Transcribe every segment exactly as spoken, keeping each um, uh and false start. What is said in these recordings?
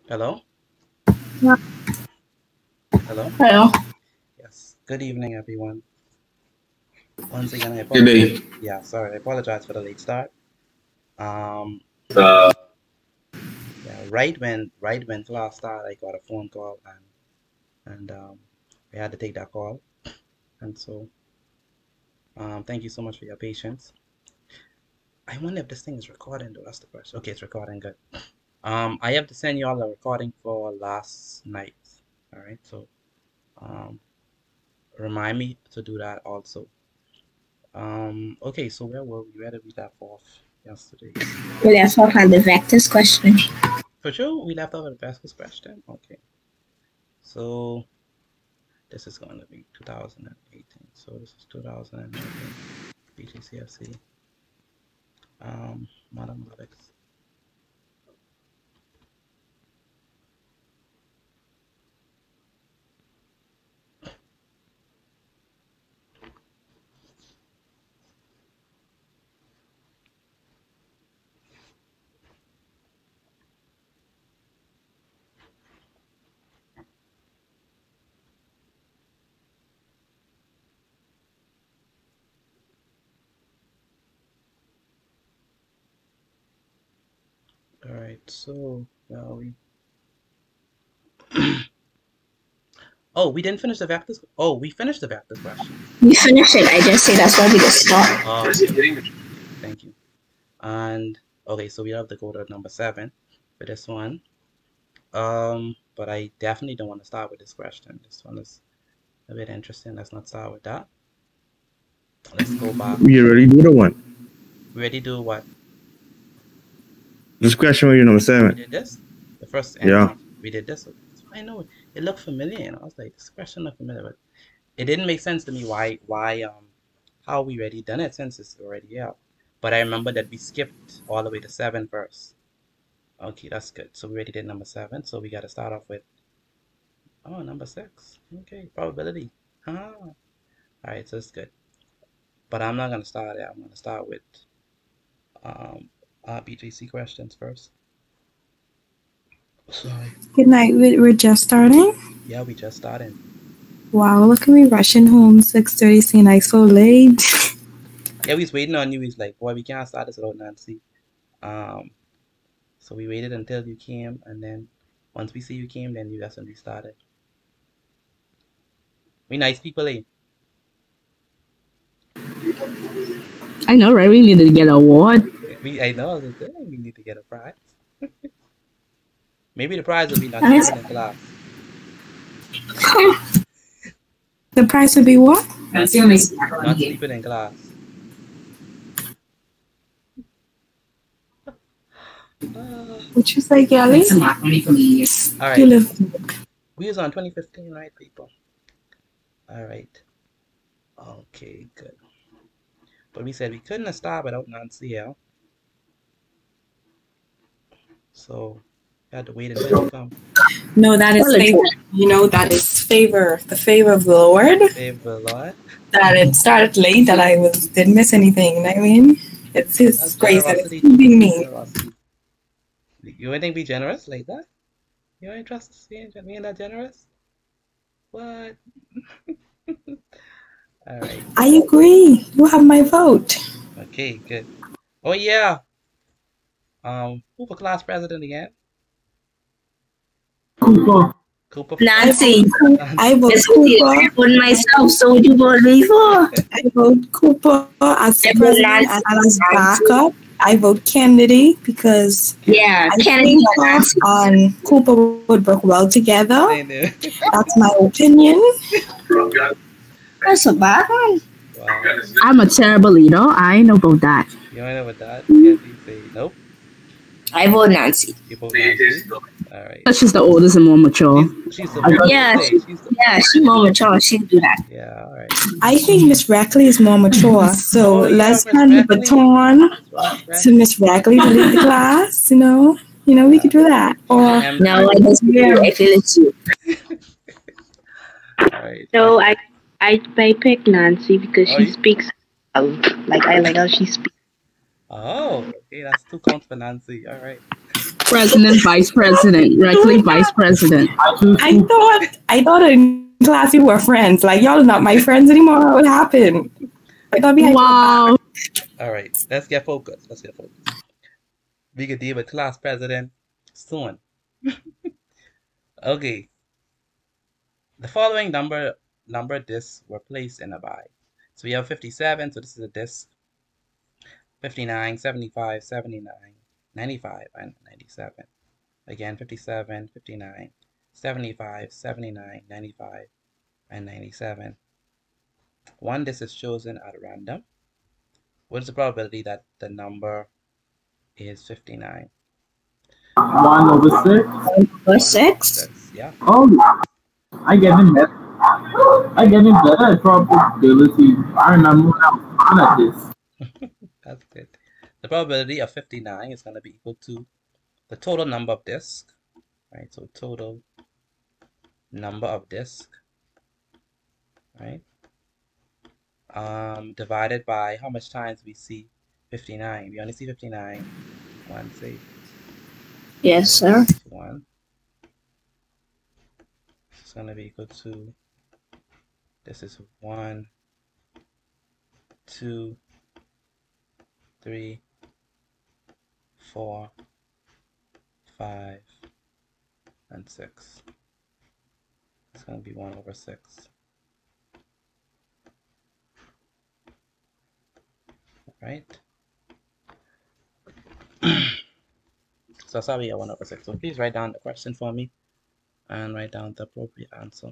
Hello? Yeah. Hello? Hello. Yes. Good evening, everyone. Once again, I Good apologize. day. Yeah, sorry. I apologize for the late start. Um, Uh, yeah, right when right when class started, I got a phone call and and um, I had to take that call. And so, um, thank you so much for your patience. I wonder if this thing is recording though. That's the question. Okay, it's recording. Good. Um, I have to send you all a recording for last night. All right. So, um, remind me to do that also. Um, okay, so where were we? Where did we left off yesterday? We left off on the vectors question. For sure, we left off at the Vasquez question. Okay, so this is going to be two thousand eighteen. So this is two thousand nineteen B G C F C um, mathematics. All right, so well we. Oh, we didn't finish the vectors. Oh, we finished the vectors question. We finished it. I just say that's why we just stopped. Oh, okay. Thank you. And okay, so we have to go to number seven for this one. Um, but I definitely don't want to start with this question. This one is a bit interesting. Let's not start with that. Let's go back. We already do the one. We already do what? This question was your number We seven. did this? The first Yeah. entry. We did this. I know it. It looked familiar, and I was like, this question looked familiar, but it didn't make sense to me why why um how we already done it since it's already here. But I remember that we skipped all the way to seven first. Okay, that's good. So we already did number seven. So we gotta start off with oh number six. Okay, probability. Ah. Alright, so it's good. But I'm not gonna start there. I'm gonna start with um uh B J C questions first. Sorry. Good night. We- We're just starting. Yeah, we just started. Wow, look at me rushing home six thirty, saying I so late. Yeah, we was waiting on you. He's like, boy, we can't start this without Nancy. Um, so we waited until you came, and then once we see you came, then you that's when we started. We nice people, eh? I know, right? We need to get an award. We I know. I was like, "Hey, we need to get a prize. Maybe the prize will be not sleeping in class. The price would be what? Not, not sleeping in class. Uh, What you say, Gally? all You right. live. We was on twenty fifteen, right, people? All right. Okay, good. But we said we couldn't have started without Nancy here. So we had to wait until you come. No, that is Well, it's- favor. You know, that is favor. The favor of the Lord. Favor Lord. That it started late. That I was didn't miss anything. You know what I mean? It's His That's grace that is generosity. keeping me. Generosity. You ain't think be generous like that? You ain't trust me being that generous? What? All right. I agree. You have my vote. Okay, good. Oh yeah. Um, who for class president again? Cooper. Cooper. Nancy. I vote Yes, I Cooper. vote myself, so would you vote me for? I vote Cooper as I vote president Nancy. and as backup. I vote Kennedy because Yeah, I Kennedy think and Nancy. and Cooper would work well together. I know. That's my opinion. That's a bad one. Wow. I'm a terrible leader. I know about that. You know what that? Can't you say nope? I vote Nancy. You vote Nancy? All right. But she's the oldest and more mature. She's, she's the Yeah, She's the, Yeah, she's more mature. She can do that. yeah. All right. I think Miss Rackley is more mature, so Oh, yeah, let's Miss hand the Rackley. baton Right. to Miss Rackley to lead the class. You know, you know, we could do that. Or And- No, I disagree. I feel it's you. all right. So I I I pick Nancy because Oh, she you- speaks well. Like I like how she speaks. Oh, okay. That's two counts for Nancy. All right. President, vice president, directly vice president. I choose I two. thought I thought in class we were friends. Like y'all are not my friends anymore. What happened? I thought we had Wow. All right, let's get focused. Let's get focused. We could deal with class president soon. Okay. The following number number discs were placed in a bag. So we have fifty-seven, so this is a disc. fifty-nine, seventy-five, seventy-nine, ninety-five, and ninety-seven. Again, fifty-seven, fifty-nine, seventy-five, seventy-nine, ninety-five, and ninety-seven. One disc is chosen at random. What is the probability that the number is fifty-nine? One over six. Or six? Six, yeah. Oh, I get him better. I get him better at probability. I remember when I was fun at this. That's good. The probability of fifty-nine is going to be equal to the total number of discs, right? So total number of discs, right? Um, divided by how much times we see fifty-nine. We only see fifty-nine once, say Yes, sir. one. It's going to be equal to, this is one, two, three, four, five, and six. It's going to be one over six. Right? So sorry, I one over six. So please write down the question for me and write down the appropriate answer.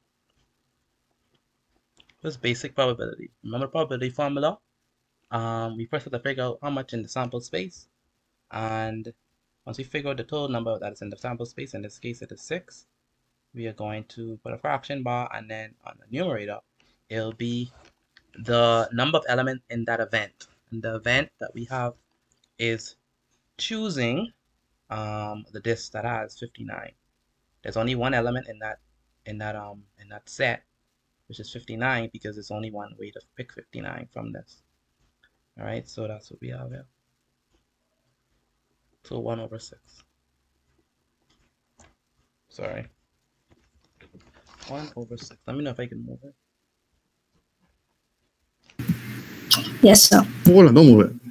This basic probability. Remember probability formula? Um, we first have to figure out how much in the sample space, and once we figure out the total number that is in the sample space, in this case it is six, we are going to put a fraction bar, and then on the numerator it'll be the number of elements in that event. And the event that we have is choosing um, the disk that has fifty-nine. There's only one element in that in that um in that set, which is fifty-nine, because it's only one way to pick fifty-nine from this. All right, so that's what we have here. So one over six. Sorry. One over six. Let me know if I can move it. Yes, sir. Hold on, don't move it.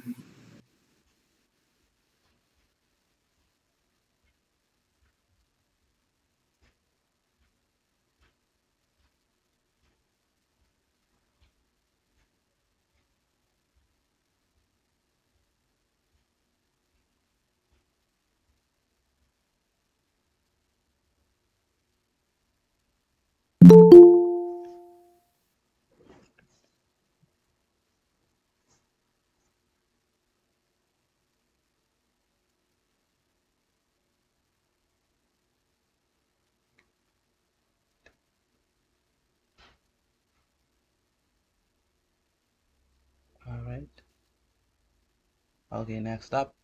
All right. Okay, next up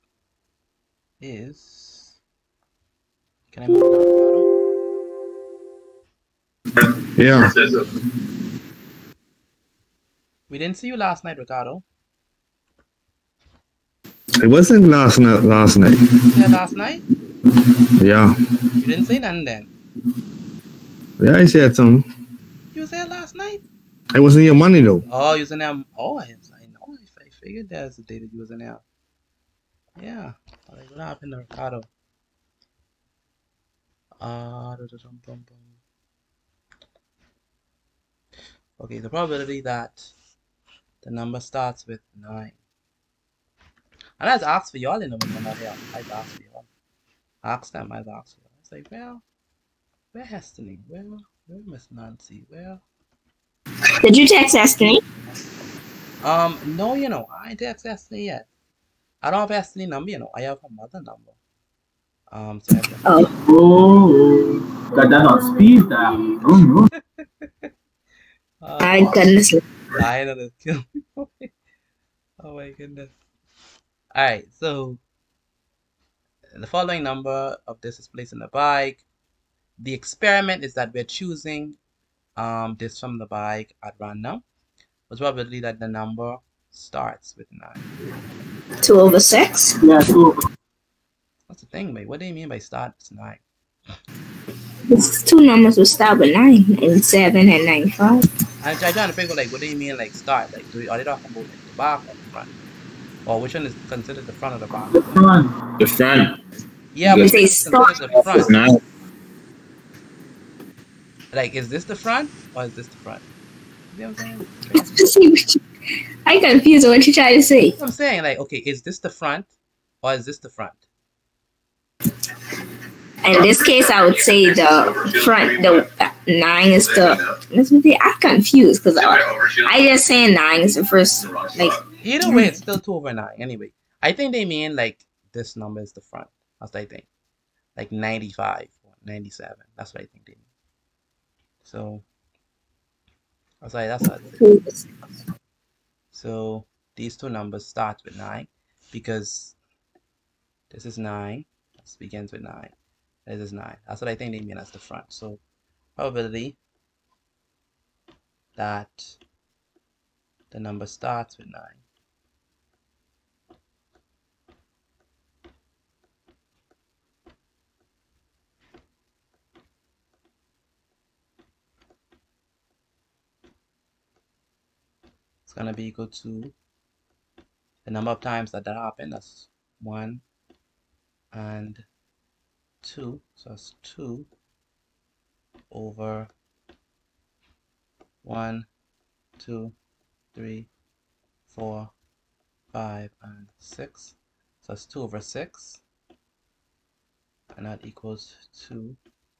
is, can I move Ricardo? Yeah. We didn't see you last night, Ricardo. It wasn't last night. Last night. Yeah, last night? Yeah. You didn't say nothing then. Yeah, I said something. You was there last night? It wasn't your money though. Oh, you was in there. Oh, I, I know. I figured there's the day that you was in there. Yeah. Like, what happened to Ricardo? Uh, okay, the probability that the number starts with nine. And I just asked for y'all in the when not here. I asked for y'all. Ask them, I asked for y'all. It's like, well, where Hestiny? Where, where Miss Nancy? Where? Did you text Destiny? Um, no, you know, I ain't text Destiny yet. I don't have Destiny number, you know. I have her mother number. Um, so I have to- Oh. Oh, got that on speed dial. Oh no. uh, My goodness. I know that's kill me. Oh my goodness. Alright, so the following number of this is placed in the bag. The experiment is that we're choosing um this from the bag at random. What's the probability that the number starts with nine? Two over six? Yeah, two over. That's the thing, mate. What do you mean by start is nine? It's two numbers will start with nine and seven and ninety-five. I'm trying to figure like what do you mean like start? Like do are they talking about like the back or the front? Or which one is considered the front or the back? The front. The front. Yeah, You which say one is start. considered the front? Nine. Like is this the front or is this the front? You know what I'm saying? See, I confused what you trying to say. I'm saying like okay, is this the front or is this the front? In this case, I would say the front, the nine is the. Let's see, I'm confused because I, I just saying nine is the first. Like Either way, it's still two over nine. Anyway, I think they mean like this number is the front. That's what I think. Like ninety-five or ninety-seven. That's what I think they mean. So I was like, that's what I think. So these two numbers start with nine because this is nine. This begins with nine. This is nine. That's what I think they mean as the front. So probability that the number starts with nine. It's gonna be equal to the number of times that that happened. That's one and two. So that's two over one, two, three, four, five, and six. So that's two over six. And that equals two.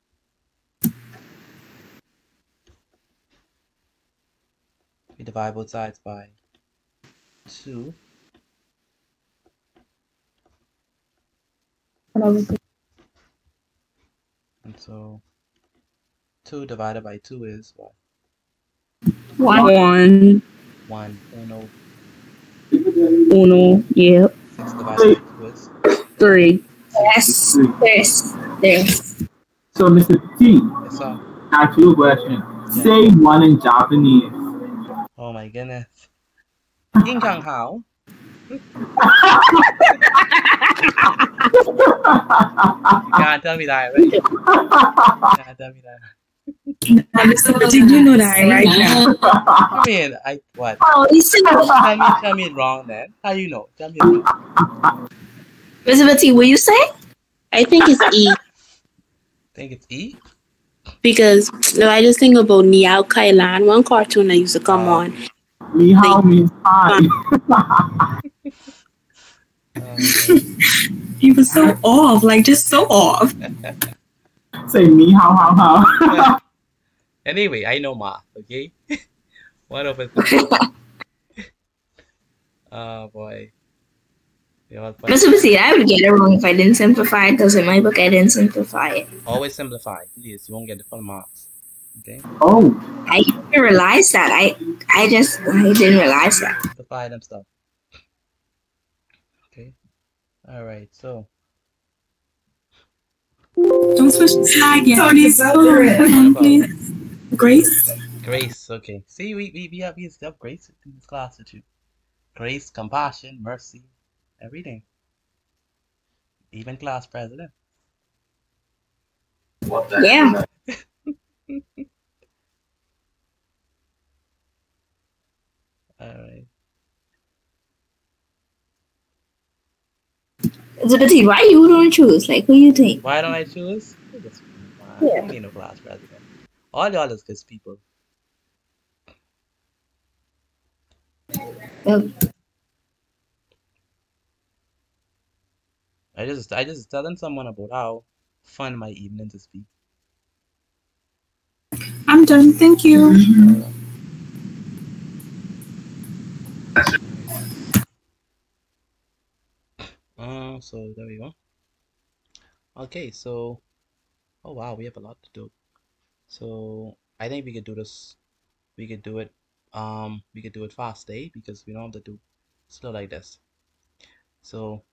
We divide both sides by two. And so two divided by two is what? one. One. Uno. Uno. Yep. Six divided by two is Three. Yes. Yes. Yes. So, Mister T, yes, sir. ask you a question. Say one in Japanese. Oh my goodness. Yin Kang Hao. You can't tell me that, right? You can't tell me that. Mister Did you know that right now? I mean, I what? Oh, you see, Tell me, tell me it wrong then. How you know? Tell me it wrong. Mister Betty, what you say? I think it's E Think it's E? because no, I just think about Niao Kailan, one cartoon that used to come Oh. on. Ni hao means hi. Um, He was so off, like just so off. Say me how how how. anyway, I know math, okay? One over three. Oh boy. You know, but Mister Betty, I would get it wrong if I didn't simplify it because in my book I didn't simplify it. always simplify, please. You won't get the full marks. Okay? Oh, I didn't realize that. I I just I didn't realize that. Simplify them stuff. Okay. Alright, so Don't switch the slide yet. Tony's phone, please. Grace. Grace, okay. See, we we, we have we have grace in this class too. Grace, compassion, mercy, everything. Even class president. Yeah. Alright. Mister Betty, why you don't choose? Like, who you think? Why don't I choose? Because, uh, I Yeah. don't need no class president. All y'all is good people. Well, I just I just telling someone about how fun my evenings has been. I'm done. Thank you. Uh, so there we go. Okay, so oh wow, we have a lot to do. So I think we could do this. We could do it. Um, we could do it fast, eh? Because we don't have to do slow like this. So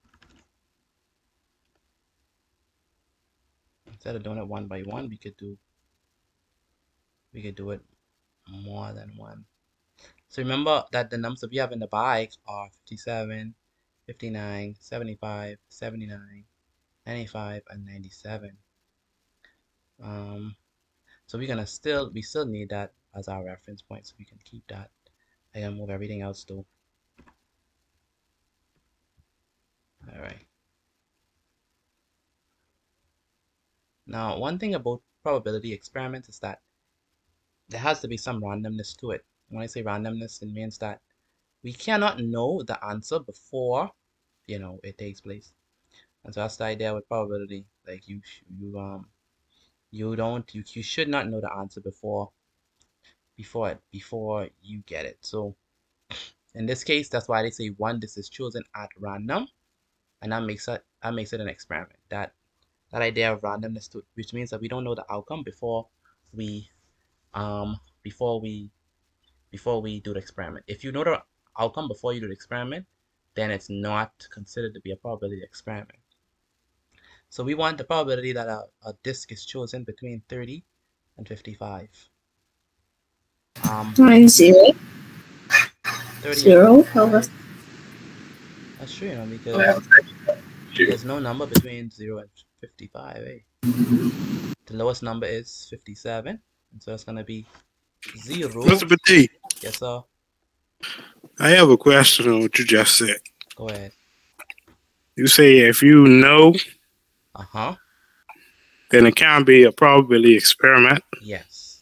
instead of doing it one by one, we could do. We could do it more than one. So remember that the numbers that we have in the bike are fifty-seven, fifty-nine, seventy-five, seventy-nine, ninety-five, and ninety-seven. Um, so we're gonna still, we still need that as our reference point, so we can keep that. I gotta move everything else though. All right. Now, one thing about probability experiments is that there has to be some randomness to it. When I say randomness, it means that we cannot know the answer before, you know, it takes place. And so that's the idea with probability. Like you, you, um, you don't, you, you should not know the answer before, before it, before you get it. So in this case, that's why they say one disk is chosen at random, and that makes it, that makes it an experiment. That, that idea of randomness, to, which means that we don't know the outcome before we, um, before we, before we do the experiment. If you know the outcome before you do the experiment, then it's not considered to be a probability experiment. So we want the probability that a, a disk is chosen between thirty and fifty-five. Um, Nine zero. thirty Zero over. That's true, you know, because there's no number between zero and fifty-five, eh? The lowest number is fifty-seven, and so it's gonna be zero. Mister Petit, Yes, sir. I have a question on what you just said. Go ahead. You say if you know, Uh-huh. then it can be a probability experiment. Yes.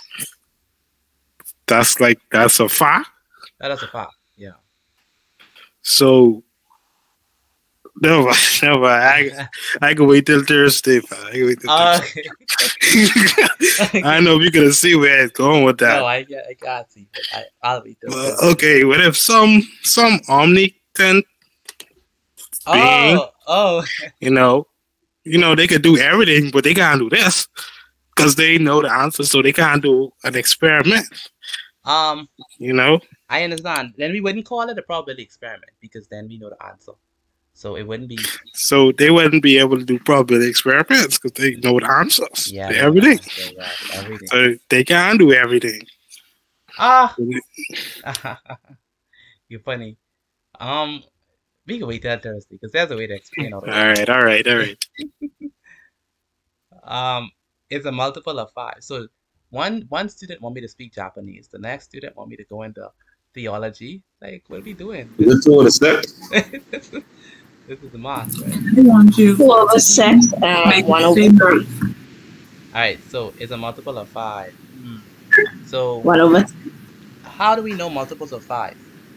That's like, that's a fact. That is a fact. Yeah. So, never, never. I, I can wait till Thursday. I can wait till Uh, Thursday. I know we're going to see where it's going with that. no, I get, I got you. I, I'll be there. Uh, okay, what if some, some omnipotent being, Oh, oh. you know, you know, they could do everything, but they can't do this because they know the answer, so they can't do an experiment. Um, You know, I understand. Then we wouldn't call it a probability experiment because then we know the answer. So it wouldn't be. so they wouldn't be able to do probability experiments because they know the answers. Yeah. to everything. Yeah, yeah, everything. So they can do everything. Ah. You're funny. Um, we can wait till Thursday because there's a way to explain all All that. right, all right, all right. Um, it's a multiple of five. So one one student want me to speak Japanese. The next student want me to go into theology. Like, what are we doing? This is what it's that. this, is, this is the math, right? I want you. Two over six and one over three. All right. So it's a multiple of five. Hmm. So One over. how do we know multiples of five?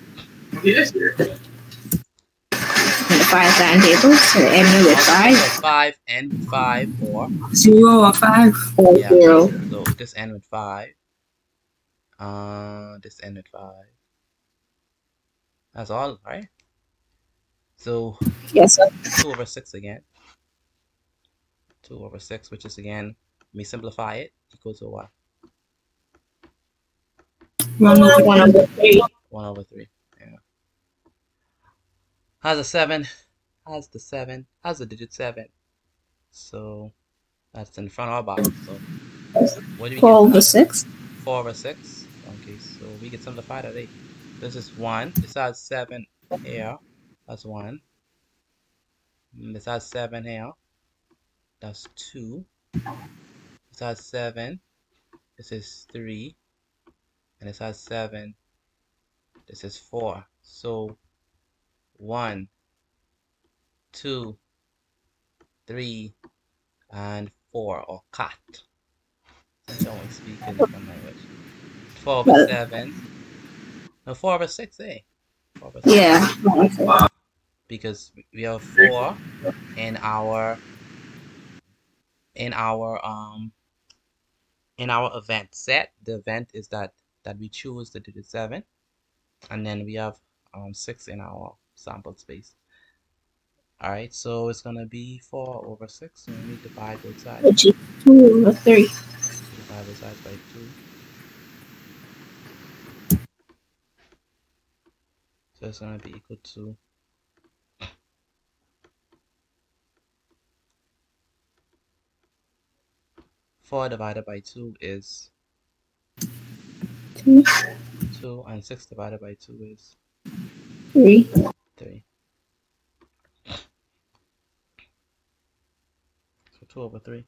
And the five timetables. So ending with Multiples five. of five end with five or Zero or five. Or yeah. zero. So this end with five. Uh, this end with five. That's all, right? So Yes, sir. two over six again. Two over six, which is again, let me simplify it, equals to what? One over One over three. One over three. Yeah. Has a seven. Has the seven. Has the digit seven. So that's in front of our box. So what do we Four get? over six. Four over six. Okay, so we can simplify that eight. This is one. This has seven here. That's one. And this has seven here. That's two. This has seven. This is three. And this has seven. This is four. So one, two, three, and four, or cat. I don't speak in different language. Four over Well- seven. No, four over six, eh? Four over six. Yeah. Because we have four in our in our um in our event set. The event is that that we choose the digit seven, and then we have um six in our sample space. All right, so it's gonna be four over six. So we divide both sides. Which is two over three. Divide both sides by two. So it's gonna be equal to four divided by two is Two, two, and six divided by two is three. three. Two over three.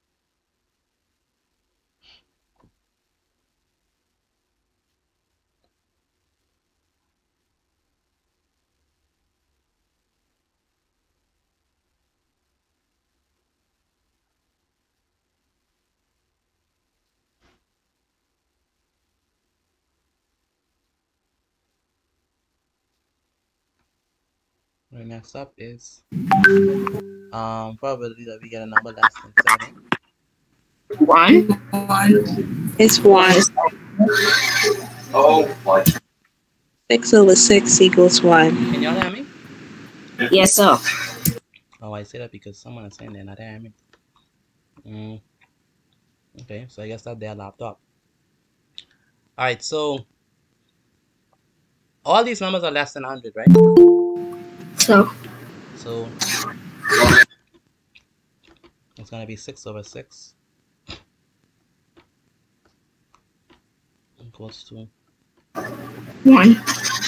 Right, next up is um probability that we get a number less than seven. One. One. It's one. Oh, what? Six over six equals one. Can y'all hear me? Yes, sir. Oh, I say that because someone is saying they're not hearing me. Mm. Okay, so I guess that's their laptop. Alright, so all these numbers are less than one hundred, right? So. So it's going to be six over six equals to One.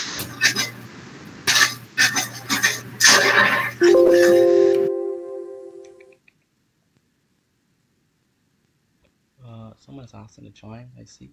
Uh, someone is asking to join, I see.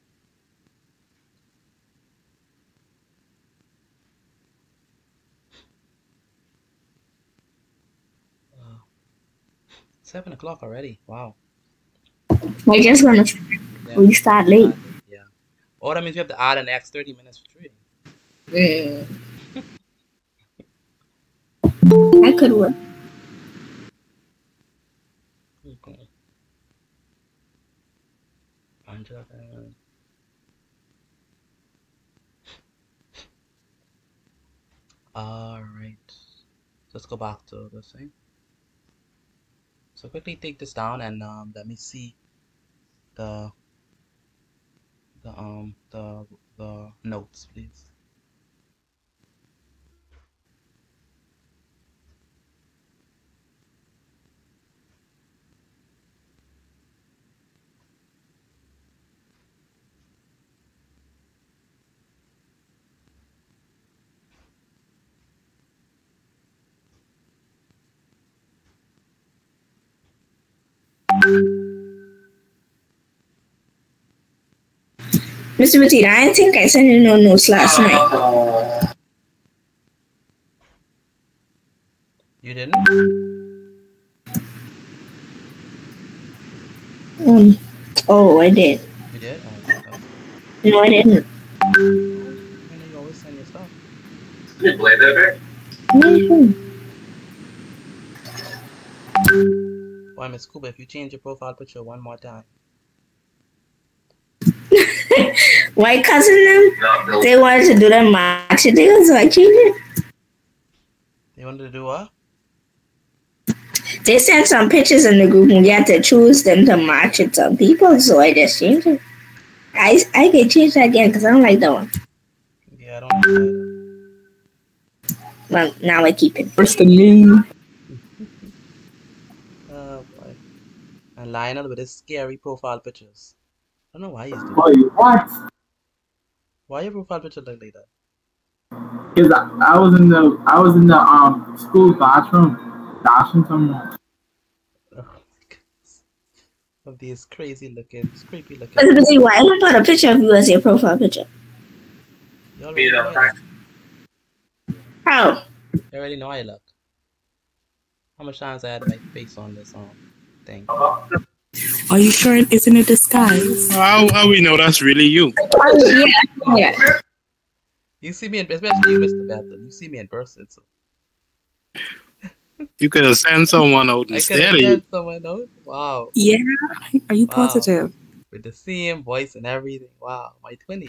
Uh, seven o'clock already. Wow. We're just gonna Yeah. we start late. Yeah. Oh, that means we have to add an next thirty minutes for trading. Mm. That could work. Okay. Angela, uh, all right. Let's go back to the thing. So quickly take this down and um, let me see the the um the the notes, please. Mister Petit, I didn't think I sent you no notes last night. You didn't? Um, oh, I did. You did? Oh, okay. No, I didn't. I know you always send your stuff. Did you play that back? Mhm. Why, Miss Cuba, if you change your profile picture one more time. My cousin them, No, Bill. they wanted to do that match deal, so I changed it. You wanted to do what? They sent some pictures in the group and you had to choose them to match with some people, so I just changed it. I I can change that again because I don't like that one. Yeah, I don't know. Well, now I keep it. First the name. Oh boy. And Lionel with his scary profile pictures. I don't know why he's doing Boy, that. what? Why your profile picture look like that? Cause I, I was in the I was in the um school bathroom, dashing someone. Oh my goodness. Of these crazy looking, creepy looking. Mister Petit, why don't put a picture of you as your profile picture? You already know I look. How? You already know I look. How much times I had my face on this um thing? Are you sure it isn't a disguise? How, how we know that's really you? Yeah. Yeah. You see me in, especially you, Mister Benton. You see me in person, so You could have sent someone out I could instead have of you. sent someone else. Wow. Yeah. Are you Wow. positive? With the same voice and everything. Wow, my twinny.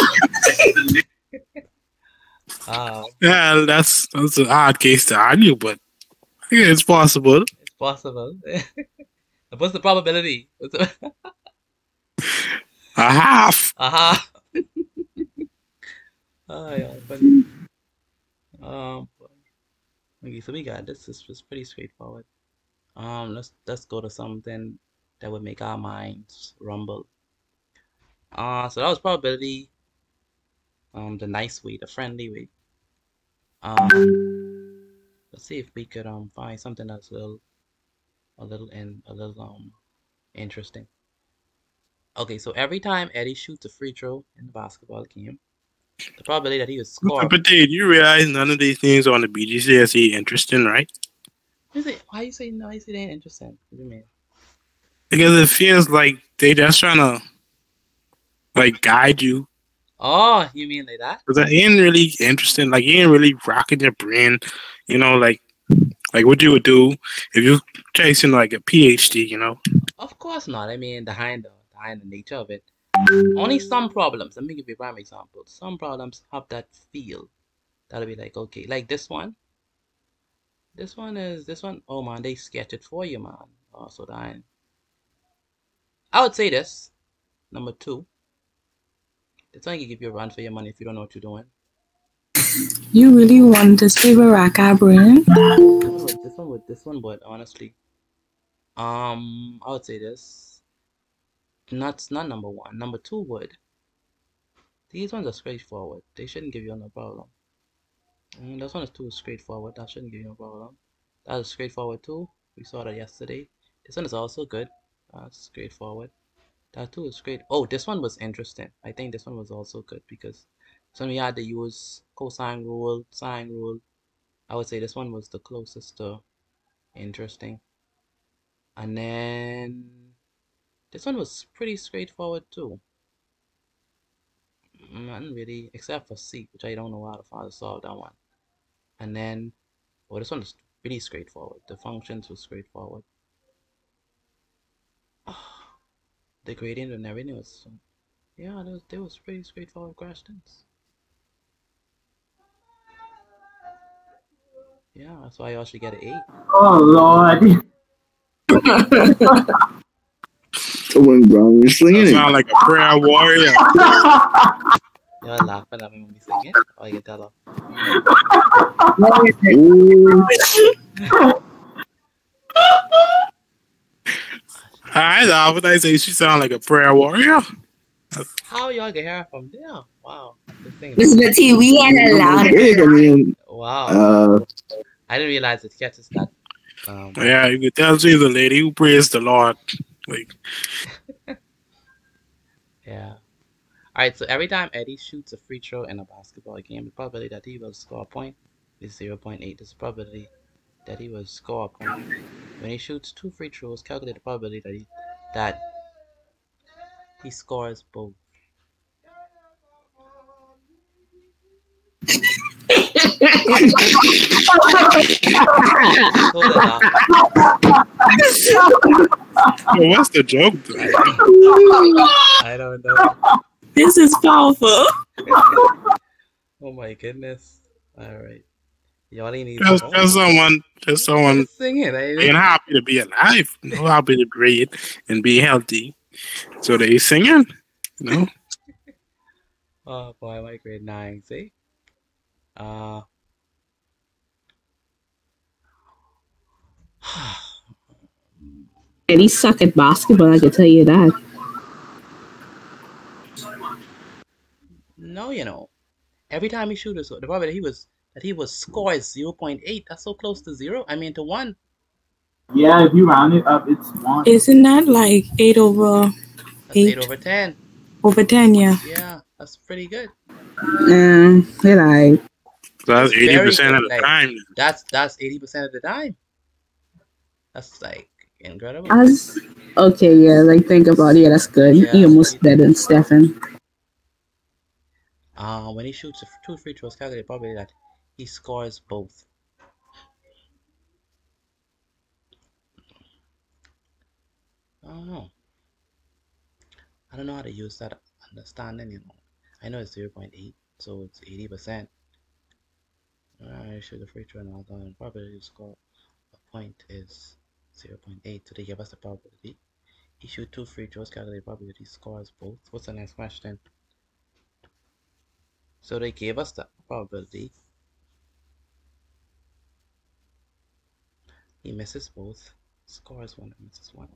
Wow, Yeah, that's that's a hard case to argue, but I think it's possible. it's possible. What's the probability? What's the A half. aha? Oh yeah, funny. Um, okay, so we got this. This was pretty straightforward. Um, let's let's go to something that would make our minds rumble. Uh, so that was probability. Um, the nice way, the friendly way. Um, let's see if we could um find something that's a little a little in a little um interesting. Okay, so every time Eddie shoots a free throw in the basketball game, the probability that he would score. But Dave, you realize none of these things on the B G C S E interesting, right? Is it, why you say no? You say they ain't interesting? What do you mean? Because it feels like they just trying to like guide you. Oh, you mean like that? Because it ain't really interesting. Like, you ain't really rocking your brain. You know, like, like what you would do if you're chasing like a PhD, you know? Of course not. I mean, behind the behind the nature of it, only some problems. Let me give you a prime example. Some problems have that feel. That'll be like, okay, like this one. This one is this one. Oh man, they sketch it for you, man. Oh, so dying. I would say this. Number two. This one can give you a run for your money if you don't know what you're doing. You really want to save a rack our brain? This one would, this one would, this one would, honestly. Um, I would say this. Not, not number one. Number two would. These ones are straightforward. They shouldn't give you no problem. Mm, this one is too straightforward. That shouldn't give you no problem. That is straightforward too. We saw that yesterday. This one is also good. That's straightforward. That too is great. Oh, this one was interesting. I think this one was also good because so we had to use cosine rule, sine rule. I would say this one was the closest to interesting. And then this one was pretty straightforward too. Not really, except for C, which I don't know how to solve that one. And then, oh, this one is pretty straightforward. The functions were straightforward. The gradient and everything was, yeah, those they was pretty straightforward questions. Yeah, that's why y'all should get an eight. Oh Lord. Someone brown, you're slinging it. Sound like a prayer warrior. Y'all laughing at me when we sing it? Oh, you can tell her. I thought when I say she sound like a prayer warrior. How y'all get her from there? Wow. Mister T, we had a loud. I mean, wow. Uh, I didn't realize it catches that. Um, yeah, you could tell she's a lady who prays the Lord. Like, yeah. Alright, so every time Eddie shoots a free throw in a basketball game, the probability that he will score a point is zero point eight. This probability that he will score a point. When he shoots two free throws, calculate the probability that he that he scores both. what's the joke? I don't know. This is powerful. Oh my goodness. Alright. Y'all need just, just someone, just someone singing. being happy to be alive, you know, happy to breathe and be healthy. So they singing, you know. Oh boy, my grade nine. See, uh, Eddie suck at basketball. I can tell you that. No, you know, every time he shoots, the probability he was that he was score is zero point eight. That's so close to zero. I mean, to one. Yeah, if you round it up, it's one. Isn't that like eight over That's eight? eight over ten. Over ten, yeah. Yeah, that's pretty good. Um, like So that's eighty percent of the like, time. That's that's eighty percent of the time. That's like incredible. As, okay, yeah, like think about it. Yeah, that's good. Yeah, He almost better than Stephen. Uh, when he shoots two free throws, calculate probably that he scores both. I don't know. I don't know how to use that understanding, you know. I know it's zero point eight, so it's eighty percent. I shoot a free throw and all that, and probability to score a point is zero point eight. So they give us the probability. He shoots two free throws, calculate probability he scores both. What's the next question? So they gave us the probability. He misses both, scores one, and misses one.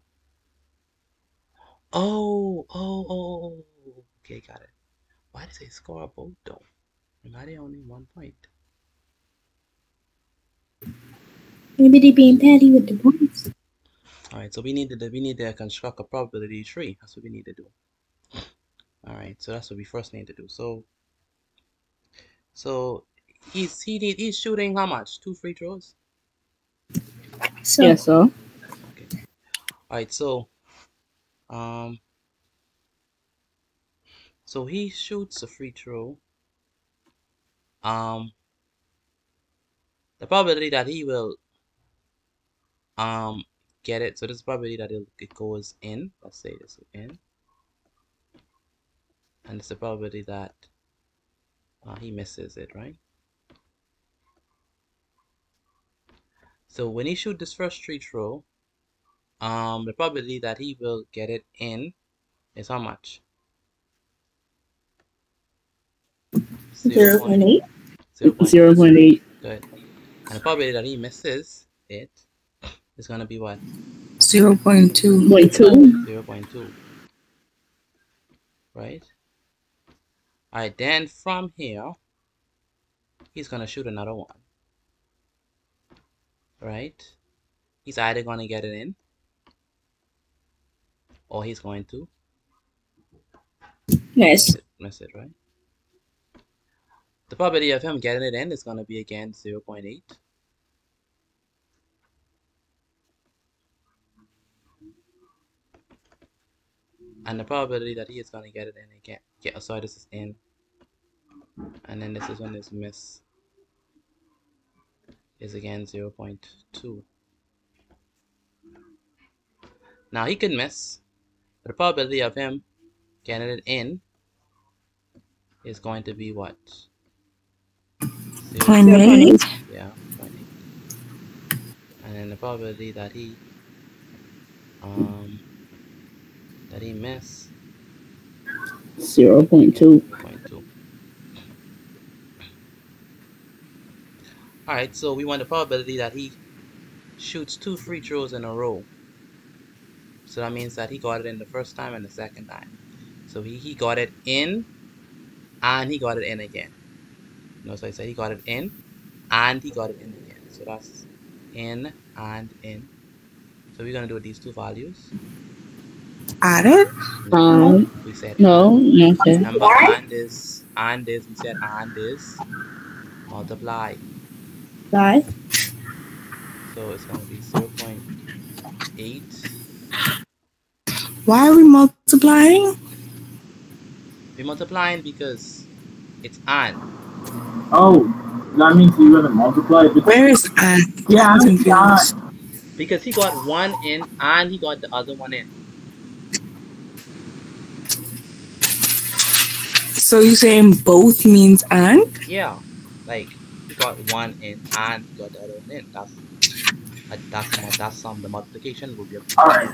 Oh, oh, oh, oh, okay, got it. Why did they score both though? Why they only one point? Maybe they being petty with the points. All right, so we need to we need to construct a probability tree. That's what we need to do. All right, so that's what we first need to do. So, so he's he need he's shooting how much? Two free throws. So, Yeah, so. Okay. All right, so, um, so he shoots a free throw. Um, the probability that he will um get it. So this is probability that it, it goes in. Let's say this is in, and it's the probability that uh, he misses it, right? So when he shoot this first free throw, um, the probability that he will get it in is how much? zero point eight. Zero point eight. Good. And the probability that he misses it is gonna be what? Zero point two. Point two. Zero point two. Right? Alright, then from here, he's gonna shoot another one. Right? He's either gonna get it in, or he's going to Yes. miss it, miss it, right? The probability of him getting it in is gonna be again zero point eight. And the probability that he is going to get it in again, yeah, sorry, this is in, and then this is when this miss is again zero point two. Now he could miss, but the probability of him getting it in is going to be what? zero point eight. Yeah, zero point eight. And then the probability that he um that he missed Zero point two. zero point two. Alright, so we want the probability that he shoots two free throws in a row. So that means that he got it in the first time and the second time. So he, he got it in and he got it in again. You know, so I said he got it in and he got it in again. So that's in and in. So we're gonna do these two values. Add it? Um, We said no, okay. number and is and is we said and is multiply. Five. So it's gonna be zero point eight. Why are we multiplying? We're multiplying because it's and. Oh, that means you're gonna multiply it. Where is add? Yeah, I'm I'm confused. Because he got one in and he got the other one in. So you're saying both means and? Yeah, like he got one in and he got the other one in. That's uh, that's uh, that's um the multiplication will be All right.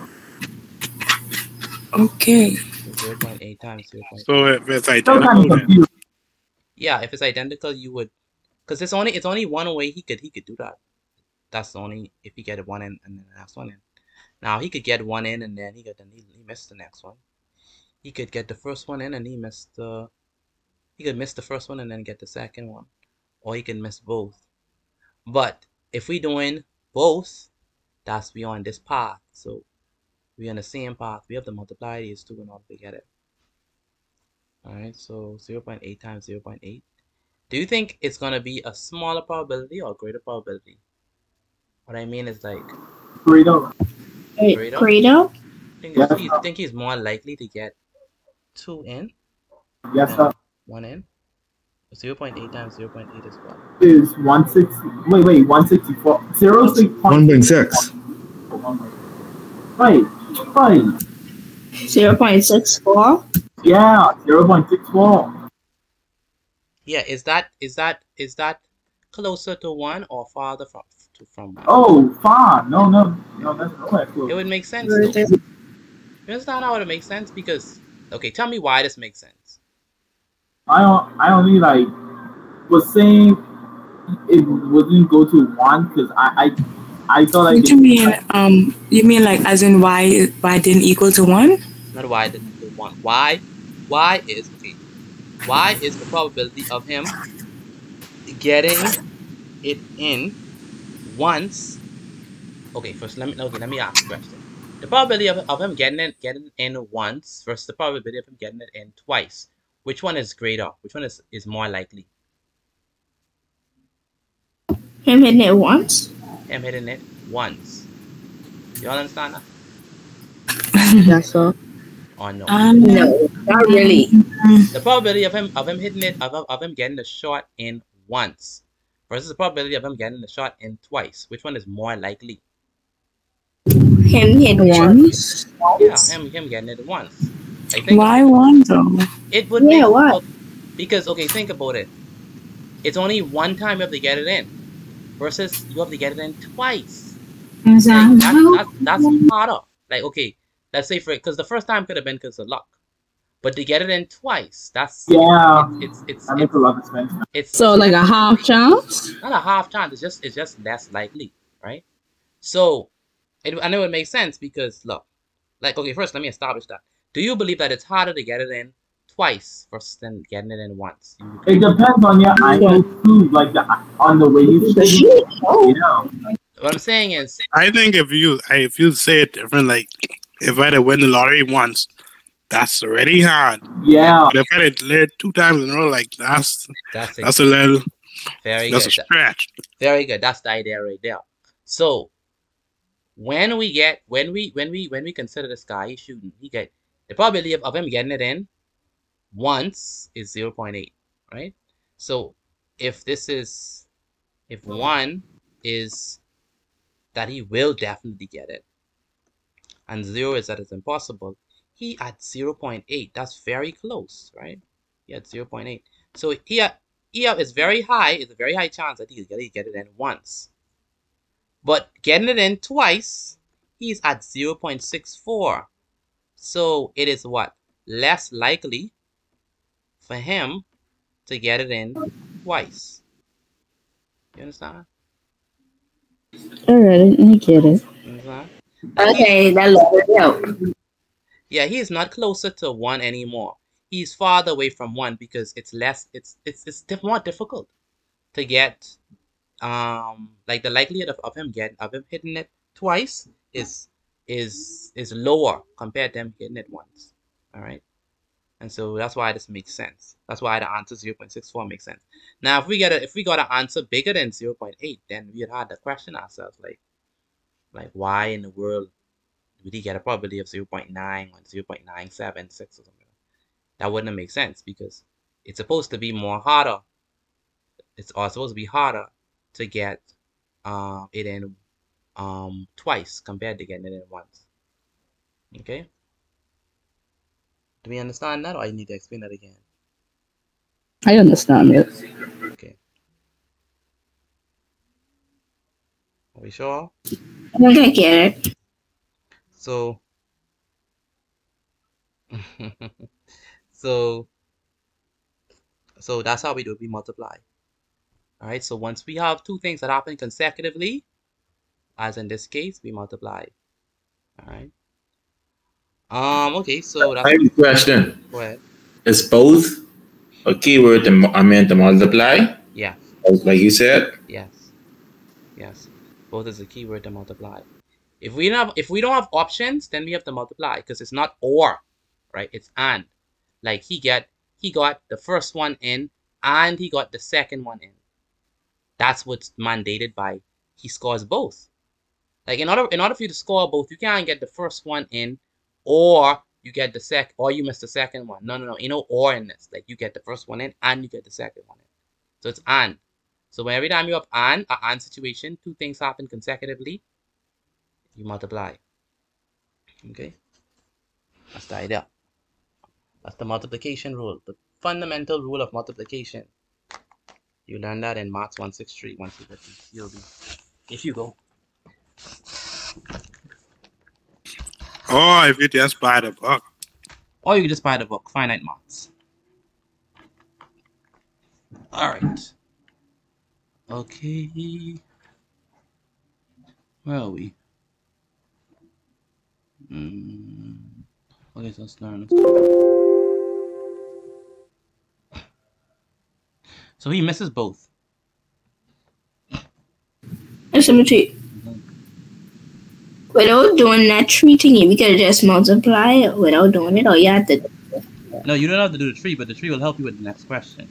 Okay. zero point eight times zero point eight. So if it's Still kind identical, of then confused. Yeah, if it's identical, you would, because it's only it's only one way he could he could do that. That's only if he get one in and then the next one in. Now he could get one in and then he got then he, he missed the next one. He could get the first one in and he missed the. He could miss the first one and then get the second one, or he can miss both. But if we doing both, that's we on this path. So we on the same path. We have to multiply these two in order to get it. All right, so zero point eight times zero point eight. Do you think it's gonna be a smaller probability or greater probability? What I mean is like Burrito. greater. Credo. Think Yes, he's, sir. think he's more likely to get two in Yes, than sir. one in. zero point eight times zero point eight is what? Is one sixty. Wait, wait, one sixty four. Zero six one point point six. Right, right. Zero point six four. Yeah, zero point six four. Yeah, is that is that is that closer to one or farther from to from one? Oh, fine. No, no, no. That's nowhere It close. would make sense. Though. You understand how it makes sense? Because okay, tell me why this makes sense. I don't. I only like was saying it wouldn't go to one because I, I, I thought I. What do you could- mean? Um, you mean like as in y y didn't equal to one? Not why it didn't do one. Why? Why is okay? Why is the probability of him getting it in once? Okay, first let me okay let me ask a question. The probability of, of him getting it getting in once versus the probability of him getting it in twice. Which one is greater? Which one is, is more likely? Him hitting it once? Him hitting it once. You all understand that? That's all. Or no? Um, No, not really. The probability of him of him hitting it of, of him getting the shot in once versus the probability of him getting the shot in twice. Which one is more likely? Him hitting it once. Yeah, him him getting it once. I think Why one though? it would Yeah, be what? because okay, think about it. It's only one time you have to get it in versus you have to get it in twice. Like, that's, that's, that's harder. Like, okay, let's say for it, because the first time could have been because of luck. But to get it in twice, that's... Yeah. It's, it's, That it's, makes a lot of sense. it's So like a half chance? not a half chance. It's just, it's just less likely, right? So, it, and it would make sense because, look, like, okay, first let me establish that. Do you believe that it's harder to get it in twice versus than getting it in once? It depends on your angle too, like the, on the way you see it. You know. What I'm saying is, I think if you if you say it different, like if I had to win the lottery once, that's already hard. Yeah. But if I had led two times in a row, like that's that's it. that's a little Very that's good. a stretch. Very good. That's the idea right there. So when we get when we when we when we consider this guy he's shooting, he get the probability of, of him getting it in once is zero point eight, right? So if this is if one is that he will definitely get it, and zero is that it's impossible, he at zero point eight. That's very close, right? He at zero point eight. So here, here is very high. It's a very high chance that he'll get it, get it in once. But getting it in twice, he's at zero point six four. So it is what? Less likely for him to get it in twice. You understand? Alright, I get it. You understand? Okay, that looks help. Yeah, he is not closer to one anymore. He's farther away from one because it's less. It's it's it's diff- more difficult to get. Um, like the likelihood of, of him getting of him hitting it twice is is is lower compared to him hitting it once. All right, and so that's why this makes sense. That's why the answer zero point six four makes sense. Now, if we get a if we got an answer bigger than zero point eight, then we'd have to question ourselves like, like why in the world would he get a probability of zero point nine or zero point nine seven six or something? That wouldn't make sense because it's supposed to be more harder. It's also supposed to be harder to get uh, it in um, twice compared to getting it in once. Okay? Do we understand that, or I need to explain that again? I understand it. Okay. Are we sure? I think I get it. So, so, so that's how we do it. We multiply. All right. So once we have two things that happen consecutively, as in this case, we multiply. All right. Um. Okay. So that's I have a question. Go ahead. Is both a keyword to, I meant to multiply? Yeah. Like you said? Yes. Yes. Both is a keyword to multiply. If we don't have if we don't have options, then we have to multiply because it's not or, right? It's and. Like he get he got the first one in and he got the second one in. That's what's mandated by he scores both. Like in order in order for you to score both, you can't get the first one in or you get the sec or you miss the second one. No, no, no. You know or in this. Like you get the first one in and you get the second one in. So it's and. So when every time you have and, a and situation, two things happen consecutively, you multiply. Okay? That's the idea. That's the multiplication rule. The fundamental rule of multiplication. You learn that in Maths one sixty-three once you get to C L B. If you go. Oh, if you just buy the book. Or you can just buy the book, Finite Maths. Alright. Okay. Where are we? Mm. Okay, so let's learn. So he misses both. Asymmetry. Mm-hmm. Without doing that tree thingy, we could just multiply it without doing it, or you have to. No, you don't have to do the tree, but the tree will help you with the next question.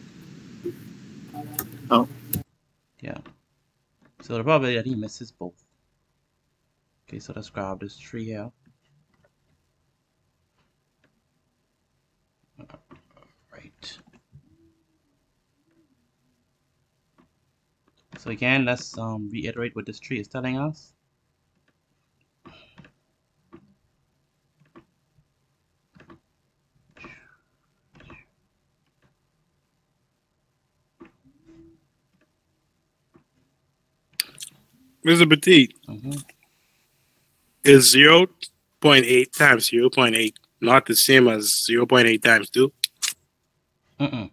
Oh. Yeah. So the probability that he misses both. Okay, so let's grab this tree here. Right. So again, let's um, reiterate what this tree is telling us. Mister Petit, Mm-hmm. is zero point eight times zero point eight not the same as zero point eight times two? Mm-mm.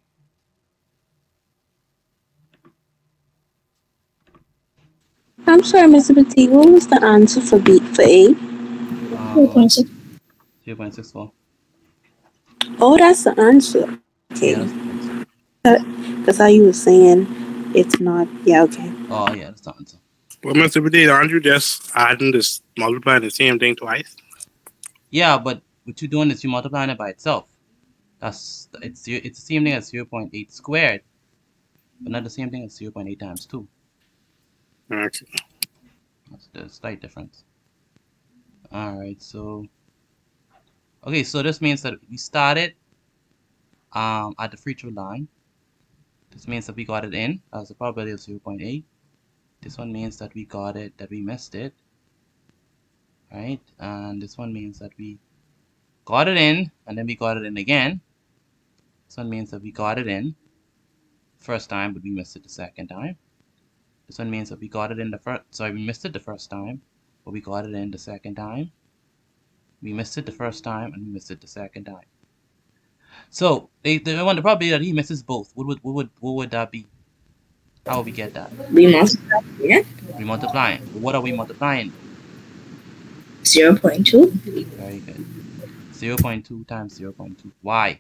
I'm sorry, Mister Petit. What was the answer for B for A? Um, zero point six four. Oh, that's the answer. Okay. Yeah, that's the answer. That's how you were saying it's not. Yeah, okay. Oh, yeah, that's the answer. Well, Mister Petit, aren't you just adding this, multiplying the same thing twice? Yeah, but what you're doing is you're multiplying it by itself. That's it's it's the same thing as zero point eight squared, but not the same thing as zero point eight times two. Okay. That's the slight difference. All right, so okay, so this means that we started um at the free throw line. This means that we got it in as a probability of zero point eight. This one means that we got it, that we missed it, right? And this one means that we got it in, and then we got it in again. This one means that we got it in first time, but we missed it the second time. This one means that we got it in the first, sorry, we missed it the first time, but we got it in the second time. We missed it the first time, and we missed it the second time. So they, they want the probability that he misses both. What would, what would, what would that be? How would we get that? We multiply it. We multiplying. What are we multiplying? zero point two. Very good. zero point two times zero point two. Why?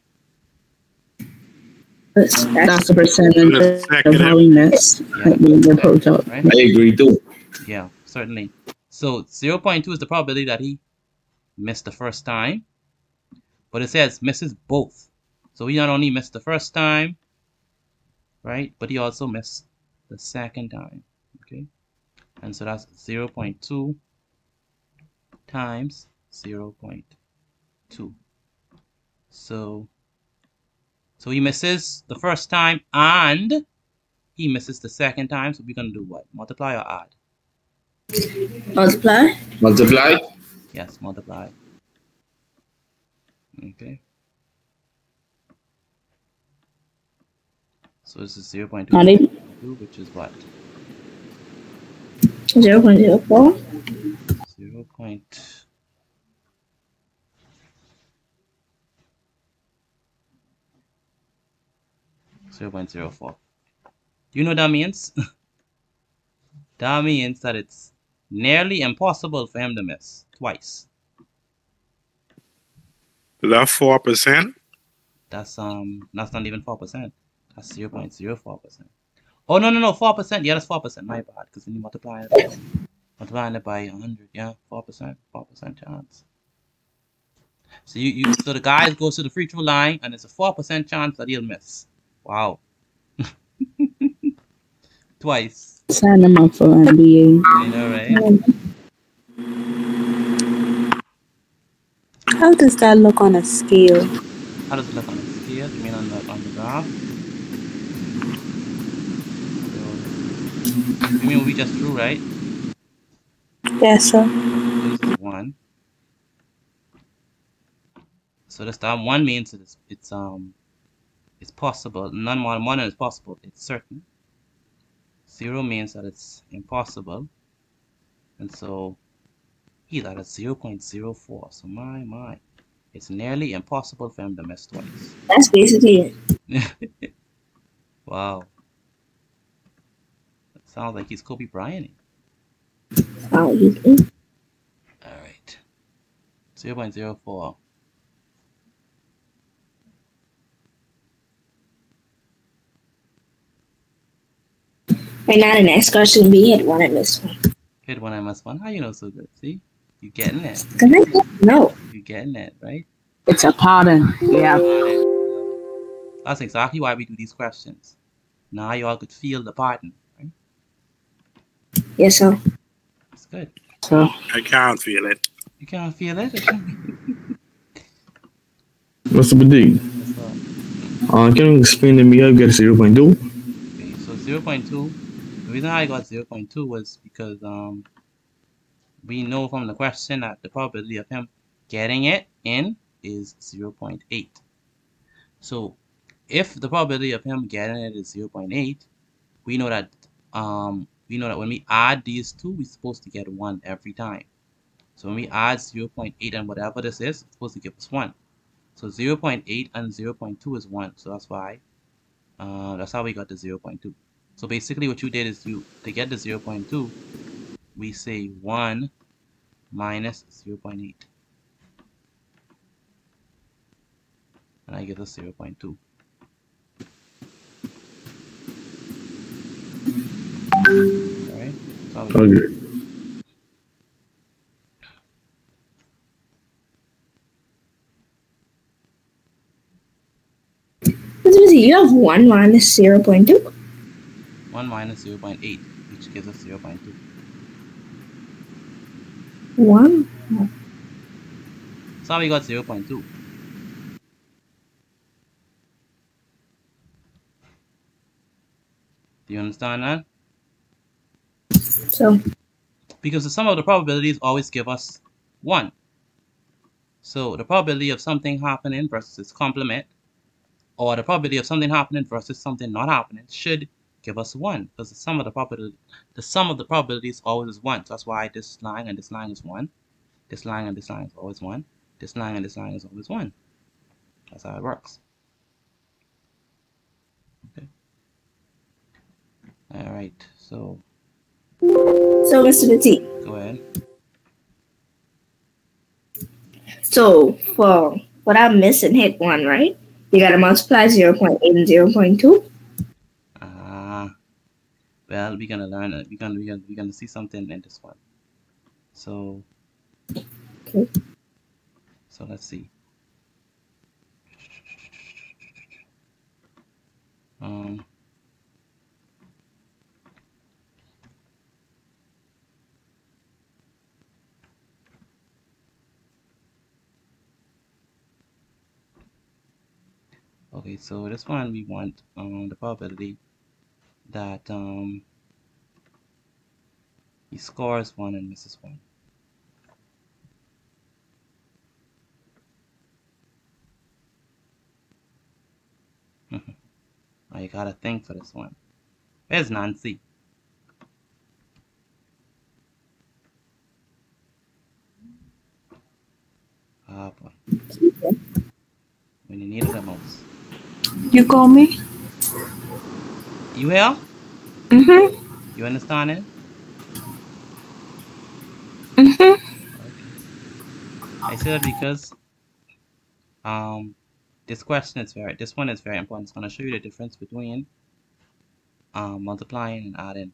That's, that's the percentage The second of how we missed. Yeah, Like we were poked up. right? I agree too. Yeah, certainly. So zero point two is the probability that he missed the first time, but it says misses both. So he not only missed the first time, right, but he also missed the second time. Okay, and so that's zero point two times zero point two. So so he misses the first time and he misses the second time. So we're gonna do what? Multiply or add? Multiply. Multiply. Yes, multiply. Okay. So this is zero point two, Not even- which is what? zero point zero four. zero point zero point zero four. Do you know what that means? That means that it's nearly impossible for him to miss twice. Is that four percent? That's um that's not even four percent. That's zero point zero four percent. Oh no no no four percent. Yeah, that's four percent. My bad. Because when you multiply it by, multiplying it by one hundred, yeah, four percent, four percent chance. So you, you so the guy goes to the free throw line and it's a four percent chance that he'll miss. Wow. Twice. Sign them up for N B A. You know, right? How does that look on a scale? How does it look on the scale? You mean on the on the graph? So, you mean what we just drew, right? Yes, sir. This is one. So this that one means that it's it's um it's possible. None more than one is possible. It's certain. Zero means that it's impossible, and so he's at a zero point zero four. So my my, it's nearly impossible for him to miss twice. That's basically it. Wow. That sounds like he's Kobe Bryant. Oh, you think? All right. zero point zero four. Right now, the next question be hit one and this one. Hit one, I missed one. How you know so good? See? You getting it? No. You getting it, right? It's a pattern. Yeah. That's exactly why we do these questions. Now you all could feel the pattern, right? Yes, sir. That's good. So I can't feel it. You can't feel it? What's the big? Uh, can you explain to me how you get zero point two? Okay, so zero point two, the reason I got zero point two was because um we know from the question that the probability of him getting it in is zero point eight. So if the probability of him getting it is zero point eight, we know that um we know that when we add these two, we're supposed to get one every time. So when we add zero point eight and whatever this is, it's supposed to give us one. So zero point eight and zero point two is one. So that's why uh, that's how we got the zero point two. So basically what you did is you to get the zero point two, we say one minus zero point eight. And I get us zero point two. Alright? Okay. You have one minus zero point two. one minus zero point eight, which gives us zero point two. One. So we got zero point two. Do you understand that? So. Because the sum of the probabilities always give us one. So the probability of something happening versus its complement, or the probability of something happening versus something not happening, should give us one, because the sum of the probability, the sum of the probabilities always is one. So that's why this line and this line is one. This line and this line is always one. This line and this line is always one. That's how it works. Okay. All right. So. So, Mister Petit. Go ahead. So for what I'm missing, hit one, right? You gotta multiply zero point eight and zero point two. Ah, uh, well, we're gonna learn it. We're gonna we're gonna we're gonna see something in this one. So, okay. So let's see. Um. Okay, so this one we want um, the probability that um, he scores one and misses one. Oh, you gotta think for this one. Where's Nancy? Ah, boy. When you need it the most. You call me? You here? Mm-hmm. You understand it? Mm-hmm. Okay. I say that because um this question is very this one is very important. It's gonna show you the difference between um multiplying and adding.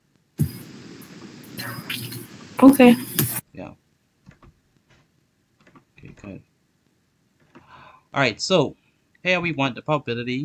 Okay. Yeah. Okay, good. Alright, so here we want the probability.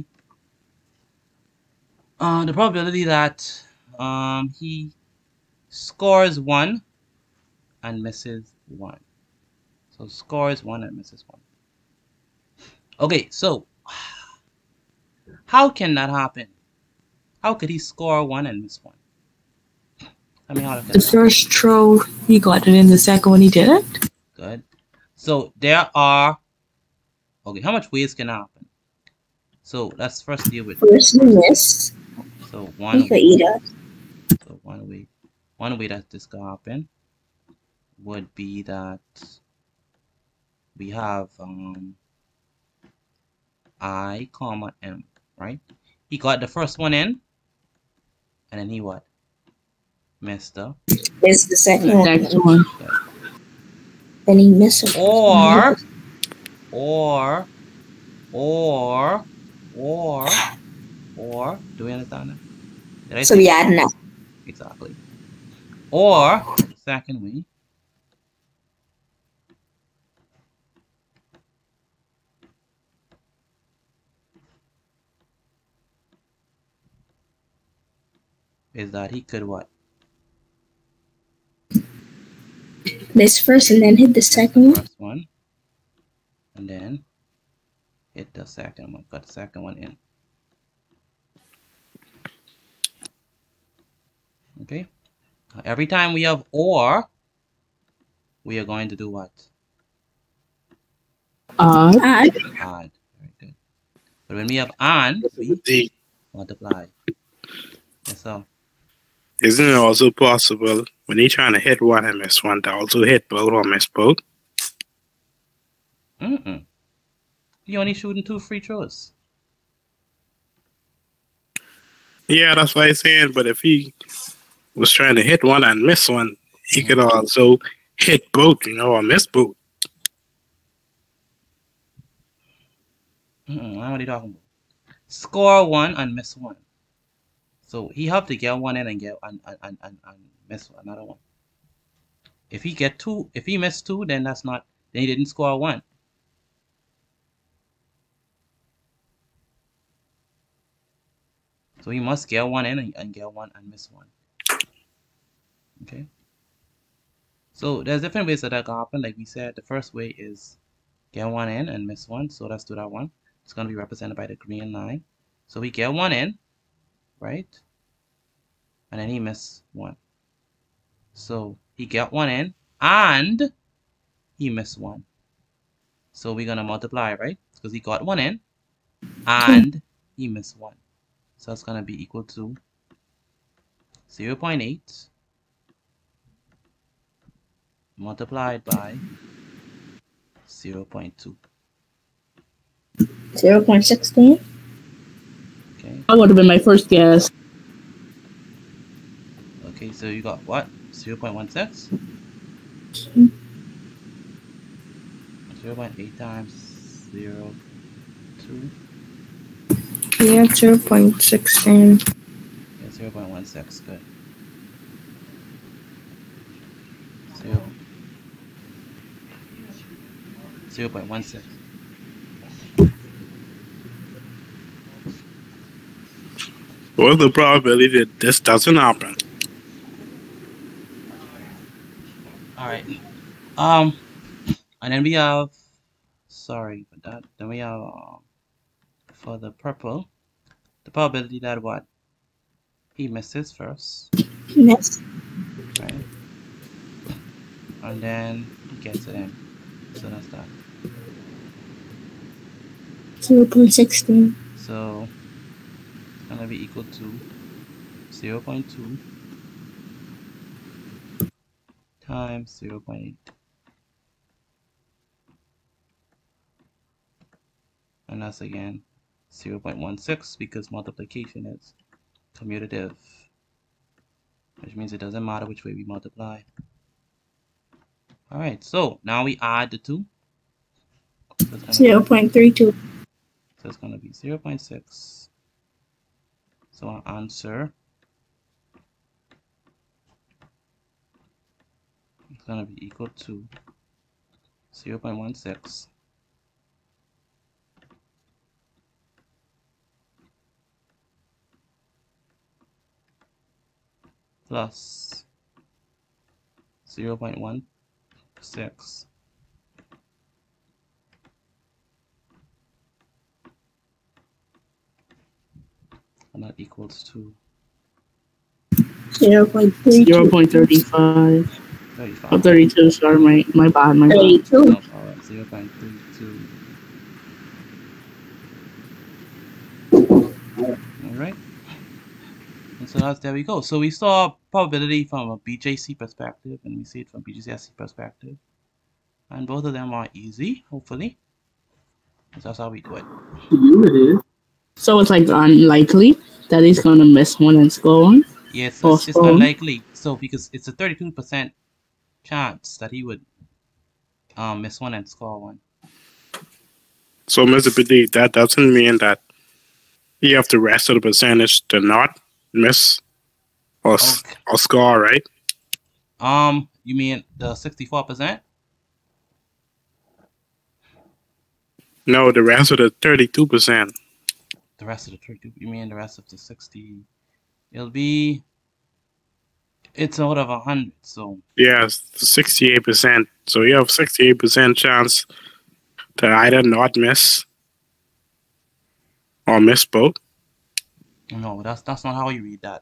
Uh, the probability that um, he scores one and misses one. So scores one and misses one. Okay, so how can that happen? How could he score one and miss one? I mean, how the first throw he got it in, the second one he didn't. Good. So there are. Okay, how much ways can happen? So let's first deal with first you miss. So one you could eat it. So one way one way that this could happen would be that we have um I comma M, right? He got the first one in and then he what? Missed up. Missed the second one. Next one. Okay. Then he missed it. Or Or, or, or, or, do we understand that? Did I so we add now. Exactly. Or, second way, is that he could what? Miss first and then hit the second The one. first one. And then hit the second one. Got the second one in. Okay. Every time we have or, we are going to do what? Odd. Odd. Odd. Very good. But when we have and, we D. multiply. Yes, so. Isn't it also possible when you're trying to hit one and miss one to also hit both or miss both? Mm-mm. You only shooting two free throws. Yeah, that's what I'm saying. But if he was trying to hit one and miss one, he could also hit both, you know, or miss both. Mm-mm. What are you talking about? Score one and miss one. So he have to get one in and get and and, and, and, and miss another one. If he get two, if he missed two, then that's not. Then he didn't score one. So he must get one in and, and get one and miss one. Okay. So there's different ways that that can happen. Like we said, the first way is get one in and miss one. So let's do that one. It's going to be represented by the green line. So we get one in, right? And then he missed one. So he got one in and he missed one. So we're going to multiply, right? Because he got one in and he missed one. So that's going to be equal to zero point eight multiplied by zero point two. zero point one six. Okay. That would have been my first guess. Okay, so you got what? zero point one six? zero point eight times zero point two. Yeah, zero point one six. And Yeah, zero point one six. Good. Zero. zero point one six. What's the probability that this doesn't happen? All right. Um, and then we have. Sorry for that. Then we have um, for the purple, the probability that what he misses first, Yes. right? And then he gets it in. So that's that. zero point one six. So it's gonna be equal to zero point two times zero point eight. And that's again zero point one six because multiplication is commutative, which means it doesn't matter which way we multiply. All right, so now we add the two. So zero point three two. So it's going to be zero point six. So our answer is going to be equal to zero point one six plus zero point one six and that equals to zero point three two. zero point three five. thirty-five. Oh, thirty-two, sorry, my, my bad, my bad. thirty-two. No, all right, zero point three two. All right. And so that's, there we go. So we saw probability from a B J C perspective, and we see it from B J C S C perspective. And both of them are easy, hopefully. So that's how we do it. To you it is. So it's like unlikely that he's going to miss one and score one? Yes, Or it's, it's score one? unlikely. So because it's a thirty-two percent chance that he would um, miss one and score one. So, Mister P D, that doesn't mean that you have the rest of the percentage to not miss or, s Okay. or score, right? Um, you mean the sixty-four percent? No, the rest of the thirty-two percent. The rest of the thirty-two, you mean the rest of the sixty? It'll be It's out of a hundred, so Yeah, sixty-eight percent. So you have sixty-eight percent chance to either not miss or miss both. no, that's that's not how you read that.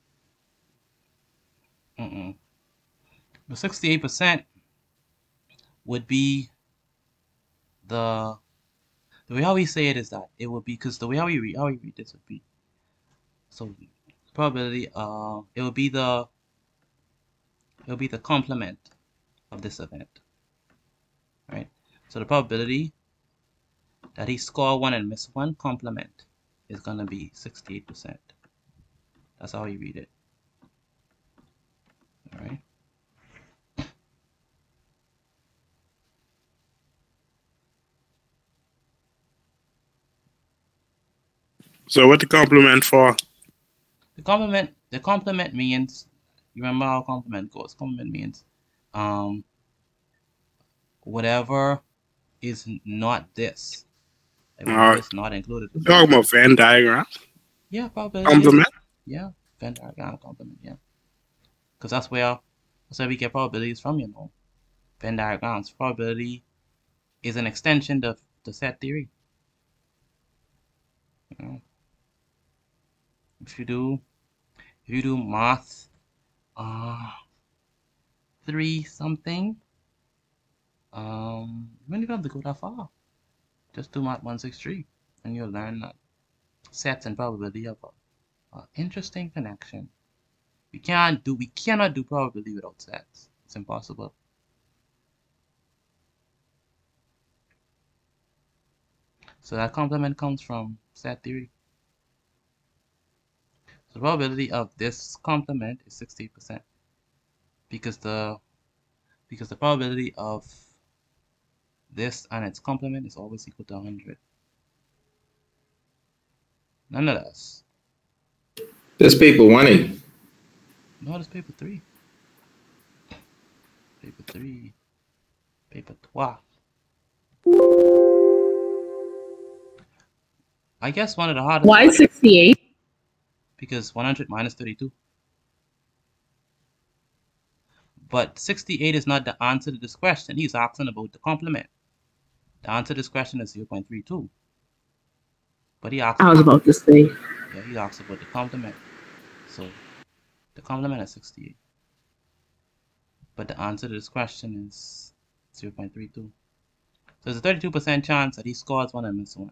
Mm-mm. The sixty-eight percent would be the the way how we say it is that it would be because the way how we read how we read this would be so probability uh it would be the it will be the complement of this event, right? So the probability that he score one and miss one complement is going to be sixty-eight percent. That's how you read it. All right. So what the complement for? The complement the complement means, you remember how complement goes. Complement means um whatever is not this. Like whatever Alright. is not included. Talking about Venn diagram. Yeah, probably. Complement. Yeah, Venn diagram complement. Yeah, because that's where that's where we get probabilities from. You know, Venn diagrams. Probability is an extension of the set theory. You know, if you do, if you do math, uh, three something, um, you don't even have to go that far. Just do math one six three, and you'll learn that sets and probability have a, a interesting connection. We can't do we cannot do probability without sets. It's impossible. So that complement comes from set theory. So the probability of this complement is sixty percent because the because the probability of this and its complement is always equal to one hundred. Nonetheless. This paper one A. No, it's paper three. Paper three. Paper trois. I guess one of the hardest. Why sixty-eight? Because one hundred minus thirty-two. But sixty-eight is not the answer to this question. He's asking about the complement. The answer to this question is zero point three two. But he asked. I was about to say. Yeah, he asked about the complement. So the complement is sixty-eight. But the answer to this question is zero point three two. So there's a thirty-two percent chance that he scores one and misses one.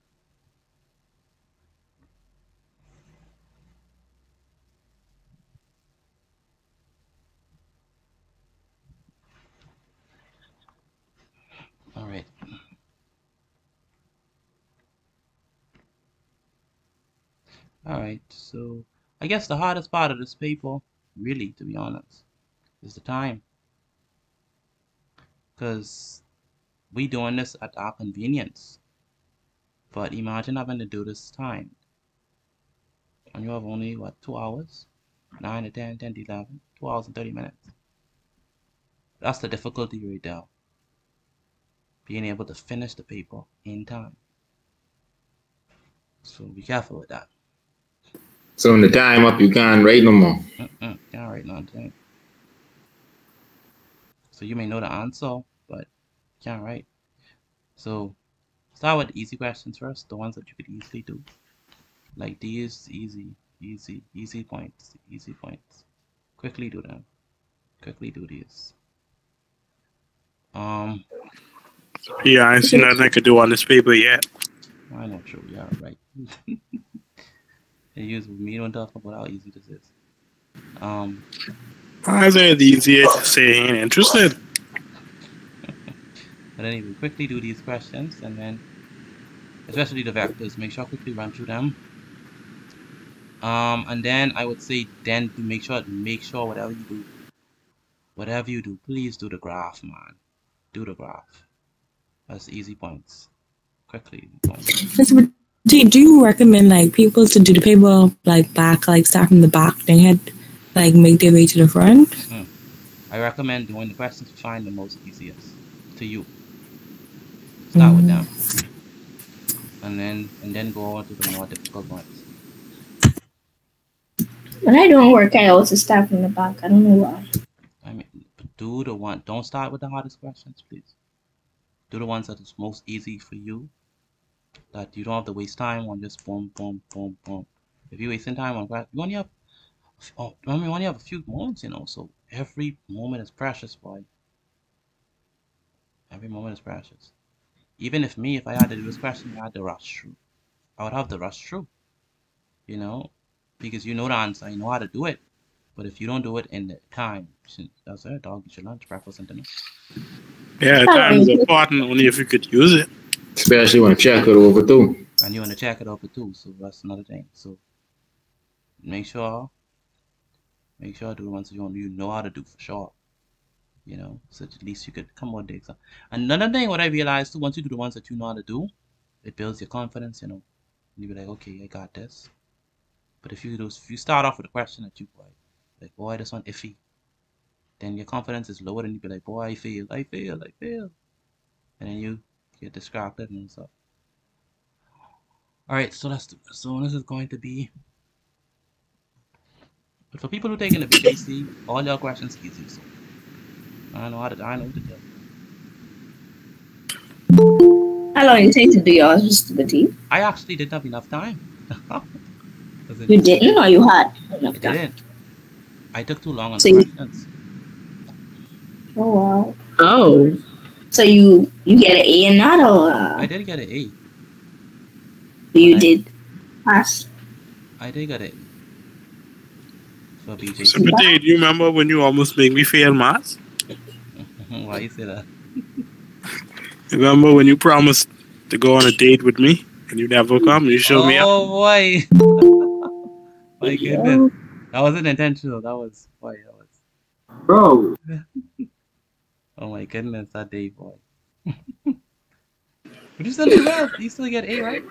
All right. All right, so I guess the hardest part of this paper, really, to be honest, is the time. Because we doing this at our convenience. But imagine having to do this time. And you have only, what, two hours? nine to ten, ten to eleven, two hours and thirty minutes. That's the difficulty right there. Being able to finish the paper in time. So be careful with that. So when the time up, you can't write no more. Mm-mm, can't write nothing. So you may know the answer, but can't write. So start with the easy questions first, the ones that you could easily do. Like these, easy, easy, easy points, easy points. Quickly do them. Quickly do these. Um. Yeah, I ain't seen nothing I could do on this paper yet. I know, true. Yeah, right. They use me don't talk about how easy this is. Um. Why is it easier to say he ain't interested? But anyway, quickly do these questions, and then, especially the vectors, make sure I quickly run through them. Um, and then I would say, then to make sure, make sure whatever you do, whatever you do, please do the graph, man. Do the graph. That's easy points. Quickly points. Do, do you recommend like people to do the paper like back, like start from the back, then head, like make their way to the front? Hmm. I recommend doing the questions to find the most easiest to you. Start mm. with them, and then and then go on to the more difficult ones. When I don't work, I also start from the back. I don't know why. I mean, do the one. Don't start with the hardest questions, please. Do the ones that is most easy for you, that you don't have to waste time on. Just boom, boom, boom, boom. If you're wasting time on that, you only have, oh, I mean, you only have a few moments, you know. So every moment is precious, boy. Every moment is precious. Even if me, if I had to do this question, I had to rush through. I would have to rush through, you know, because you know the answer, you know how to do it. But if you don't do it in the time, that's it, dog. Get your lunch, breakfast, and dinner. Yeah, time is important only if you could use it. Especially when you check it over too. And you want to check it over too, so that's another thing. So make sure, make sure do the ones you you know how to do for sure. You know, so at least you could come on the exam. Another thing, what I realized too, once you do the ones that you know how to do, it builds your confidence. You know, you be like, okay, I got this. But if you do, if you start off with a question that you like, like, boy, this one iffy, then your confidence is lower, and you be like, boy, I fail, I fail, I fail, and then you get distracted and stuff. All right, so that's the, so this is going to be. But for people who taking the B J C, all your questions easy. So I know how to. I know what to do. How long it takes to do yours, Mister T? I actually didn't have enough time. You didn't, or you had enough I time? didn't. I took too long on So the you- questions. Oh wow. Oh. So you you get an A in that, or uh, I did get an A. you I- did pass? I did get it for B J So, C. Pate, do you remember when you almost made me fail maths? Why you say that? Remember when you promised to go on a date with me and you never come? You showed me up. Oh boy! My goodness, that wasn't intentional. That was boy. That was. Bro, Oh my goodness, that day, boy. But you still do well. You still get A, right?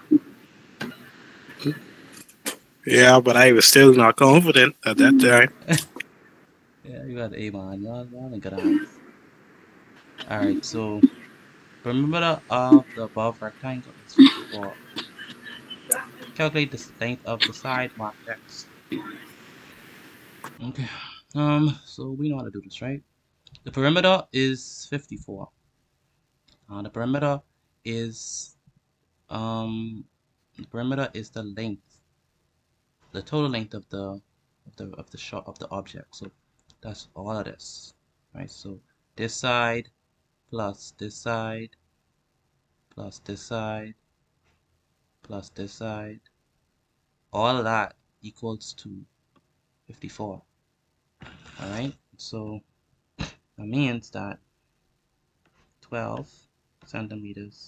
Yeah, but I was still not confident at that time. Yeah, you got A, man. Y'all, y'all in good hands. All right, so perimeter of the above rectangle is fifty-four. Calculate the length of the side marked X. Okay. Um. So we know how to do this, right? The perimeter is fifty-four. Uh, the perimeter is um. The perimeter is the length, the total length of the of the of the shot of the object. So that's all of this, right? So this side plus this side plus this side plus this side, all of that equals to fifty-four. All right, so that means that twelve centimeters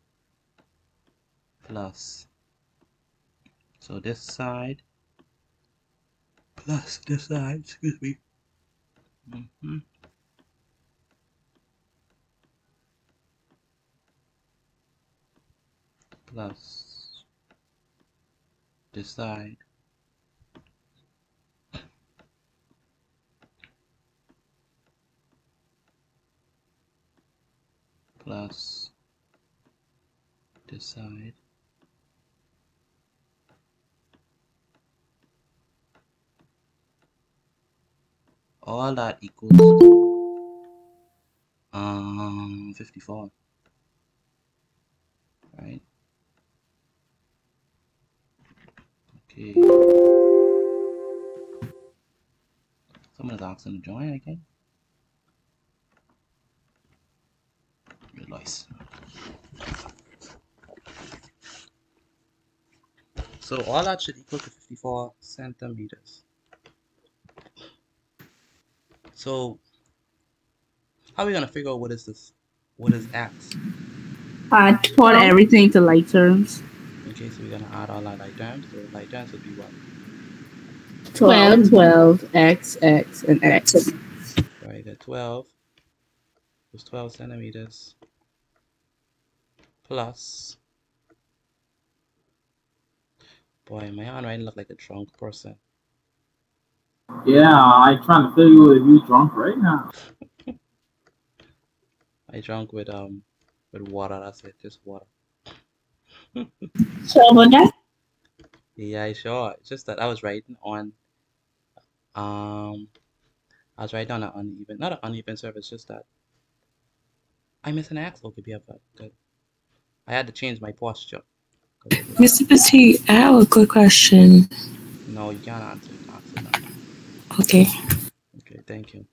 plus, so this side plus this side, excuse me. Mm-hmm. Plus this side plus this side all that equals to um fifty-four, right? Okay, someone is asking to join again. Realize. So all that should equal to fifty-four centimeters. So how are we gonna figure out what is this? What is X? Uh, put everything to like terms. Okay, so we're gonna add all our like terms. So like terms would be what? twelve, twelve, X, X, and X. Right, the twelve was twelve centimeters plus. Boy, my handwriting look like a drunk person. yeah, I trying to tell you if you drunk right now. I drunk with um with water. That's it, just water. So about that? Yeah, sure. It's just that I was writing on Um, I was writing down an uneven, not an uneven surface, just that I miss an X. Okay, yeah, but good. I had to change my posture. Mister Petit, I have a quick question. No, you can't answer it. Answer that. Okay. Okay, thank you.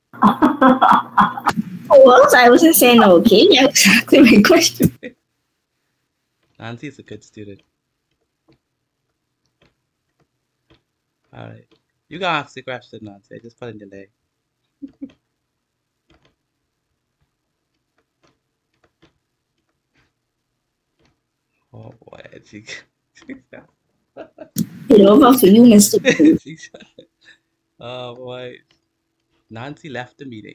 Well, I wasn't saying okay. Yeah, exactly my question. Nancy is a good student. All right. You can ask the question, Nancy. I just put in delay. Oh boy, she. It's over for you, Mister P. Oh boy, Nancy left the meeting.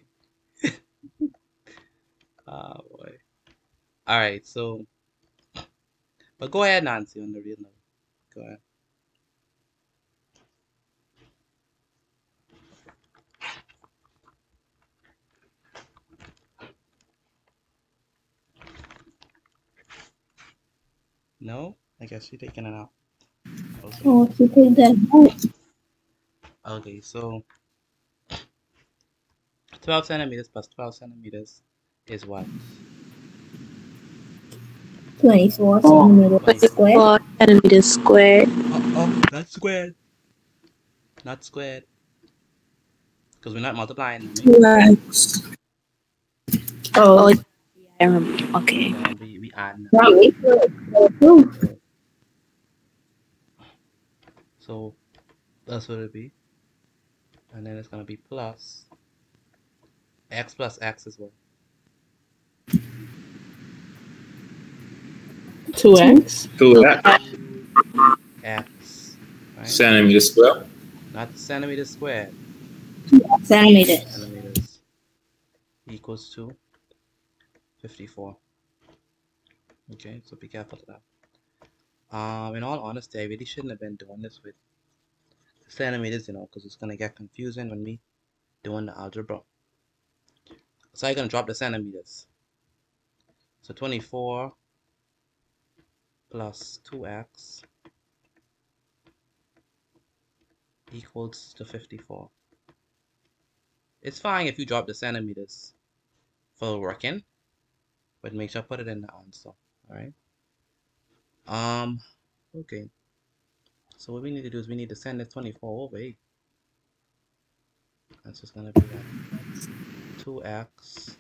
Oh boy. All right, so, but go ahead, Nancy, on the real note. Go ahead. No, I guess you're taking it out. Okay. Oh, she take that out. Okay, so twelve centimeters plus twelve centimeters is what? twenty-four centimeters squared. Four centimeters squared. Oh, oh, not squared. Not squared. Because we're not multiplying. Relax. Oh, Oh, I remember. Okay. And we, we add now. wow, wait for it. So that's what it'll be. And then it's going to be plus x plus x as well. Two X. Two X. X. Right? Centimeter square. Not centimeters squared. Centimeters. Centimeters equals to fifty-four. Okay, so be careful of that. Um, in all honesty, I really shouldn't have been doing this with centimeters, you know, because it's going to get confusing when we doing the algebra. So I'm going to drop the centimeters. So twenty-four plus two x equals to fifty-four. It's fine if you drop the centimeters for working, but make sure I put it in the answer. Alright. Um okay. So what we need to do is we need to send this twenty-four over eight. That's just gonna be that two x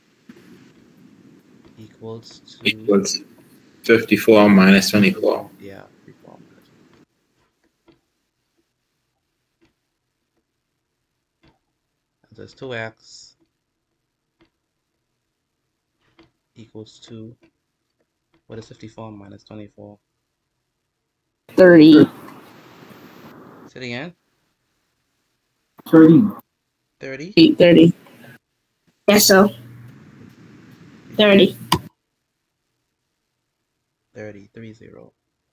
equals to Equals fifty-four minus twenty-four. yeah, fifty-four. So it's two x equals to, what is fifty-four minus twenty-four? thirty. Say it again. thirty. thirty? thirty. Yes, so. thirty. thirty, three zero.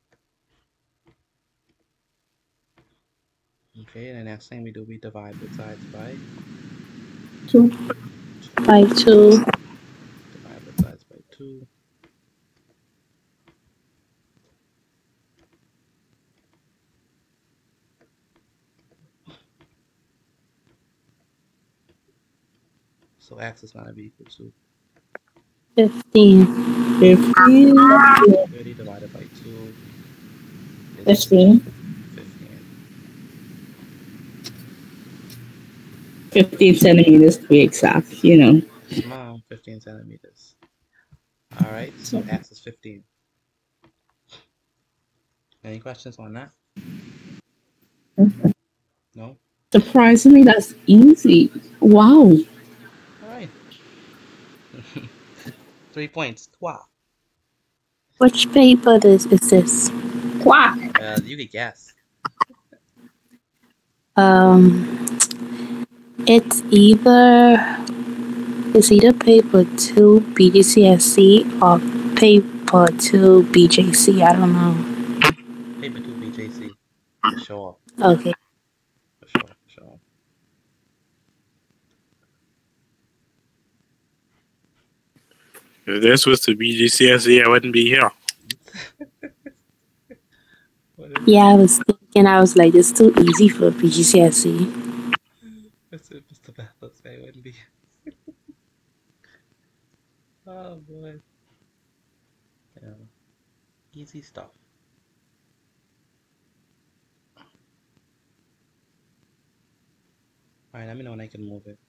Okay, and the next thing we do, we divide both sides by Two. By two. divide both sides by two. So x is gonna be equal to Fifteen. Fifteen. thirty divided by two is Fifteen. fifteen. Fifteen centimeters to be exact, you know. Come on, fifteen centimeters. Alright, so x is fifteen. Any questions on that? No? Surprisingly, that's easy. Wow. Alright. Three points. Trois. Which paper is, is this? Wow. Uh, you could guess. Um, it's either it's either paper two B G C S E or paper two B J C. I don't know. Paper two B J C. For sure. Okay. For sure, for sure. If this was the B G C S E, I wouldn't be here. Yeah, I was thinking. I was like, it's too easy for B G C S E. Oh boy. Yeah. Easy stuff. Alright, let me know when I can move it.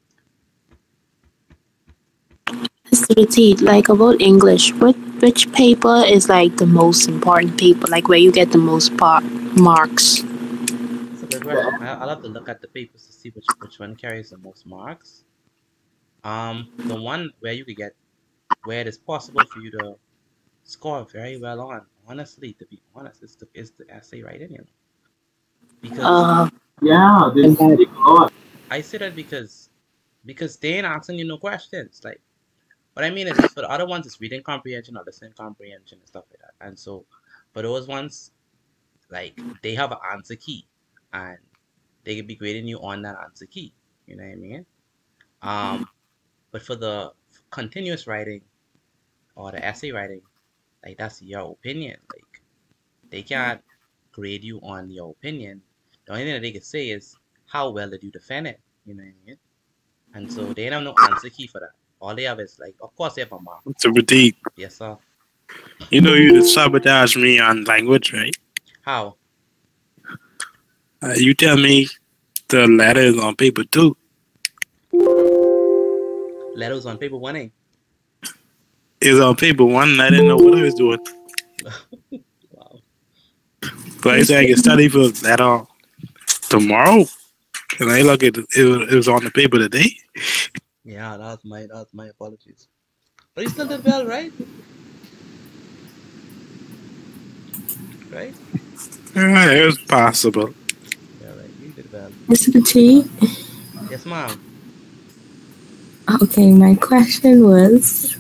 mister T, like about English, what which paper is like the most important paper, like where you get the most par- marks? That's a good question. I, I'll have to look at the papers to see which which one carries the most marks. Um, the one where you could get where it is possible for you to score very well on, honestly, to be honest, is the is the essay writing, you know. Because Uh, Yeah, this take a lot. I say that because because they ain't asking you no questions. Like what I mean is for the other ones it's reading comprehension or listening comprehension and stuff like that. And so for those ones, like they have an answer key and they could be grading you on that answer key. You know what I mean? Um, but for the continuous writing or the essay writing, like that's your opinion. Like they can't grade you on your opinion. The only thing that they can say is how well did you defend it. You know what I mean? And so they don't have no answer key for that. All they have is like, of course they have a mark. Super deep. Yes, sir. You know you just sabotage me on language, right? How? Uh, you tell me the letter is on paper two. Letters on paper one, eh? It's on paper one, and I didn't know what I was doing. Wow. But I said I can study for that all tomorrow. And I look at it, it was, it was on the paper today. Yeah, that's my that's my apologies. But you still did well, right? Right? Uh, it was possible. Yeah, right. You did well. mister T. Yes, ma'am. Okay, my question was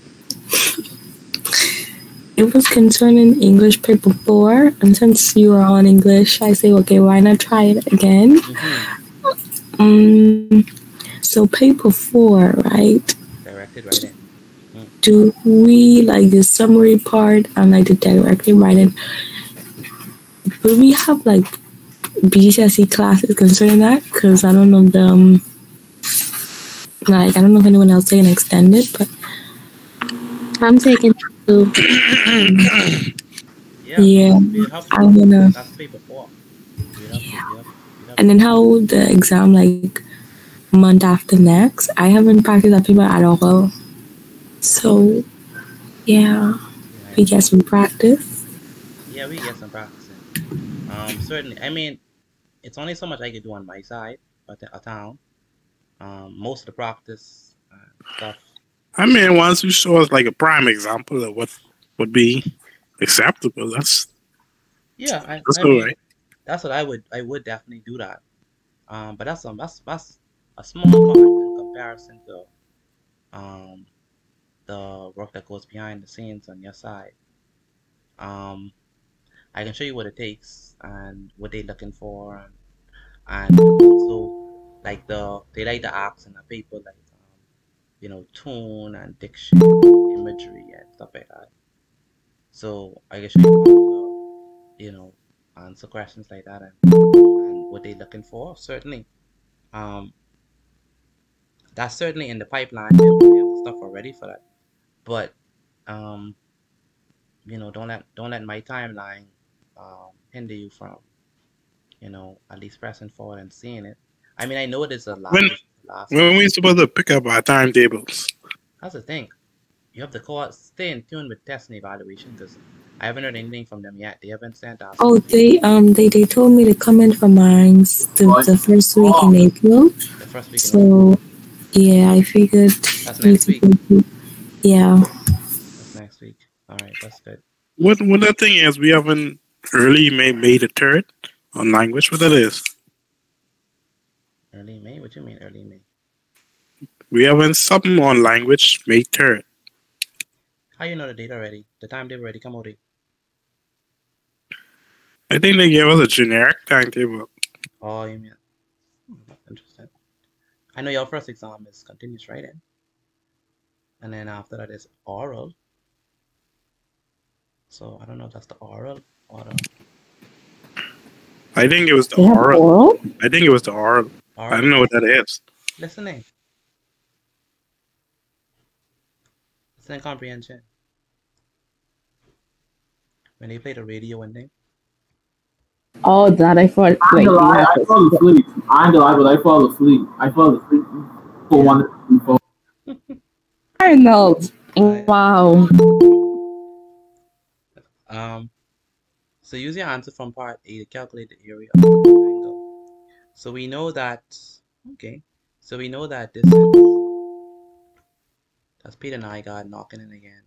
it was concerning English paper four, and since you are on English, I say, okay, why not try it again? Mm-hmm. Um, so paper four, right? Directed writing. Mm. Do we like the summary part and like the directed writing? Will we have like B C S E classes concerning that? Because I don't know them. Like I don't know if anyone else taking extended, but I'm taking two. Yeah. yeah, You have to. I'm gonna. That's paper four. You have to, you have, you have And then how the exam like month after next? I haven't practiced that paper at all. So yeah, we get some practice. Yeah, we get some practicing. Um, certainly. I mean, it's only so much I can do on my side, at the a town. Um, most of the practice uh, stuff. I mean, once you show us like a prime example of what would be acceptable, that's Yeah, I, that's I all mean, right. that's what I would I would definitely do that. Um, but that's um that's that's a small part in comparison to um the work that goes behind the scenes on your side. Um, I can show you what it takes and what they're looking for, and and also like the they like the acts in the paper, like um, you know, tone and diction, imagery and stuff like that. So I can show you how to, you know, answer questions like that and, and what they're looking for. Certainly, um, that's certainly in the pipeline. They have, they have the stuff already for that. But um, you know, don't let don't let my timeline um hinder you from, you know, at least pressing forward and seeing it. I mean, I know it is a lot. When It's the last when month. we supposed to pick up our timetables? That's the thing. You have to call, stay in tune with test and evaluation because I haven't heard anything from them yet. They haven't sent us. Oh, they um they, they told me to come in for mine the, the first week in April. The first week in April. So yeah, I figured. That's next week. Yeah. That's next week. All right, that's good. What what the thing is, we haven't really made made a third on language. What that is? Early May? What you mean early May? We haven't something on language May third. How you know the date already? The time they've already come out. I think they gave us a generic timetable. Oh, you mean? Hmm, that's interesting. I know your first exam is continuous writing. And then after that is oral. So I don't know if that's the oral or the I think it was the They have oral. oral? I think it was the oral. I oral. don't know what that is. Listening. Listening comprehension. When they play the radio and thing. Oh, that I thought I like ain't gonna you lie, have I to. fall asleep. I ain't gonna lie, but I fall asleep. I fall asleep for one before. Arnold. I, Wow. um, so use your answer from part A to calculate the area of the triangle. So we know that, okay, so we know that this is, that's Peter Nygaard knocking in again.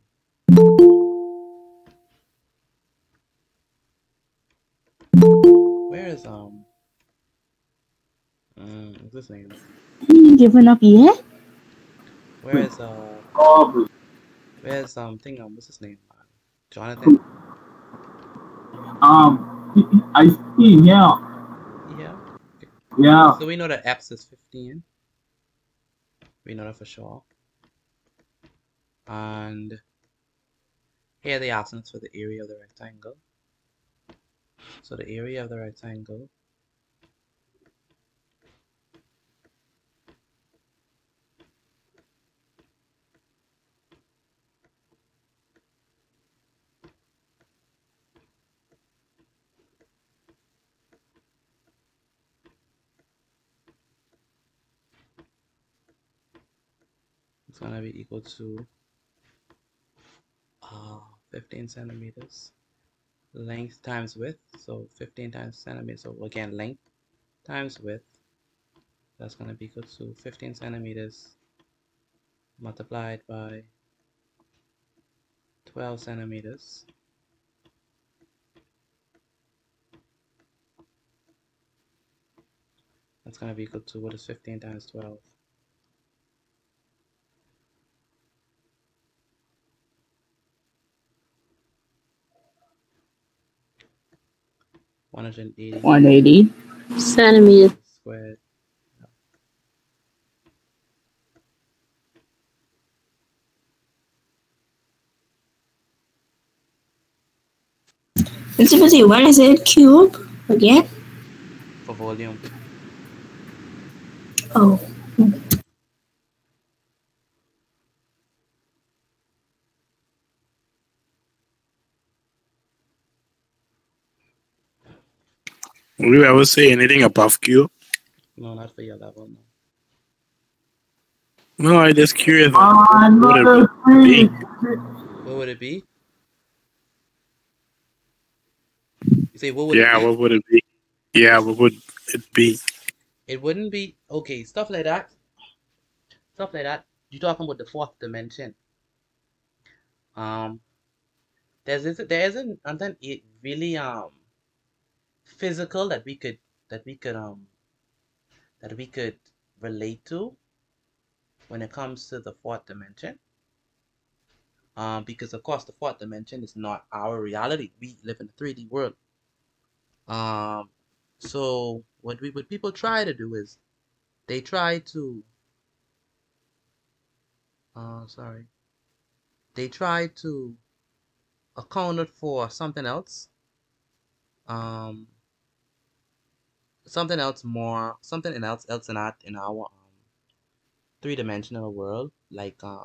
Where is, um, um what's his name? You giving up yet? Where is, uh, Oh, where's, um, thing, um, what's his name? Uh, Jonathan? um, I see now. Yeah. Okay. Yeah. So we know that X is fifteen. We know that for sure. And here they asking us for the area of the rectangle. So the area of the rectangle is going to be equal to uh, fifteen centimeters. Length times width. So fifteen times centimeters. So again, length times width. That's going to be equal to fifteen centimeters multiplied by twelve centimeters. That's going to be equal to, what is fifteen times twelve? one hundred eighty one eighty centimeters. squared. Let's see, when is it cube again? For volume. Oh. Will you ever say anything above cube? No, not for your level, no. No, I just curious. Another Be? thing. What would it be? You say, what would Yeah, it be? what would it be? Yeah, what would it be? It wouldn't be, okay, stuff like that. Stuff like that. You're talking about the fourth dimension. Um, there's this, there isn't nothing it really um physical that we could that we could um that we could relate to when it comes to the fourth dimension. Um, because of course the fourth dimension is not our reality. We live in a three D world. Um, so what we what people try to do is they try to uh sorry they try to account for something else. Um, something else more something else else in our in our um, three-dimensional world, like um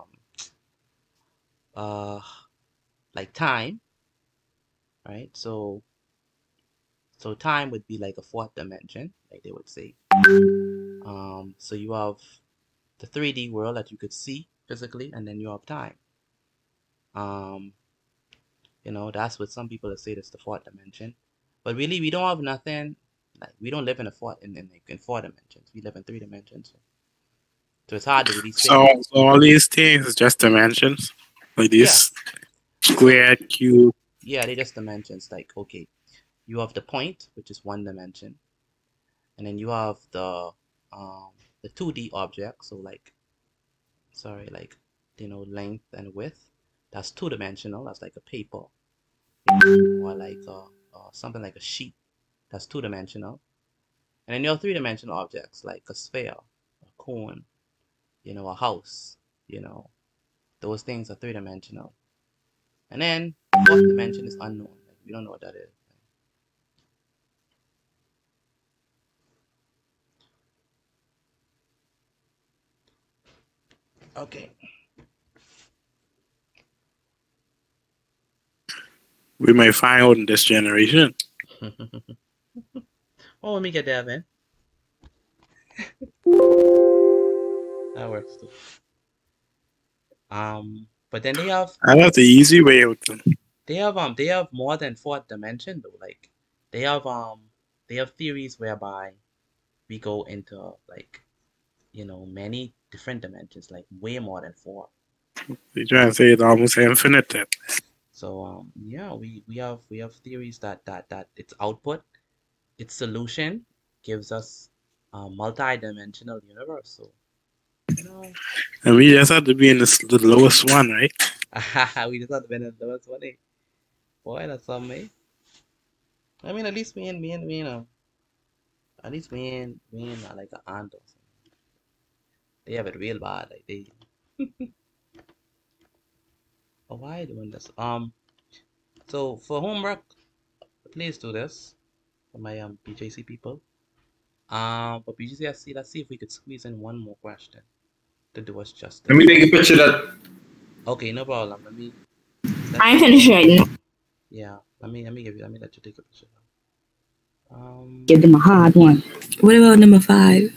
uh like time, right? So so time would be like a fourth dimension, like they would say. Um, so you have the three D world that you could see physically, and then you have time. Um, you know, that's what some people say that's the fourth dimension. But really, we don't have nothing. Like we don't live in a fourth in in, in four dimensions. We live in three dimensions. So, so it's hard to really say. So, so all these things is just dimensions, like Yeah. this square, cube. Yeah, they're just dimensions. Like, okay, you have the point, which is one dimension, and then you have the um the two D object. So like, sorry, like you know, length and width. That's two dimensional. That's like a paper, or like uh, uh something like a sheet. That's two dimensional. And then you have three dimensional objects like a sphere, a cone, you know, a house. You know, those things are three dimensional. And then the fourth dimension is unknown. Like, we don't know what that is. Okay. We might find out in this generation. Oh, let me get that, man. That works too. Um, but then they have I have the easy way out. Then. they have um they have more than fourth dimension though. Like they have um they have theories whereby we go into like you know many different dimensions, like way more than four. You're trying to say it's almost infinite. Then. So um yeah, we we have we have theories that that that its output, its solution gives us a multi-dimensional universe. So you know, And we just have to be in the, the lowest one, right? we just have to be in the lowest one. Eh? Boy, that's something. Eh? I mean, at least me and me and me, you know, at least me and me and uh, like an aunt or something. They have it real bad, like they. Oh, why are you doing this? Um, so for homework, please do this for my um B J C people. Um, but B J C, let's see, let's see if we could squeeze in one more question to do us justice. Let me take a picture of that. Okay, no problem. Let me. I'm finished right now. Yeah, let me let me give you let me let you take a picture. Um, Give them a hard one. What about number five?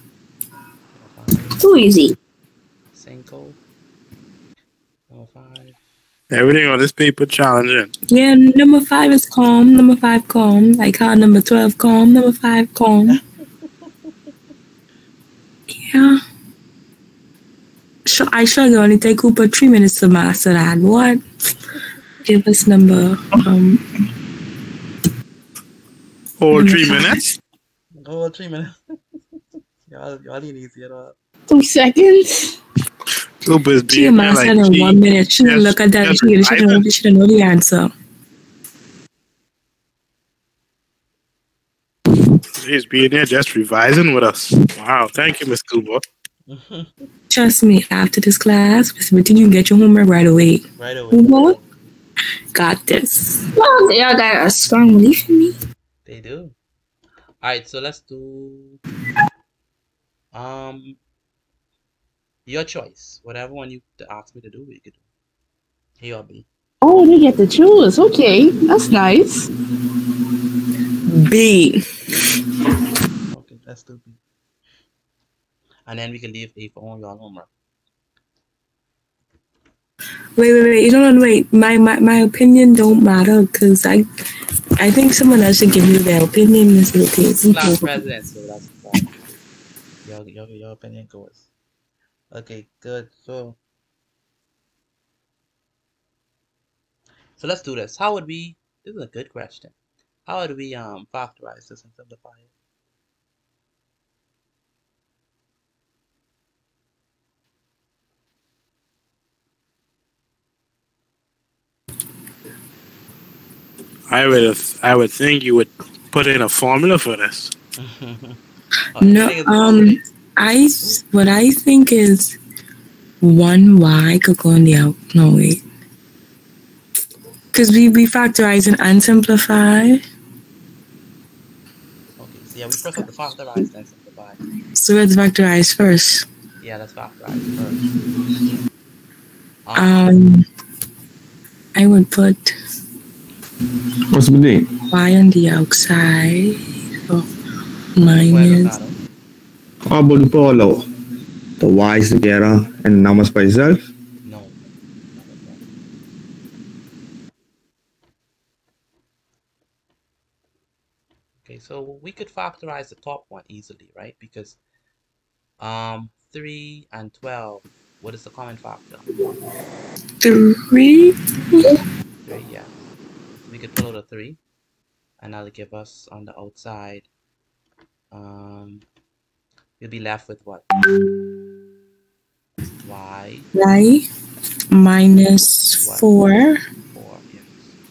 Too easy. Cinco. Number five. Everything on this paper challenging. Yeah, number five is calm. Number five calm. Like how number twelve calm. Number five calm. Yeah. So I should only take Cooper three minutes to master that. What? Give us number um. Oh, number three five. minutes? Oh, three minutes. y'all, y'all need easy at all. Two seconds. Cooper's She being there mastered like in she, one minute. She didn't yes, look at that. yes, She didn't she didn't know, she didn't know the answer. she's being there just revising with us. Wow, thank you, Miss Cooper. Trust me, after this class, Miss Betty, you can get your homework right away. Right away. What? Got this. Well, y'all got a strong belief in me. They do. Alright, so let's do um your choice. Whatever one you ask me to do, we could do. Here or B. Oh, they get to choose. Okay, that's nice. B. Okay, let's do B. And then we can leave A for all your homework. Wait, wait, wait. You don't wait. My, my, my opinion don't matter because I I think someone else should give you their opinion. This is okay. Class president, so that's fine. Your, your, your opinion goes. Okay, good. So, so let's do this. How would we? This is a good question. How would we um factorize this and simplify it? I would I would think you would put in a formula for this. Oh, you No, think it's um, complicated? I what I think is one y could go on the out. No wait, because we we factorize and unsimplify. Okay, so yeah, we first have to factorize, then simplify. So let's factorize first. Yeah, let's factorize first. Um, I would put What's the name? y on the outside. So Well, minus. Ricardo. How about the follow? The Y's together and numbers by itself? No. Okay, so we could factorize the top one easily, right? Because um three and twelve, what is the common factor? Three. Three, yeah. We could pull out a three, and that'll give us on the outside. Um, we'll be left with what? Y. Y minus What? four. Four, yes.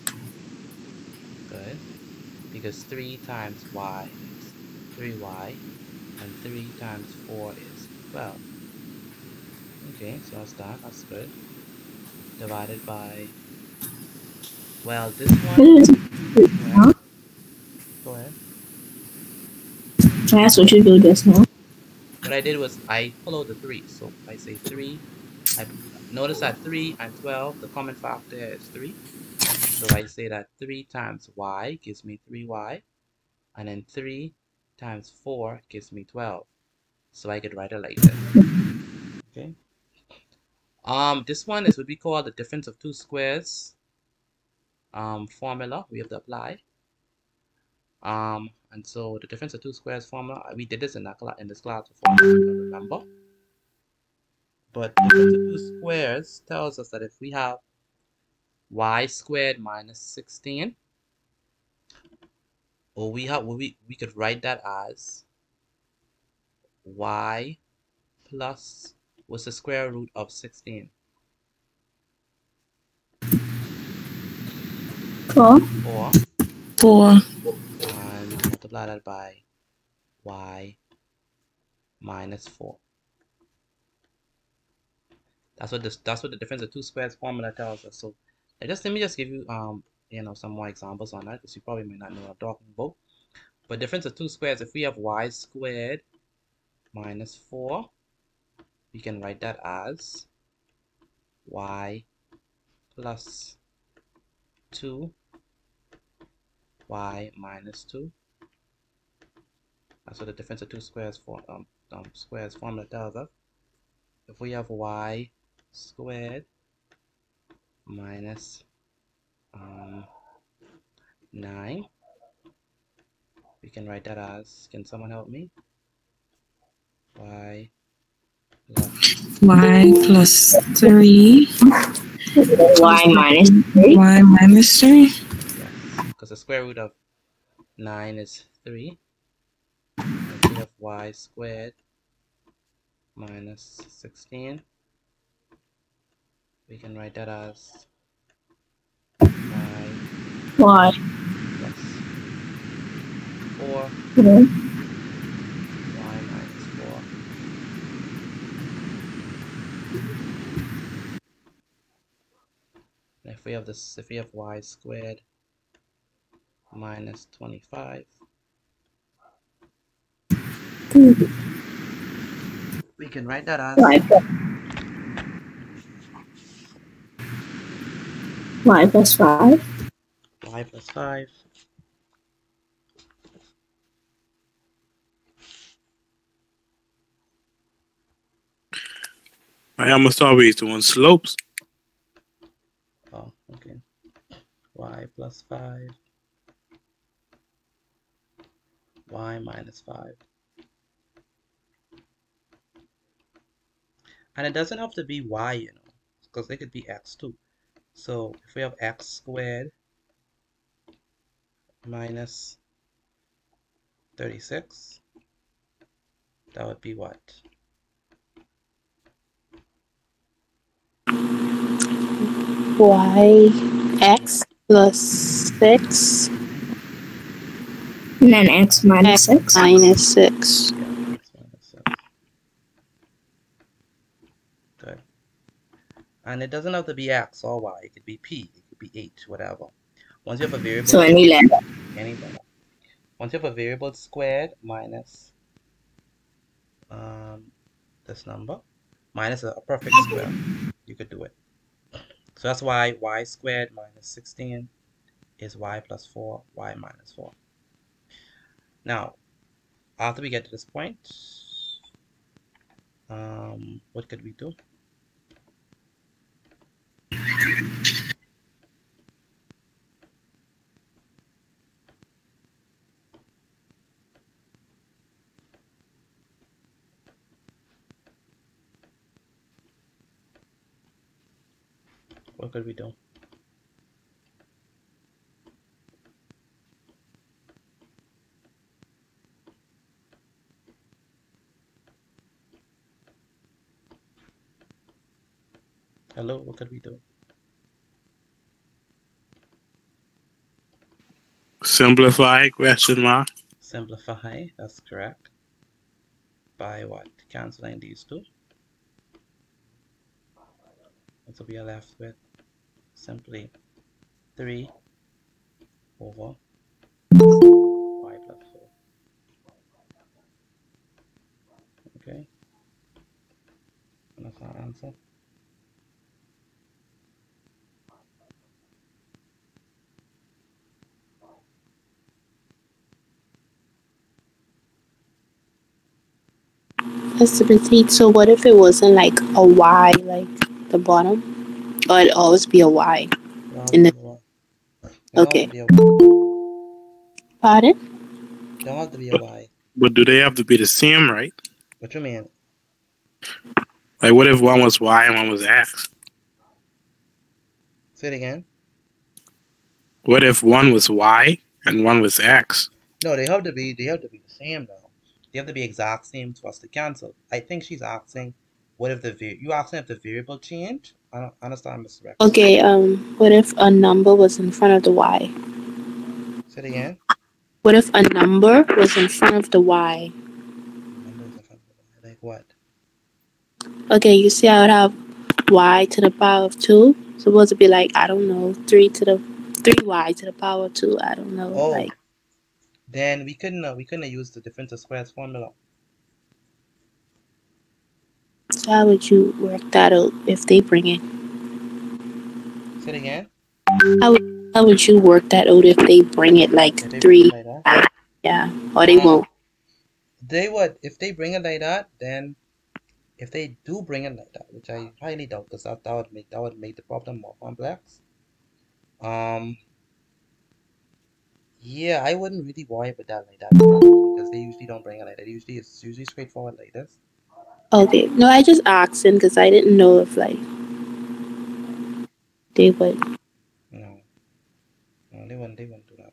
Good. Because three times y is three y, and three times four is twelve. Okay, so that's that. That's good. Divided by. Well, this one. Huh? Go ahead. That's what you do just now. What I did was I pull out the three. So if I say three, I notice that three and twelve, the common factor is three. So I say that three times y gives me three y, and then three times four gives me twelve. So I could write it like this. Okay. Um, this one is what we call the difference of two squares um, formula we have to apply. Um, and so the difference of two squares formula, we did this in that class, in this class before, I don't remember. But the difference of two squares tells us that if we have y squared minus sixteen, or we have we we could write that as y plus what's the square root of sixteen? Four. Four. Four. And multiply that by y minus four. That's what this that's what the difference of two squares formula tells us. So I just let me just give you um you know some more examples on that, because you probably may not know what I'm talking about. But difference of two squares, if we have y squared minus four, we can write that as y plus two y minus two. That's what the difference of two squares for um, um squares formula tells us. If we have y squared minus um nine, we can write that as, can someone help me? Y plus Y plus three. Y minus three. Y minus three. yes, because the square root of nine is three. If we have y squared minus sixteen, we can write that as y Y. plus four Mhm. y minus four. And if we have this, if we have y squared minus twenty-five, we can write that as Y plus, y plus five. y plus five I almost always doing slopes. oh okay y plus five y minus five. And it doesn't have to be y, you know, because it could be x too. So if we have x squared minus thirty-six, that would be what? Y x plus six. And then x minus X six. minus six. Yeah, x minus six. Good. And it doesn't have to be x or y. It could be p. It could be eight, whatever. Once you have a variable, So any letter. anything. Once you have a variable squared minus um this number minus a, a perfect square, you could do it. So that's why y squared minus sixteen is y plus four, y minus four. Now, after we get to this point, um, what could we do? What could we do? Hello, what could we do? Simplify, question mark. Simplify, that's correct. By what? Canceling these two. And so we are left with simply three over y plus four. Okay, and that's our answer. S to the T. So what if it wasn't like a Y, like the bottom? Or it'd always be a Y in the. Okay. Pardon? Don't have to be a Y. But do they have to be the same, right? What you mean? Like, what if one was Y and one was X? Say it again. What if one was Y and one was X? No, they have to be. They have to be the same though. They have to be exact same for us to cancel. I think she's asking, what if the var- you asking if the variable change? I don't understand, Mister Rex. Okay. Um. What if a number was in front of the Y? Say it again. What if a number was in front of the Y? Like what? Okay, you see I would have Y to the power of two. Supposed to be like, I don't know, three to the three Y to the power of two. I don't know. Oh, Like, then we couldn't uh, we couldn't have used the difference of squares formula. so how would you work that out if they bring it? Say it again. How would, how would you work that out if they bring it like If they three? bring it like that? Yeah, or they Um, won't. They would if they bring it like that. Then if they do bring it like that, which I highly doubt, because that, that would make that would make the problem more complex. Um. Yeah, I wouldn't really worry about that like that because they usually don't bring it like that. Usually it's usually straightforward like this. Okay, no, I just asked him because I didn't know if like they would. No, no, they wouldn't. They wouldn't do that.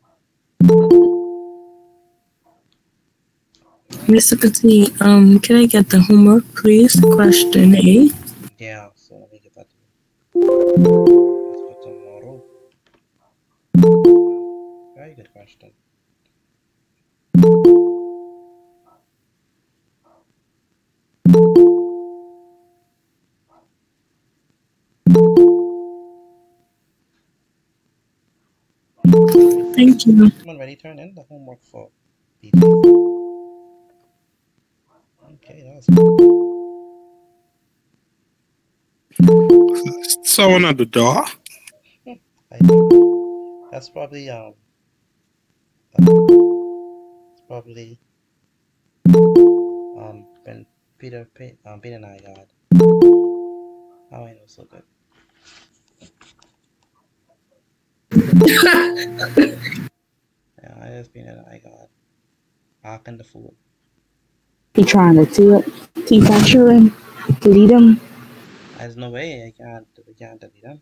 Mister Petit, um, can I get the homework, please? Question A. Yeah. So let me get that to you. That's for tomorrow. Very good question. Thank you. Someone ready turn in the homework for D J? Okay, that was good. Someone at the door. I think that's probably um it's probably um Ben Peter Pe- um Peter and I got how I know so good. Yeah, I just been and I got hawking the food. He trying to te- teach our children, delete them. There's no way I can't we can't delete them.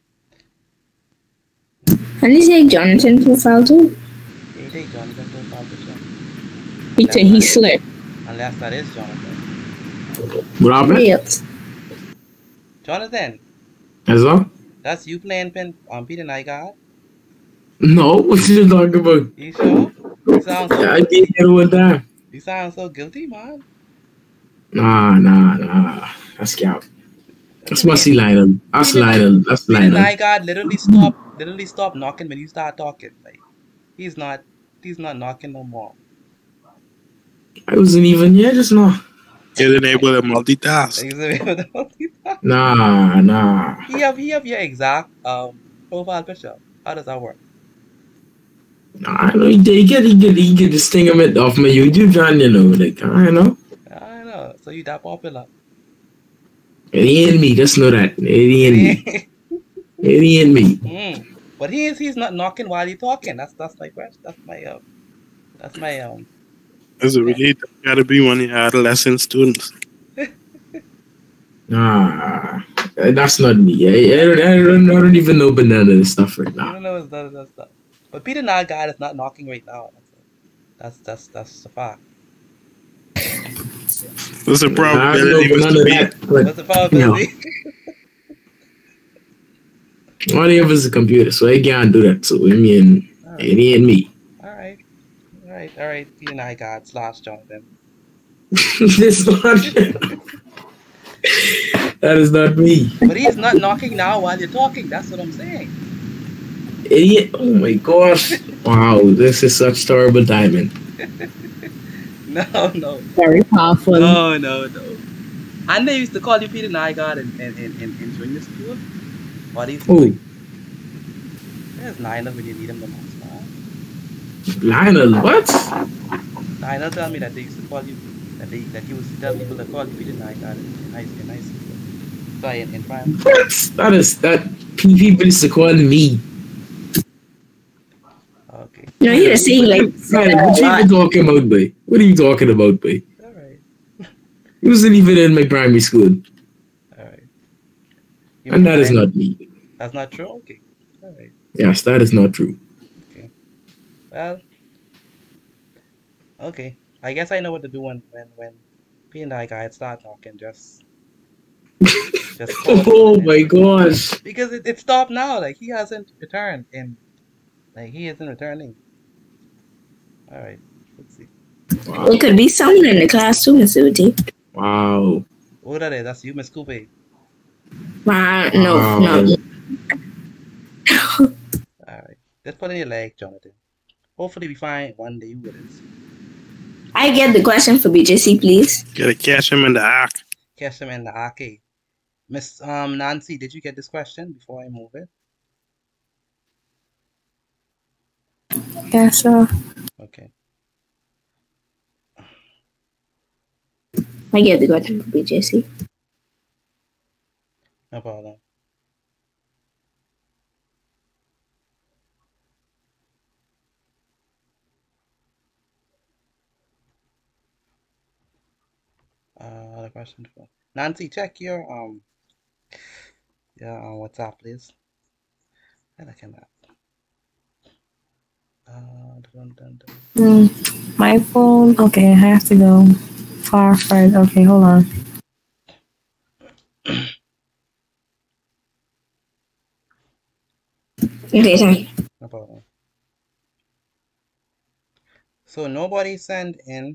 And you say Jonathan profile too? You take Jonathan profile picture. He said he slipped. Unless that is Jonathan. What happened? Yes. Jonathan, Is that? that's you playing pen um Peter and I got? No, what you talking about? You sure? You sound so Yeah, I did hear one time. you sound so guilty, man. Nah, nah, nah. That's cap. That's Musty Lionel. That's Lionel. That's Peter and I Lionel. got literally stop literally stop knocking when you start talking. Like he's not he's not knocking no more. I wasn't even here just now. Isn't able to multitask. He's able to multitask. Nah, nah. He have he have your exact um profile picture. How does that work? Nah, I know he did. He get, he get, he get this thing of it off my YouTube channel, you know. Like, I know. I know. So you that popular. It ain't me. Just know that. It ain't me. It ain't me. Mm. But he is he's not knocking while you're talking. That's that's my question. That's my um that's my um Is it really gotta be one of your adolescent students? Nah, that's not me. I, I, don't, I, don't, I don't even know banana and stuff right I now. don't know it's none of that stuff. But Peter Nile God is not knocking right now. That's that's that's a fact. What's the I don't probability? know What's none the of beat? that. But, What's the probability? all they have is a computer, so I can't do that. So, I mean, Alright. it ain't me. Alright. Alright, alright. Peter Nile God slash Jonathan. It's not. That is not me. But he's not knocking now while you're talking. That's what I'm saying. Idiot. Oh my gosh. Wow, this is such terrible timing. No, no. Very powerful. No, no, no. And they used to call you Peter Nile God in, in, in, in, in junior school. What is Oh, There's Lionel when you need him the most, man. Lionel, what? Lionel tell me that they used to call you That they that you used to tell people to call you Peter Knight at in high in high school. Sorry, in, in primary. What? That is that people used to call me. Okay. No, you're saying like. Right, what you even talking about, boy? What are you talking about, boy? All right. You wasn't even in my primary school. All right. You And mean that is I- not me. That's not true. Okay. All right. Yes, that is not true. Okay. Well. Okay. I guess I know what to do when when when P and I guy start talking. Just just call Oh him. my gosh. Because it, it stopped now. Like he hasn't returned in. Like he isn't returning. All right. Let's see. It could be someone in the class too, Miss Uti. Wow. What that is? That's you, Miss Coupe. Uh, no, Wow. no. All right. Just put in your leg, Jonathan. Hopefully we find one day who it is. I get the question for B J C, please. Gotta catch him in the act. Catch them in the arcade. Miss um Nancy, did you get this question before I move it? Yeah, sure. Okay. I get the question for B J C. No problem. Uh, the question for Nancy, check your um your uh, WhatsApp, please. And I cannot. Uh, dun, dun, dun. Mm, my phone. Okay, I have to go far further. Okay, hold on. Okay, sorry. No problem. So nobody sent in.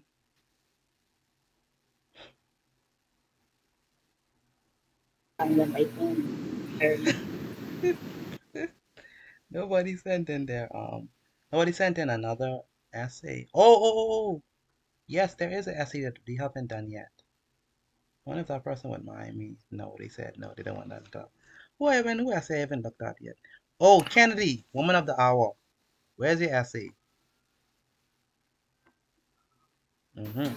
Nobody sent in their um. Nobody sent in another essay. Oh, oh, oh, oh. Yes, there is an essay that we haven't done yet. I wonder if that person would mind me. No, they said no, they don't want that stuff. Who I haven't, who essay I haven't looked at yet? Oh, Kennedy, Woman of the Hour. Where's your essay? Mm-hmm.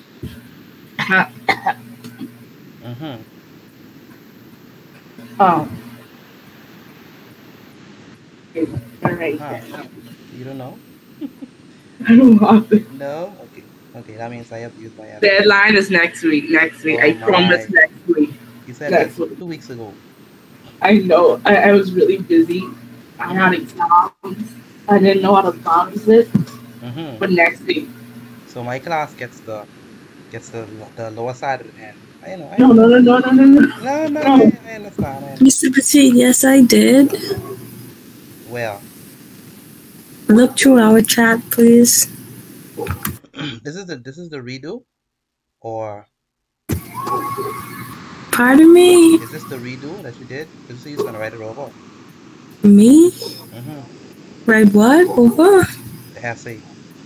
Mm-hmm. Oh. All right. Huh. You don't know? I don't have it. No? Okay. Okay, that means I have to use my essay. Deadline is next week. Next week. Oh I my. promise next week. You said Next that week. two weeks ago. I know. I, I was really busy. I had exams. I didn't know how to balance it. Mm-hmm. But next week. So my class gets the gets the the lower side of the end. I know. I No, know. no, no, no, no, no, no. No, no, No. I, I understand. I understand. Mister Petit, yes, I did. Well, Look through our chat, please. this is the this is the redo, or Pardon me? is this the redo that you did? This is you're gonna write it over. Me? Mm-hmm. Right, what? Over? The essay.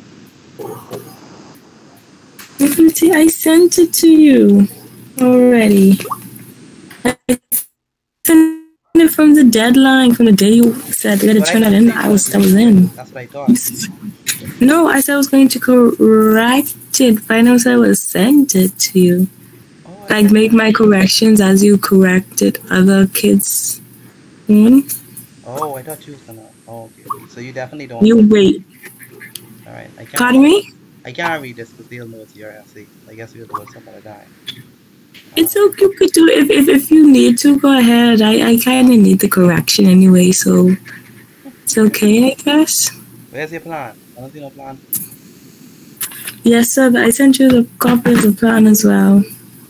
Mister Petit, I sent it to you already. I sent it from the deadline, from the day you said you gotta But I turn it thought in. you I said was, you I was were in. good. That's what I thought. No, I said I was going to correct it, but I never said I would send it to you. Oh, I Like, thought- make my corrections as you corrected other kids. Hmm? Oh, I thought you was gonna. Oh, okay, okay. So you definitely don't. You wait. All right. I can't. Pardon me? I can't read this because they'll know it's your essay. I guess we'll do it some other time. It's okay. You could do it. If, if, if you need to, go ahead. I, I kind of need the correction anyway, so it's okay, I guess. Where's your plan? I don't see no plan. Yes, sir. But I sent you the copy of the plan as well.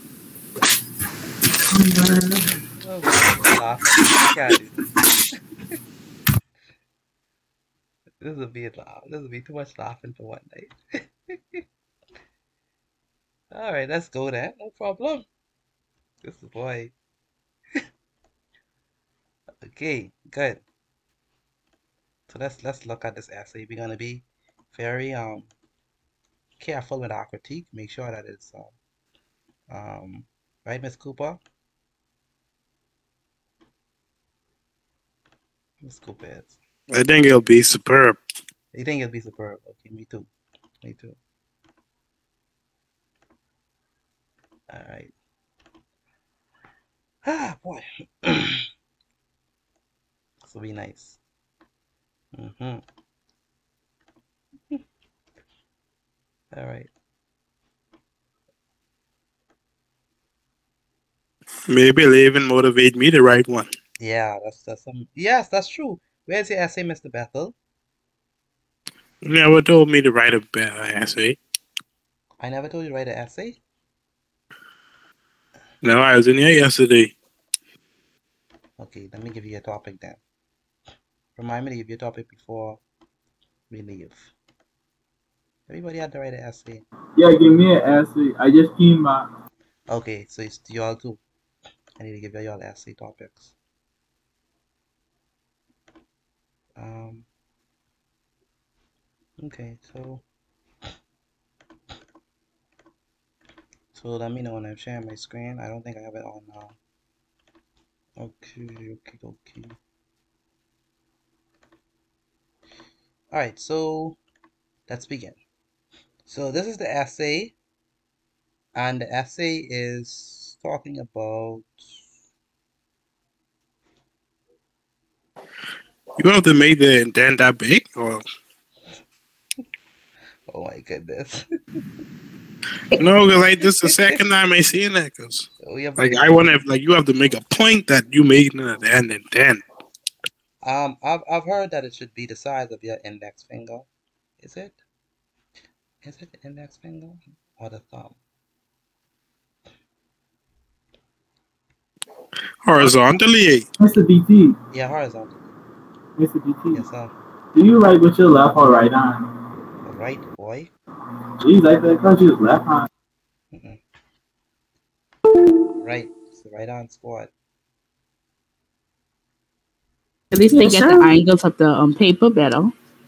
Oh, laugh. I can't do this. This will be a laugh. This will be too much laughing for one night. All right, let's go then. No problem. This is boy. Okay, good. So let's let's look at this essay. We're gonna be very um careful with our critique. Make sure that it's um um right, Miss Cooper. Miss Cooper is. I think it'll be superb. You think it'll be superb? Okay, me too. Me too. All right. Ah, boy. This will be nice. Mm-hmm. All right. Maybe it'll even motivate me to write one. Yeah, that's that's some. Yes, that's true. Where's your essay, Mister Bethel? You never told me to write a better essay. I never told you to write an essay. No, I was in here yesterday. Okay, let me give you a topic then. Remind me to give you a topic before we leave. Everybody had to write an essay. Yeah, give me an essay. I just came back. Okay, so it's y'all too. I need to give y'all essay topics. Um. Okay, so so let me know when I'm sharing my screen. I don't think I have it on now. Okay, okay, okay. All right, so let's begin. So this is the essay, and the essay is talking about. You have to make the indent that big, or Oh my goodness. no? Because like this is the second time I seen that. Cause So we have like to I want to like you have to make a point that you made an indent and then. Um, I've I've heard that it should be the size of your index finger. Is it? Is it the index finger or the thumb? Horizontally. Mister D T. Yeah, horizontal. Mister D T. Yes, sir. Do you write with your left or right hand? Right, boy. Jeez, I thought you was left hand. Mm-mm. Right. It's the right hand squad. At least Yeah, they get sure. the angles of the um, paper better.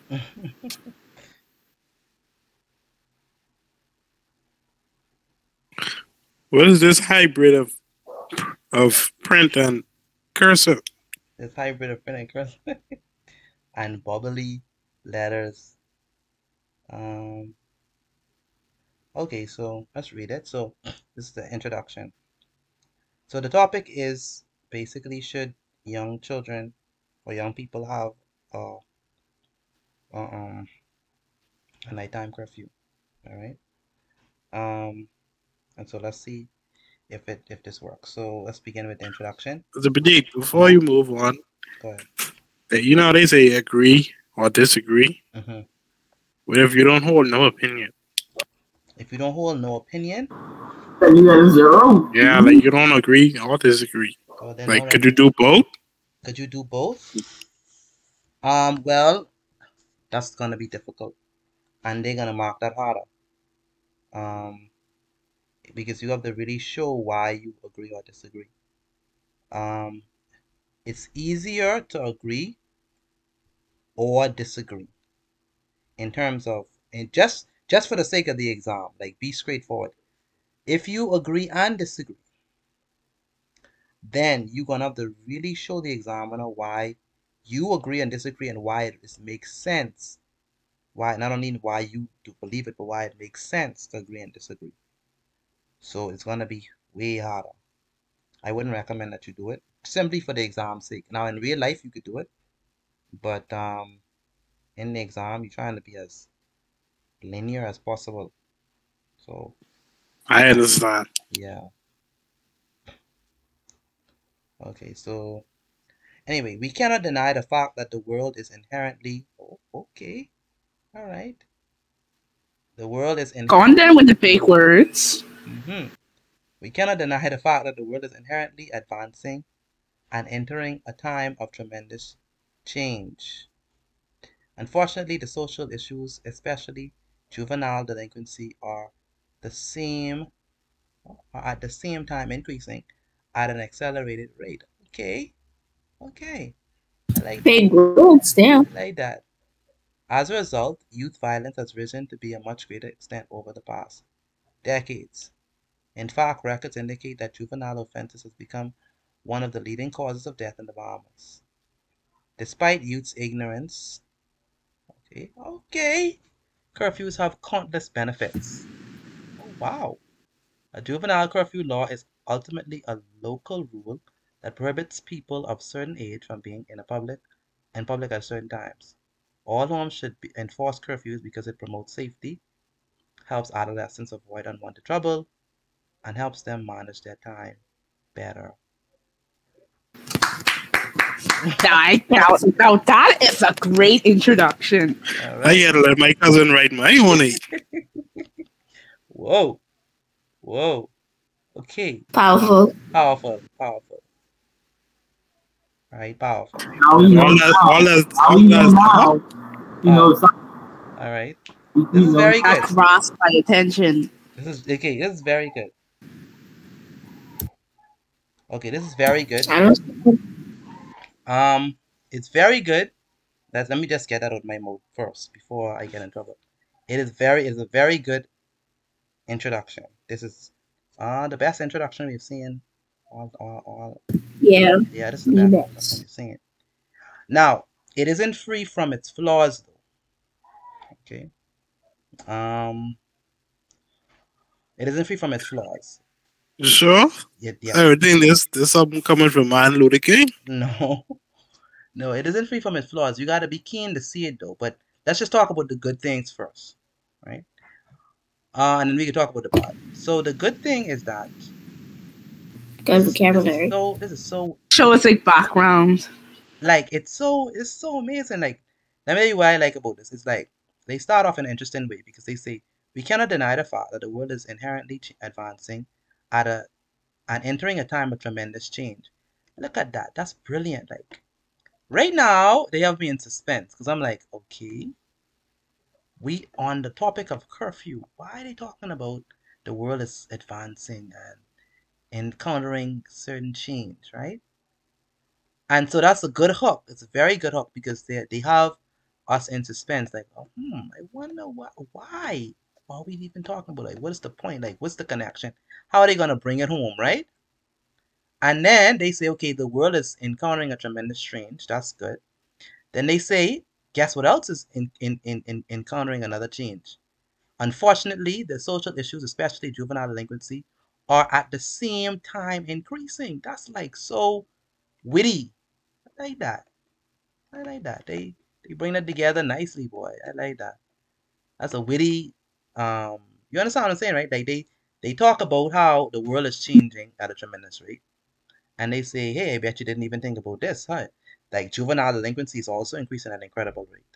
What is this hybrid of of print and cursive? This hybrid of print and cursive and bubbly letters. Um. Okay, so let's read it. So this is the introduction. So the topic is basically should young children or young people have uh, uh, um a nighttime curfew? All right. Um, and so let's see if it if this works. So let's begin with the introduction. The Benedict, before you move on, Go ahead. you know how they say agree or disagree. Mm-hmm. What if you don't hold no opinion? If you don't hold no opinion, Then you got a zero. Yeah, like you don't agree or disagree. well, then Like, all could right. you do both? Could you do both? Um, well, that's gonna be difficult, and they're gonna mark that harder. Um, because you have to really show why you agree or disagree. Um, it's easier to agree or disagree in terms of and just just for the sake of the exam, like be straightforward. If you agree and disagree, then you're gonna have to really show the examiner why you agree and disagree and why it is, makes sense. Why not only why you do believe it, but why it makes sense to agree and disagree. So it's gonna be way harder. I wouldn't recommend that you do it simply for the exam's sake. Now in real life you could do it, but um in the exam you're trying to be as linear as possible. So I understand. yeah. Okay, so anyway, we cannot deny the fact that the world is inherently oh, okay. All right. The world is in Gone there with the fake words. hmm We cannot deny the fact that the world is inherently advancing and entering a time of tremendous change. Unfortunately, the social issues, especially juvenile delinquency, are the same are at the same time increasing at an accelerated rate. Okay. Okay. I like Big rules, damn. I like that. As a result, youth violence has risen to be a much greater extent over the past decades. In fact, records indicate that juvenile offenses has become one of the leading causes of death in the Bahamas. Despite youth's ignorance, okay, okay, curfews have countless benefits. Oh, wow. A juvenile curfew law is ultimately a local rule that prohibits people of certain age from being in a public in public at certain times. All homes should be, enforce curfews because it promotes safety, helps adolescents avoid unwanted trouble, and helps them manage their time better. Now, now, now that is a great introduction. All I right. gotta let my cousin write my own name. Whoa. Whoa. Okay. Powerful. Powerful. Powerful. Right. Powerful. Now we know All that, now. all that, Now all we know that. now. You know, some, All right. we, This we is know very That good. grasped my attention. This is okay. This is very good. Okay, this is very good. I don't. Um, it's very good. Let let me just get that out of my mouth first before I get in trouble. It is very, it's a very good introduction. This is uh the best introduction we've seen. All, all, all. Yeah. Yeah, this is the best Yes. introduction we've seen. Now, it isn't free from its flaws, though. Okay. Um, it isn't free from its flaws. You sure? Yeah, yeah. Everything this, this something coming from Martin Luther King. No, no, it isn't free from its flaws. You got to be keen to see it, though. But let's just talk about the good things first, right? Uh, and then we can talk about the bad. So the good thing is that Good this is, this is vocabulary. so this is so Show us like background. like it's so it's so amazing. Like let me tell you what I like about this. It's like they start off in an interesting way because they say we cannot deny the fact that the world is inherently ch- advancing at a and entering a time of tremendous change. Look at that. That's brilliant. Like right now they have me in suspense because I'm like, okay, we on the topic of curfew. Why are they talking about the world is advancing and encountering certain change, right? And so that's a good hook. It's a very good hook because they they have us in suspense. Like, oh, hmm, I wonder why. Why are we even talking about? Like, what is the point? Like, what's the connection? How are they gonna bring it home, right? And then they say, okay, the world is encountering a tremendous change. That's good. Then they say, guess what else is in, in, in, in encountering another change? Unfortunately, the social issues, especially juvenile delinquency, are at the same time increasing. That's like so witty. I like that. I like that. They they bring that together nicely, boy. I like that. That's a witty. Um, you understand what I'm saying, right? Like they they talk about how the world is changing at a tremendous rate, and they say, hey, I bet you didn't even think about this, huh? Like juvenile delinquency is also increasing at an incredible rate.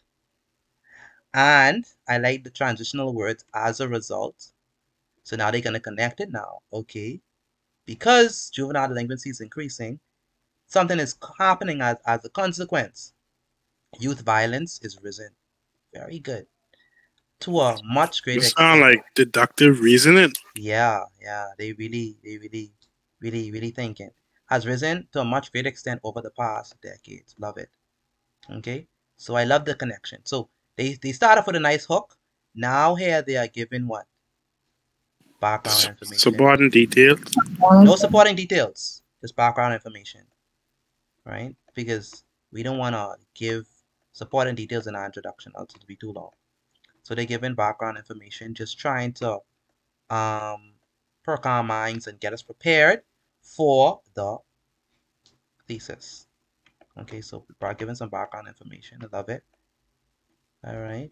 And I like the transitional words as a result. So now they're gonna connect it now. Okay. Because juvenile delinquency is increasing, something is happening as, as a consequence. Youth violence is risen. Very good. To a much You greater sound extent. like deductive reasoning. Yeah, yeah. They really, they really, really, really thinking. Has risen to a much greater extent over the past decades. Love it. Okay. So I love the connection. So they, they start off with a nice hook. Now here they are giving what? Background information. Supporting details. No supporting details. Just background information. Right? Because we don't want to give supporting details in our introduction, else it'll be too long. So they're giving background information, just trying to um, perk our minds and get us prepared for the thesis. Okay, so we're giving some background information. I love it. All right.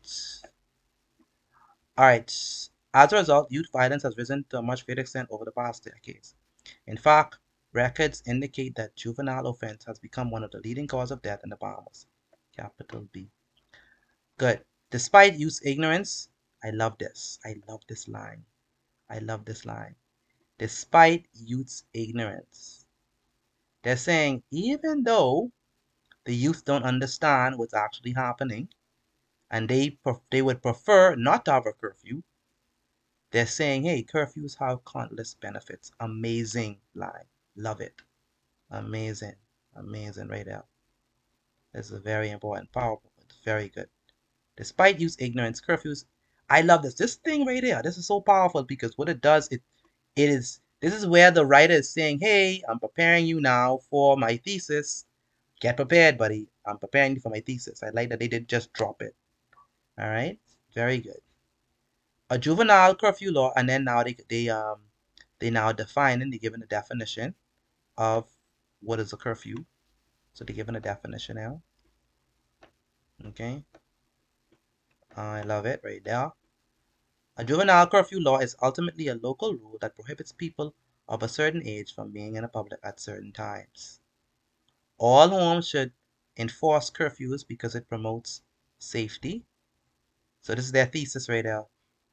All right. As a result, youth violence has risen to a much greater extent over the past decades. In fact, records indicate that juvenile offense has become one of the leading causes of death in the Bahamas. Capital B. Good. Despite youth's ignorance, I love this. I love this line. I love this line. Despite youth's ignorance. They're saying even though the youth don't understand what's actually happening and they they would prefer not to have a curfew, they're saying, hey, curfews have countless benefits. Amazing line. Love it. Amazing. Amazing right there. This is very important. Powerful. It's very good. Despite youth's ignorance, curfews. I love this. This thing right here. This is so powerful because what it does, it it is this is where the writer is saying, hey, I'm preparing you now for my thesis. Get prepared, buddy. I'm preparing you for my thesis. I like that they didn't just drop it. All right. Very good. A juvenile curfew law, and then now they they um they now define and they're given a definition of what is a curfew. So they're given a definition now. Okay. I love it right there. A juvenile curfew law is ultimately a local rule that prohibits people of a certain age from being in the public at certain times. All homes should enforce curfews because it promotes safety. So this is their thesis right there.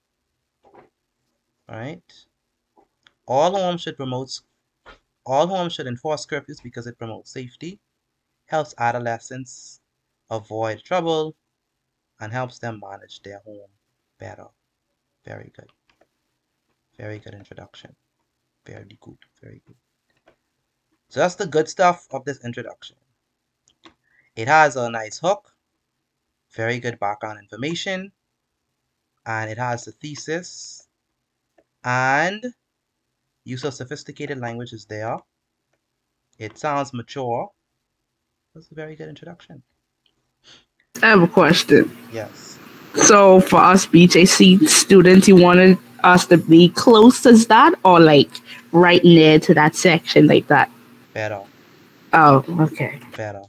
All right. All homes should promote all homes should enforce curfews because it promotes safety, helps adolescents avoid trouble, and helps them manage their home better. Very good. Very good introduction. Very good. Very good. So that's the good stuff of this introduction. It has a nice hook, very good background information, and it has the thesis, and use of sophisticated language is there. It sounds mature. That's a very good introduction. I have a question. Yes. So for us B J C students, you wanted us to be close as that, or like right near to that section like that? Better. Oh, okay. Better.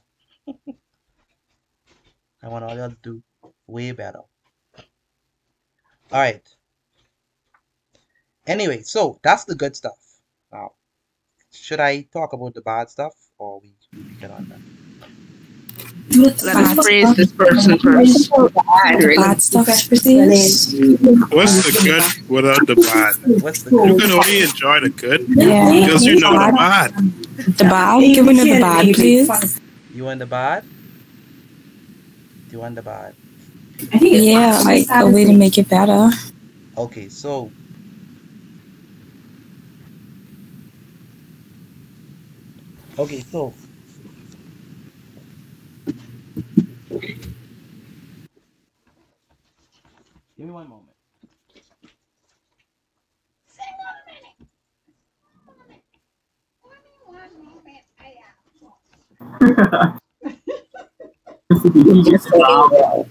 I want all y'all to do way better. All right. Anyway, so that's the good stuff. Now, should I talk about the bad stuff, or we, we get on that? Let us praise this person first. Bad stuff, please. What's the good without the bad? What's the You good? can only enjoy the good Yeah. because you know the bad. The bad? Give me the bad, please. You want the bad? Do you want the bad? Yeah, like a way to make it better. Okay, so okay, so give me one moment. He just wow.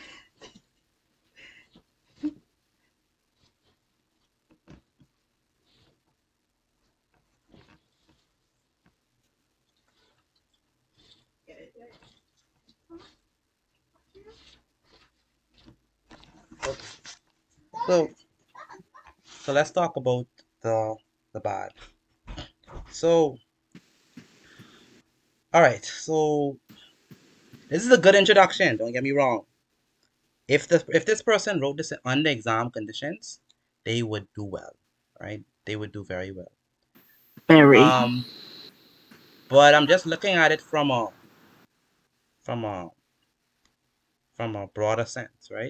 Okay. So so let's talk about the the bad. So all right, so this is a good introduction, don't get me wrong. If the if this person wrote this under exam conditions, they would do well, right? They would do very well. Very. Um, but I'm just looking at it from a from a from a broader sense, right?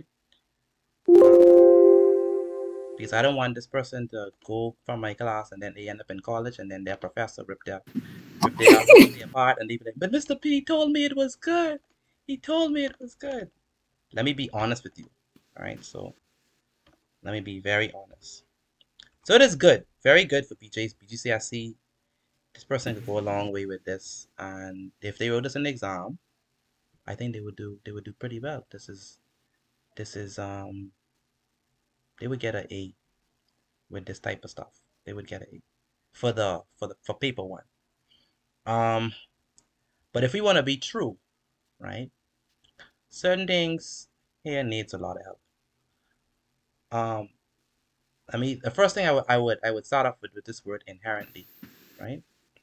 Because I don't want this person to go from my class and then they end up in college and then their professor rip their rip their, rip their apart and they be like, but Mister P told me it was good. He told me it was good. Let me be honest with you. All right, so let me be very honest. So it is good, very good for B J's B G C S E. This person could go a long way with this, and if they wrote this in the exam, I think they would do they would do pretty well. This is this is um they would get an A with this type of stuff. They would get an A for the for the for paper one. Um, but if we want to be true, right? Certain things here needs a lot of help. Um, I mean, the first thing I would I would I would start off with with this word inherently, right?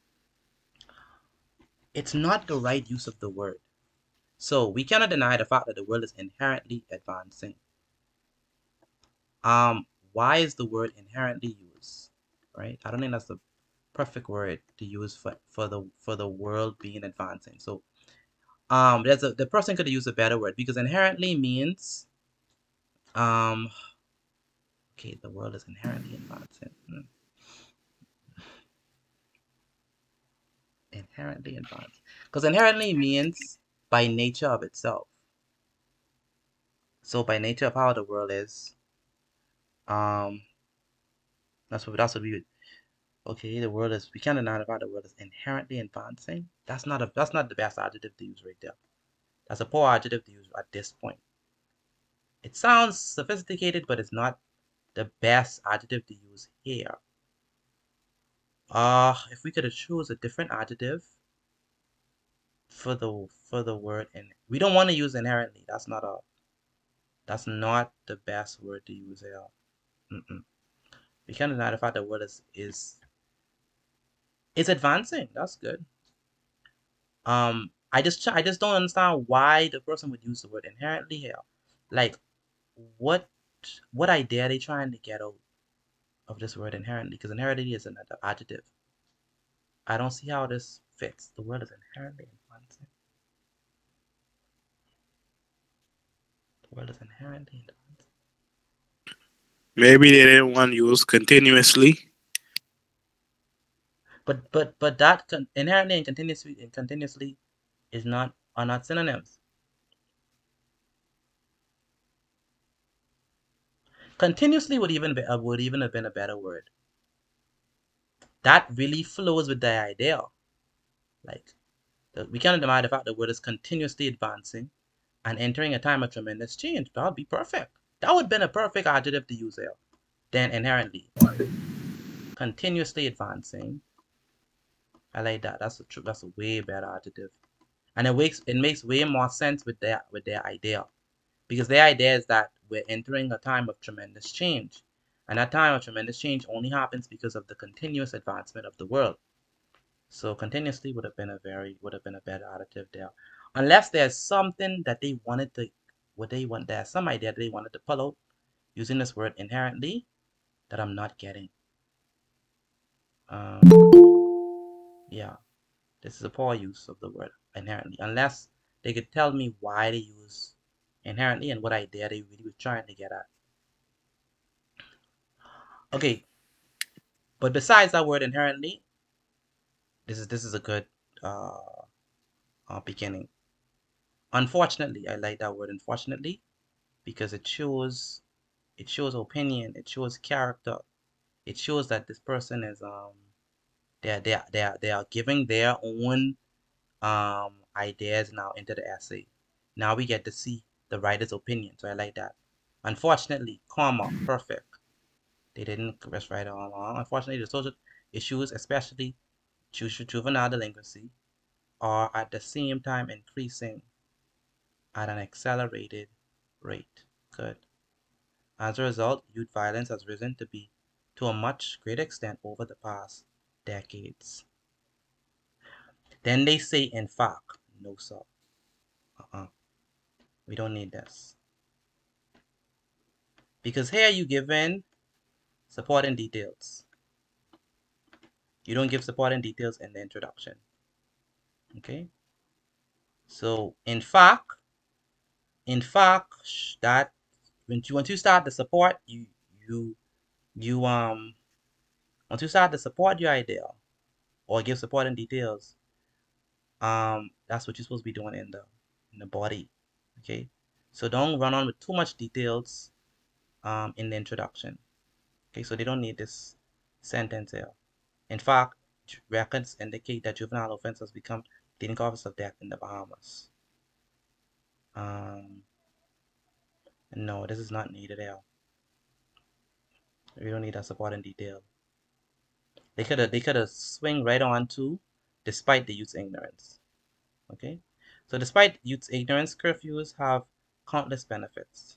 It's not the right use of the word. So we cannot deny the fact that the world is inherently advancing. Um, why is the word inherently used? Right? I don't think that's the perfect word to use for, for the for the world being advancing. So um there's a the person could use a better word because inherently means um okay, the world is inherently advancing. Hmm. Inherently advanced. Because inherently means by nature of itself. So by nature of how the world is, um that's what that's what we would okay, the world is we can't deny the fact the world is inherently advancing. That's not a that's not the best adjective to use right there. That's a poor adjective to use at this point. It sounds sophisticated, but it's not the best adjective to use here. Uh, if we could choose a different adjective for the for the word, and we don't want to use inherently. That's not a that's not the best word to use here. Mm-mm. We can deny the fact that word is is is advancing. That's good. Um, I just I just don't understand why the person would use the word inherently here. Like, what what idea are they trying to get out of this word inherently? Because inherently is an adjective. I don't see how this fits. The word is inherently advancing. The word is inherently advancing. Maybe they didn't want to use continuously. But but but that con inherently and continuously and continuously is not are not synonyms. Continuously would even be uh, would even have been a better word. That really flows with the idea. Like, the, we cannot deny the fact the word is continuously advancing and entering a time of tremendous change. That would be perfect. That would have been a perfect adjective to use there. Then inherently, continuously advancing. I like that. That's a that's a way better adjective, and it makes it makes way more sense with their with their idea, because their idea is that we're entering a time of tremendous change, and that time of tremendous change only happens because of the continuous advancement of the world. So continuously would have been a very would have been a better adjective there, unless there's something that they wanted to what they want there's some idea that they wanted to pull out using this word inherently that I'm not getting. Um, yeah, this is a poor use of the word inherently, unless they could tell me why they use inherently and what idea they really were trying to get at. Okay, but besides that word inherently, this is this is a good uh, uh beginning. Unfortunately, I like that word unfortunately because it shows it shows opinion, it shows character, it shows that this person is um they they they are they are giving their own um ideas now into the essay. Now we get to see the writer's opinion, so I like that. Unfortunately, comma, perfect. They didn't just write it all along. Unfortunately, the social issues, especially juvenile delinquency, are at the same time increasing at an accelerated rate. Good. As a result, youth violence has risen to be to a much greater extent over the past decades. Then they say, in fact, no, sir. Uh-uh. We don't need this. Because here you give in supporting details. You don't give supporting details in the introduction. Okay? So, in fact, in fact, that when you once you start the support, you you you um once you start to support your idea or give supporting details, um that's what you're supposed to be doing in the in the body. Okay, so don't run on with too much details um in the introduction. Okay, so they don't need this sentence here. In fact, records indicate that juvenile offenses become leading causes of death in the Bahamas. Um no, this is not needed here. We don't need that supporting detail. They could have they could have swing right on to despite the youth's ignorance. Okay, so despite youth's ignorance, curfews have countless benefits.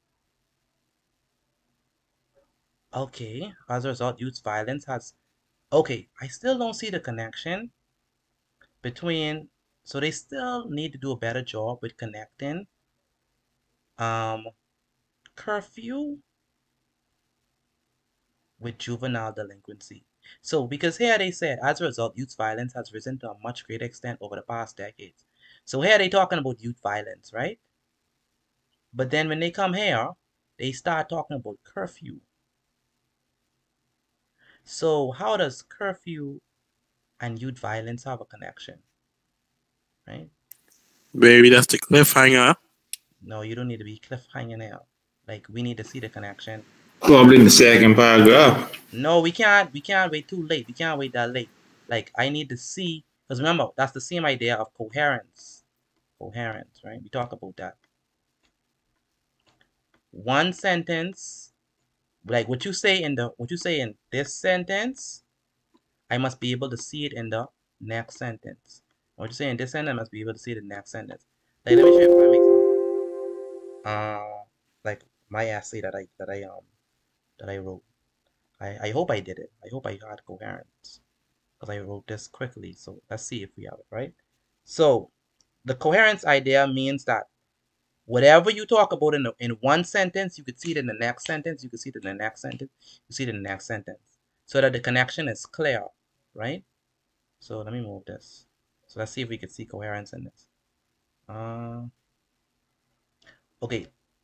Okay, as a result, youth violence has. Okay, I still don't see the connection between. So they still need to do a better job with connecting um curfew with juvenile delinquency. So, because here they said, as a result, youth violence has risen to a much greater extent over the past decades. So here they talking about youth violence, right? But then when they come here, they start talking about curfew. So how does curfew and youth violence have a connection? Right? Maybe that's the cliffhanger. No, you don't need to be cliffhanging here. Like, we need to see the connection. Probably in the second paragraph. No, we can't. We can't wait too late. We can't wait that late. Like, I need to see, because remember, that's the same idea of coherence. Coherence, right? We talk about that. One sentence, like what you say in the what you say in this sentence, I must be able to see it in the next sentence. What you say in this sentence, I must be able to see it in the next sentence. Like, let me show you a prime example. Uh, like my essay that I that I um that I wrote. I, I hope I did it. I hope I had coherence because I wrote this quickly. So let's see if we have it, right? So the coherence idea means that whatever you talk about in, the, in one sentence, you could see it in the next sentence, you could see it in the next sentence, you see it in the next sentence, so that the connection is clear, right? So let me move this. So let's see if we can see coherence in this. Uh, okay.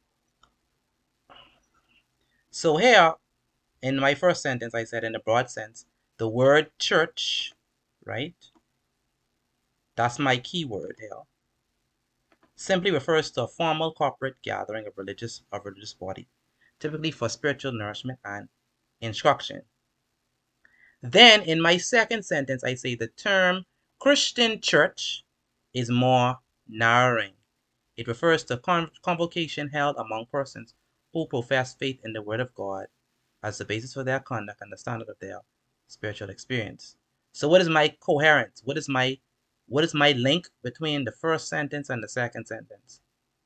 So here, in my first sentence, I said in a broad sense, the word church, right? That's my keyword here. Simply refers to a formal corporate gathering of religious of religious body, typically for spiritual nourishment and instruction. Then in my second sentence, I say the term Christian church is more narrowing. It refers to con convocation held among persons who profess faith in the Word of God as the basis for their conduct and the standard of their spiritual experience. So what is my coherence? What is my what is my link between the first sentence and the second sentence?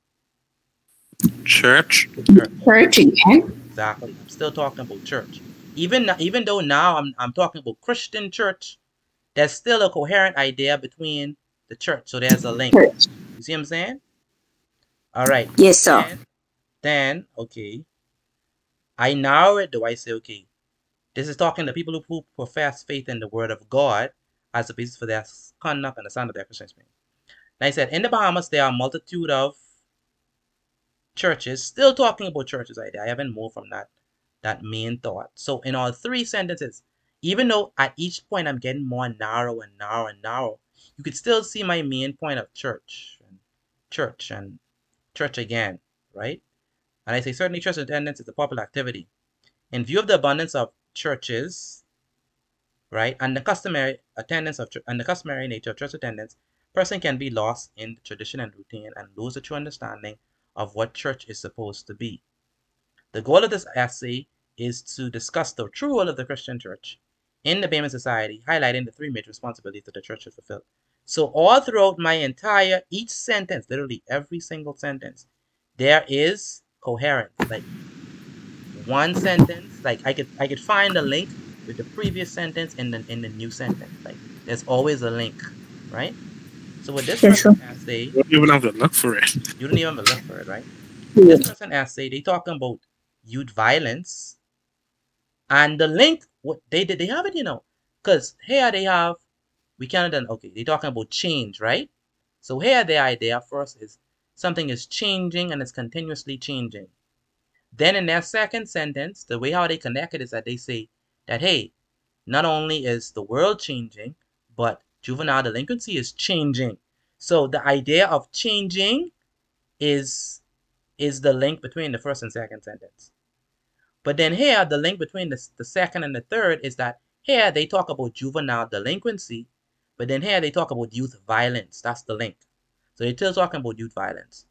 Church. Church. Church again. Exactly. I'm still talking about church. Even even though now I'm I'm talking about Christian church, there's still a coherent idea between the church. So there's a link. Church. You see what I'm saying? All right. Yes, sir. Then, then okay. I narrow it though. I say, okay, this is talking to people who, who profess faith in the Word of God as the basis for their conduct and the standard of their Christian experience. And I said, in the Bahamas, there are a multitude of churches. Still talking about churches idea. I haven't moved from that that main thought. So in all three sentences, even though at each point I'm getting more narrow and narrow and narrow, you could still see my main point of church and church and church again, right? And I say certainly church attendance is a popular activity. In view of the abundance of churches, right, and the customary attendance of and the customary nature of church attendance, person can be lost in the tradition and routine and lose the true understanding of what church is supposed to be. The goal of this essay is to discuss the true role of the Christian church in the Bahamian society, highlighting the three major responsibilities that the church should fulfill. So all throughout my entire, each sentence, literally every single sentence, there is coherence. Like one sentence, like I could I could find a link with the previous sentence in the in the new sentence. Like there's always a link, right? So with this Yes, person sir. essay, You don't even have to look for it. you don't even have to look for it, right? Yeah. This person essay, they talking about youth violence, and the link what they did they have it, you know, because here they have we kind of done okay. They talking about change, right? So here the idea first is something is changing and it's continuously changing. Then in their second sentence, the way how they connect it is that they say that, hey, not only is the world changing, but juvenile delinquency is changing. So the idea of changing is, is the link between the first and second sentence. But then here, the link between the, the second and the third is that here they talk about juvenile delinquency, but then here they talk about youth violence. That's the link. So they're still talking about youth violence.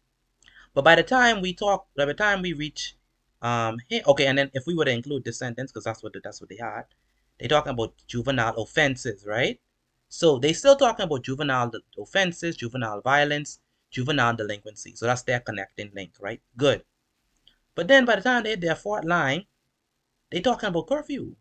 But by the time we talk, by the time we reach, um, here, okay, and then if we were to include this sentence, because that's what the, that's what they had, they're talking about juvenile offenses, right? So they still talking about juvenile offenses, juvenile violence, juvenile delinquency. So that's their connecting link, right? Good. But then by the time they hit their fourth line, they talking about curfew.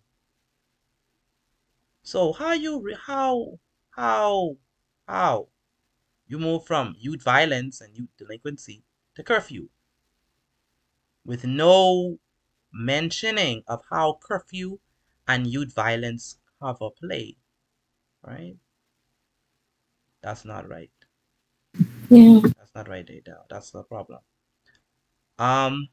So how you how how how you move from youth violence and youth delinquency to curfew with no mentioning of how curfew and youth violence have a play, right? That's not right. Yeah. That's not right, Ada. That's the problem. Um.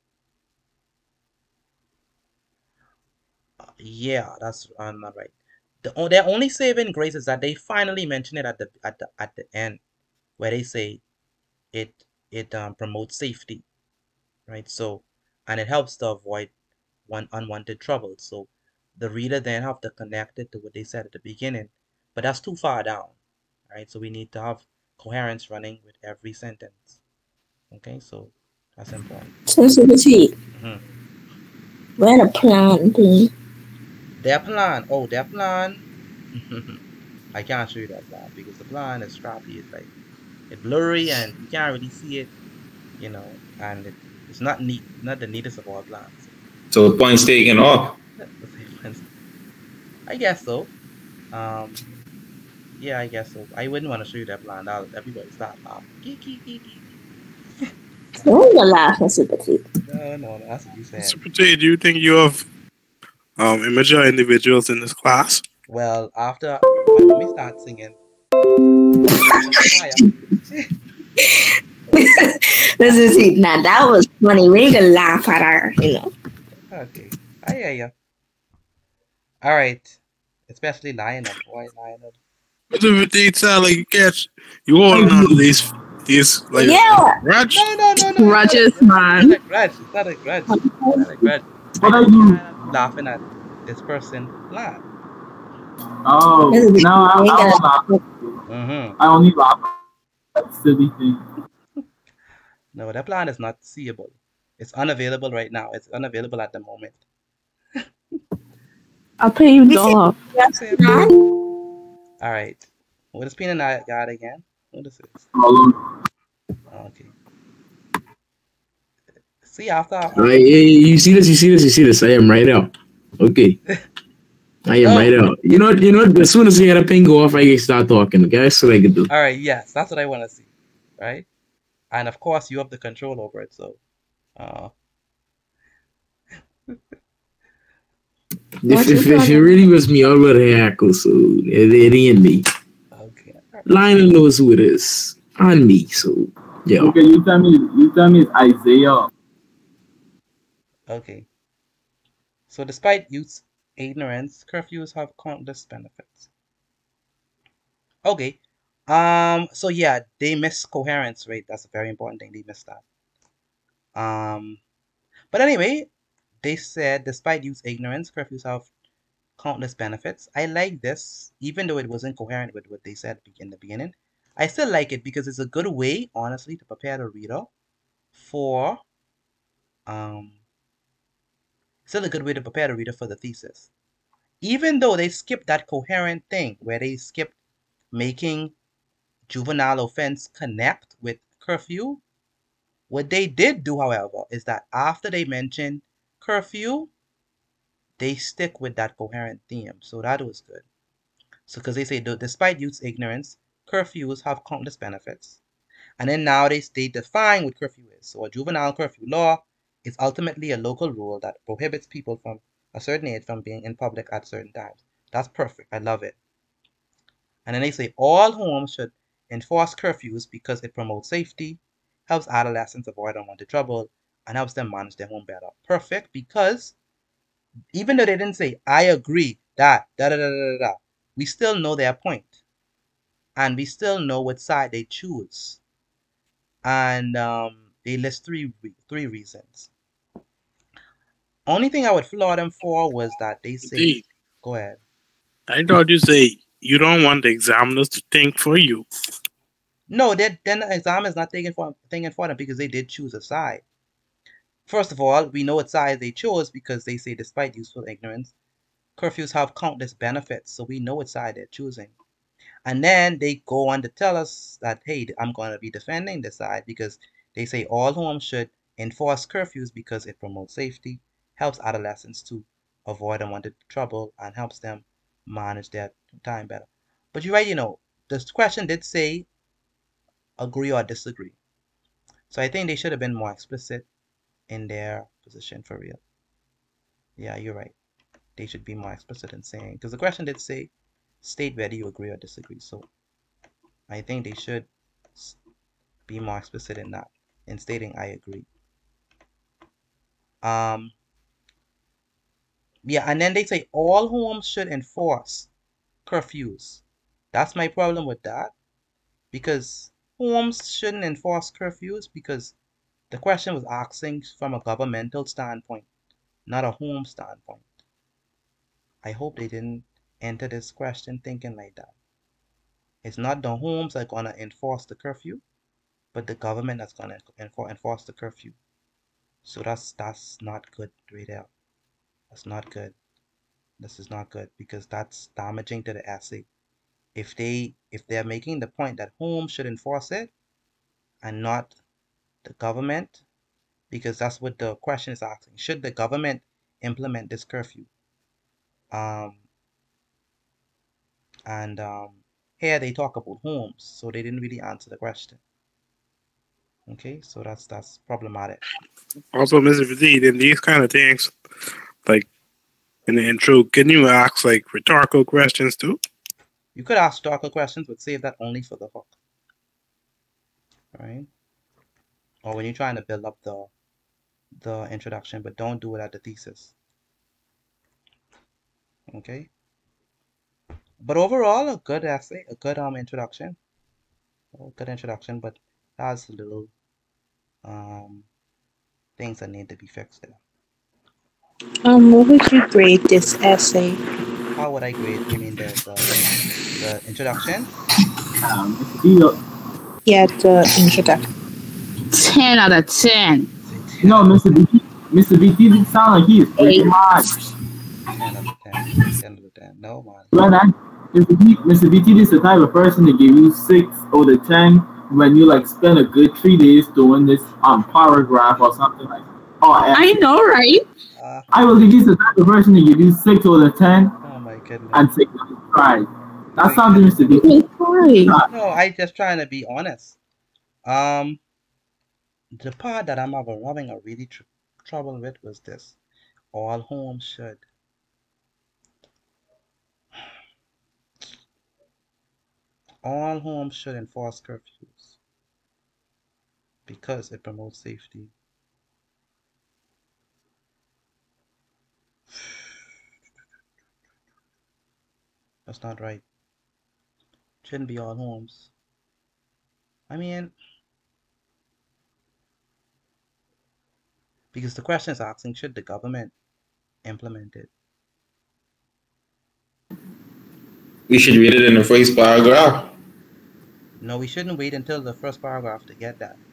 Yeah, that's uh, not right. The, their only saving grace is that they finally mention it at the at the at the end, where they say it it um, promotes safety, right? So, and it helps to avoid one unwanted trouble. So, the reader then have to connect it to what they said at the beginning, but that's too far down, right? So we need to have coherence running with every sentence. Okay, so that's important. Sensitivity. Mm-hmm. Where the plan thing? Their plan. Oh, their plan. I can't show you that plan because the plan is crappy. It's like it's blurry and you can't really see it, you know, and it, it's not neat, not the neatest of all plans. So points taken off. I guess so. Um, yeah, I guess so. I wouldn't want to show you that plan. That'll, everybody start laughing. Oh, you're laughing, Super T. No, no, no, that's what you said. Super T, do you think you have um immature individuals in this class? Well, after when we start singing. This is it. Now that was funny. We ain't gonna laugh at her, you know. Okay, I hear you. All right, especially Lionel, boy, Lionel. But if it sound like you catch, you all know these these like yeah. grudge. No, no, no, no. Grudges, man. It's not a grudge. It's not a grudge. It's not a grudge. What are you? Laughing at this person laugh. Oh, no, I, I don't laugh. Mm-hmm. I only laugh at silly things. No, that plan is not seeable. It's unavailable right now. It's unavailable at the moment. I'll pay you dollar. All right. What is peanut guard again? What is this? Okay. See after. Right, you see this? You see this? You see this? I am right out. Okay. I am oh. right out. You know, you know. As soon as you get a ping go off, I can start talking. Okay, that's what I can do. All right. Yes, that's what I want to see. Right. And of course, you have the control over it. So. Uh, If, if, if it really was me, I would have hackled, so it, it ain't me. Okay. Lionel knows who it is. On me, so yeah. Okay, you tell me you tell me it's Isaiah. Okay. So despite youth's ignorance, curfews have countless benefits. Okay. Um, so yeah, they miss coherence rate. That's a very important thing. They missed that. Um but anyway. They said, despite youth's ignorance, curfews have countless benefits. I like this, even though it wasn't coherent with what they said in the beginning. I still like it because it's a good way, honestly, to prepare the reader for, um, still a good way to prepare the reader for the thesis. Even though they skipped that coherent thing where they skipped making juvenile offense connect with curfew, what they did do, however, is that after they mentioned curfew, they stick with that coherent theme. So that was good. So because they say, despite youth's ignorance, curfews have countless benefits. And then now they, they define what curfew is. So a juvenile curfew law is ultimately a local rule that prohibits people from a certain age from being in public at certain times. That's perfect. I love it. And then they say all homes should enforce curfews because it promotes safety, helps adolescents avoid unwanted trouble, and helps them manage their home better. Perfect, because even though they didn't say, I agree that, da da da da da, we still know their point. And we still know what side they choose. And um, they list three, three reasons. Only thing I would flaw them for was that they say, Indeed. Go ahead. I thought you say you don't want the examiners to think for you. No, then the exam is not thinking for, thinking for them because they did choose a side. First of all, we know what side they chose because they say, despite useful ignorance, curfews have countless benefits. So we know what side they're choosing. And then they go on to tell us that, hey, I'm going to be defending this side because they say all homes should enforce curfews because it promotes safety, helps adolescents to avoid unwanted trouble, and helps them manage their time better. But you're right, you know, this question did say agree or disagree. So I think they should have been more explicit in their position for real. Yeah, you're right. They should be more explicit in saying, because the question did say, state whether you agree or disagree. So I think they should be more explicit in that, in stating I agree. Um, yeah, and then they say all homes should enforce curfews. That's my problem with that, because homes shouldn't enforce curfews because the question was asking from a governmental standpoint, not a home standpoint. I hope they didn't enter this question thinking like that. It's not the homes that are going to enforce the curfew, but the government that's going to enforce the curfew. So that's that's not good right there. That's not good. This is not good because that's damaging to the essay. If they if they're making the point that home should enforce it and not the government, because that's what the question is asking. Should the government implement this curfew? Um, and um, here they talk about homes, so they didn't really answer the question. Okay, so that's that's problematic. Also, Mister Fatigue, in these kind of things, like in the intro, can you ask like rhetorical questions too? You could ask rhetorical questions, but save that only for the hook. All right? Or when you're trying to build up the the introduction, but don't do it at the thesis. Okay? But overall, a good essay, a good um introduction. A good introduction, but has little um things that need to be fixed there. Um, what would you grade this essay? How would I grade? You mean the the, the introduction? Um, Mister B, Yeah, the introduction. Ten out of ten. no, Mister B, Mister B, he didn't sound like he is breaking my ten out of ten. ten out of ten. No, man. When I, Mister B, Mister B T is the type of person to give you six out of ten when you like spend a good three days doing this um paragraph or something like. Oh, I know, right? Uh, I believe he's the type of person to give you six out of ten oh my goodness. and say try. That's something, Mister B. No, I just trying to be honest. Um, the part that I'm having, having a really tr trouble with was this: all homes should. All homes should enforce curfews because it promotes safety. That's not right. Shouldn't be all homes. I mean, because the question is asking, should the government implement it? We should read it in the first paragraph. No, we shouldn't wait until the first paragraph to get that.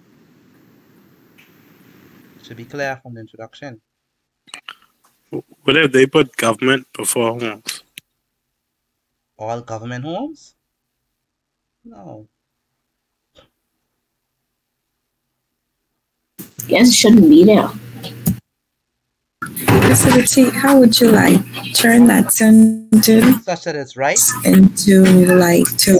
It should be clear from the introduction. What if they put government before homes? All government homes? No. Yes, it shouldn't be there. Mister Petit, how would you like turn that sentence Such that it's right? into like to?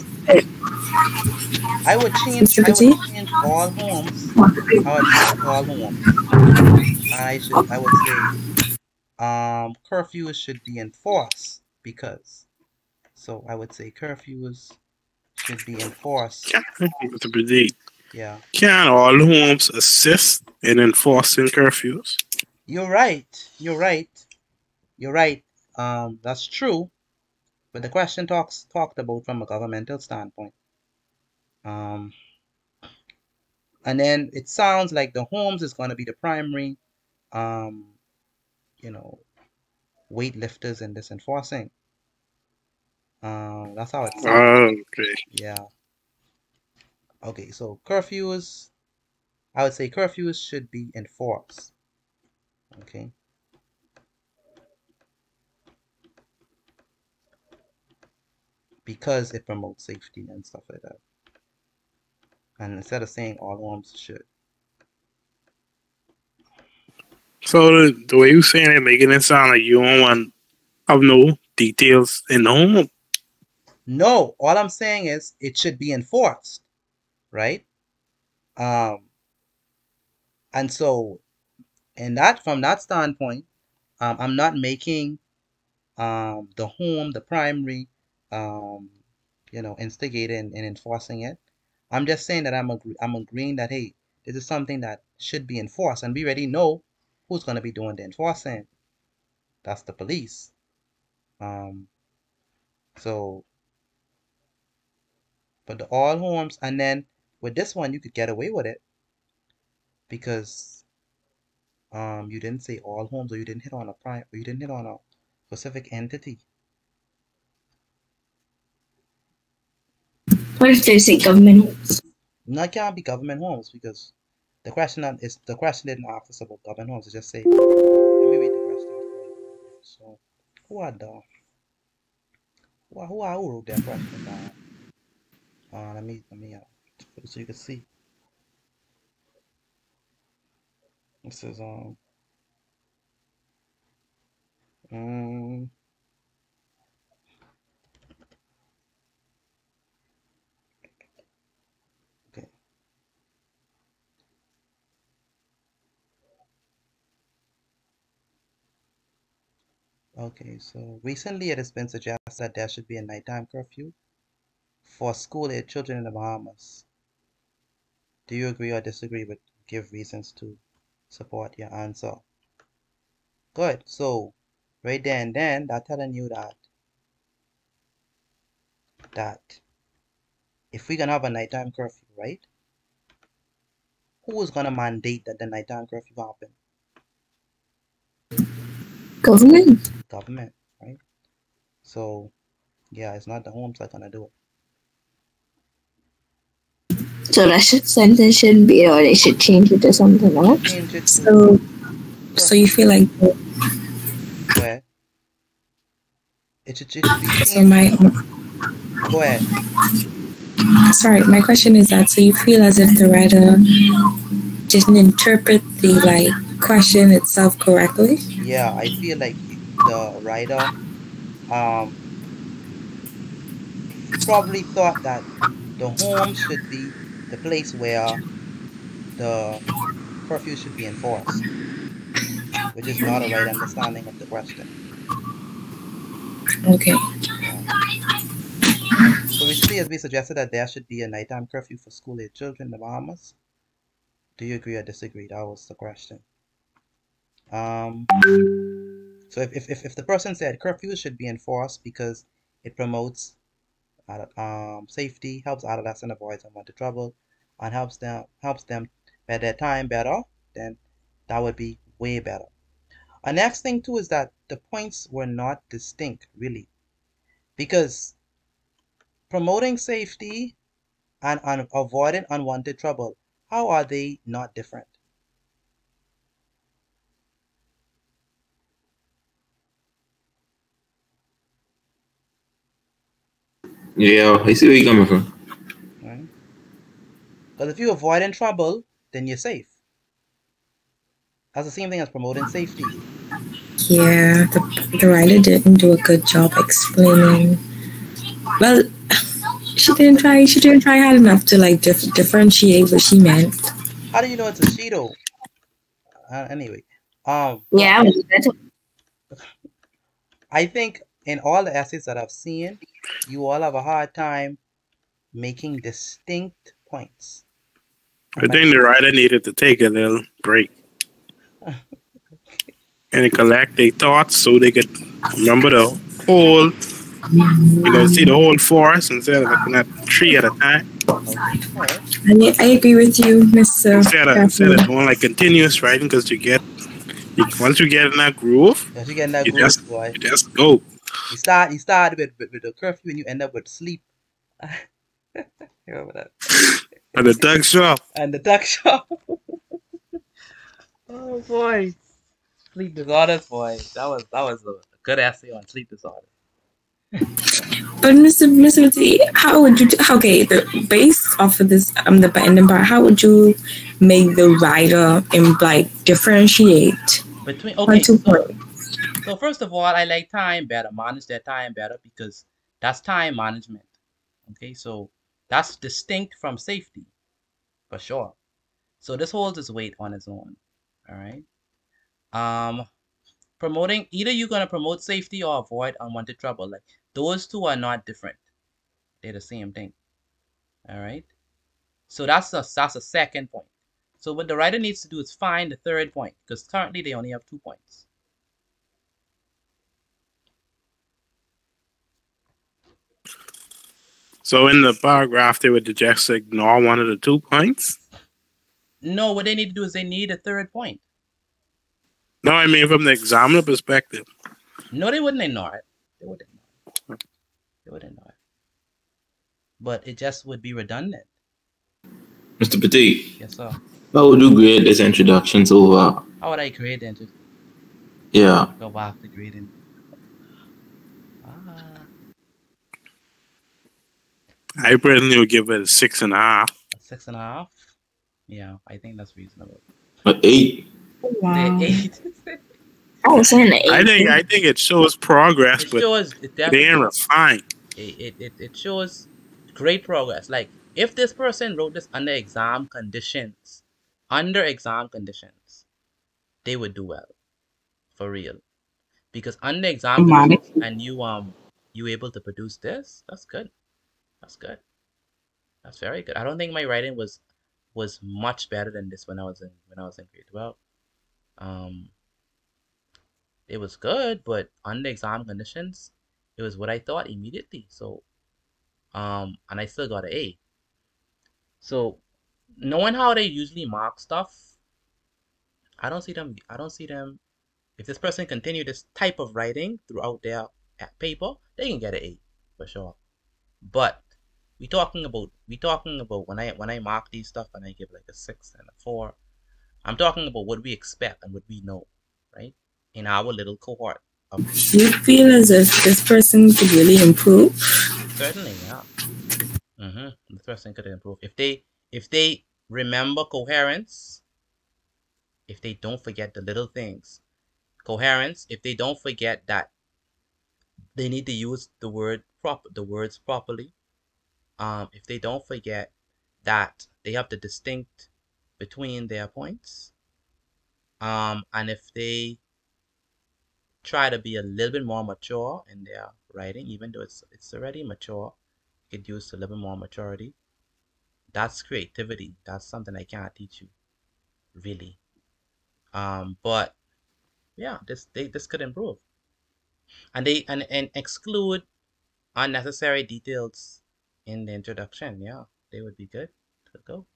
I would change, Mister I would Petit? change all homes. I would change all homes. And I should, I would say, um, curfews should be enforced because. So I would say curfews should be enforced. Mister Fatigue, Yeah. can all homes assist in enforcing curfews? You're right. You're right. You're right. Um, that's true. But the question talks talked about from a governmental standpoint. Um, and then it sounds like the homes is going to be the primary, um, you know, weightlifters in this enforcing. Um, that's how it sounds. Okay. Yeah. Okay, so curfews, I would say curfews should be enforced. Okay. Because it promotes safety and stuff like that. And instead of saying all homes should. So the, the way you saying it, making it sound like you don't want have no details in the home. No, all I'm saying is it should be enforced, right? Um, and so, in that from that standpoint, um, I'm not making um the home the primary, um, you know, instigating and enforcing it. I'm just saying that I'm agree I'm agreeing that hey, this is something that should be enforced, and we already know who's going to be doing the enforcing. That's the police. Um, so. But the all homes, and then with this one, you could get away with it because um you didn't say all homes, or you didn't hit on a prime, or you didn't hit on a specific entity. What if they say government homes? No, it can't be government homes because the question is the question didn't ask us about government homes. It just say, let me read the question. So who are the who are, who are who wrote that question down? Uh, let me let me uh, so you can see. This is um um okay. Okay, so recently it has been suggested that there should be a nighttime curfew for school-age children in the Bahamas. Do you agree or disagree? But give reasons to support your answer. Good. So right there and then they're telling you that that if we're gonna have a nighttime curfew, right? Who is gonna mandate that the nighttime curfew happen? Government. Government, right? So yeah, it's not the homes that are gonna do it. So that should, sentence should be, or they should change it to something else. Change it to So, so you feel like where it should, it should be so changed. my Go ahead. sorry, my question is that so you feel as if the writer didn't interpret the like question itself correctly? Yeah, I feel like the writer um probably thought that the home should be the place where the curfew should be enforced, which is not a right understanding of the question. Okay. Yeah. So recently, as we suggested that there should be a nighttime curfew for school-age children in the Bahamas. Do you agree or disagree? That was the question. Um, so if, if, if the person said curfew should be enforced because it promotes um, safety, helps adolescents avoid unwanted trouble, and helps them helps them spend their time better, then that would be way better. A next thing too is that the points were not distinct really, because promoting safety and un avoiding unwanted trouble, how are they not different? Yeah, I see where you're coming from. Right? Because if you're avoiding trouble, then you're safe. That's the same thing as promoting safety. Yeah, the, the writer didn't do a good job explaining. Well, she didn't try. She didn't try hard enough to like dif- differentiate what she meant. How do you know it's a she though? Uh, anyway, um, Yeah, I think in all the essays that I've seen, you all have a hard time making distinct points. I think the writer needed to take a little break and collect their thoughts so they could remember the whole, you know, see the whole forest instead of looking at a tree at a time. I, I agree with you, Mister Instead of, instead of doing like continuous writing, because you get, you, once you get in that groove, Once you get in that you, groove, just, boy, you just go. You start, you start with, with, with the curfew and you end up with sleep. Remember that? And the duck shop. And the duck shop. Oh boy, sleep disorders, boy. That was that was a good essay on sleep disorders. But Mister Mister T, how would you? Do, okay, the based off of this, um, the ending part. How would you make the writer and like differentiate between? Okay, two so, points? so first of all, I like time better, manage their time better because that's time management. Okay, so that's distinct from safety, for sure. So this holds its weight on its own. All right. Um, promoting either you're gonna promote safety or avoid unwanted trouble. Like those two are not different; they're the same thing. All right. So that's a that's a second point. So what the writer needs to do is find the third point because currently they only have two points. So in the paragraph, they would just ignore one of the two points? No, what they need to do is they need a third point. No, I mean from the examiner perspective. No, they wouldn't ignore it. They wouldn't ignore it. They wouldn't ignore it. But it just would be redundant. Mister Petit. Yes, sir. How would you grade this introduction so far? How would I grade the introduction? Yeah. Go back to grading. I personally would give it a six and a half. Six and a half. Yeah, I think that's reasonable. An eight. Wow. Eight. I was saying the eight. I think I think it shows progress, It but shows it they definitely. ain't refined. It, it, it, it shows great progress. Like if this person wrote this under exam conditions, under exam conditions, they would do well, for real. Because under exam Money. conditions, and you um you able to produce this, that's good. That's good. That's very good. I don't think my writing was was much better than this when I was in when I was in grade twelve. Um, it was good, but under exam conditions, it was what I thought immediately. So, um, and I still got an A. So, knowing how they usually mark stuff, I don't see them. I don't see them. If this person continue this type of writing throughout their uh, paper, they can get an A for sure. But we talking about we talking about when I when I mark these stuff and I give like a six and a four, I'm talking about what we expect and what we know, right? In our little cohort of Do you feel as if this person could really improve? certainly, yeah. Mm-hmm. This person could improve if they if they remember coherence, if they don't forget the little things. Coherence, if they don't forget that they need to use the word proper the words properly. Um, if they don't forget that they have to distinct between their points. Um, and if they try to be a little bit more mature in their writing, even though it's it's already mature, it use a little bit more maturity. That's creativity. That's something I can't teach you, really. Um, but yeah, this they this could improve, and they and and exclude unnecessary details in the introduction. Yeah, they would be good to go.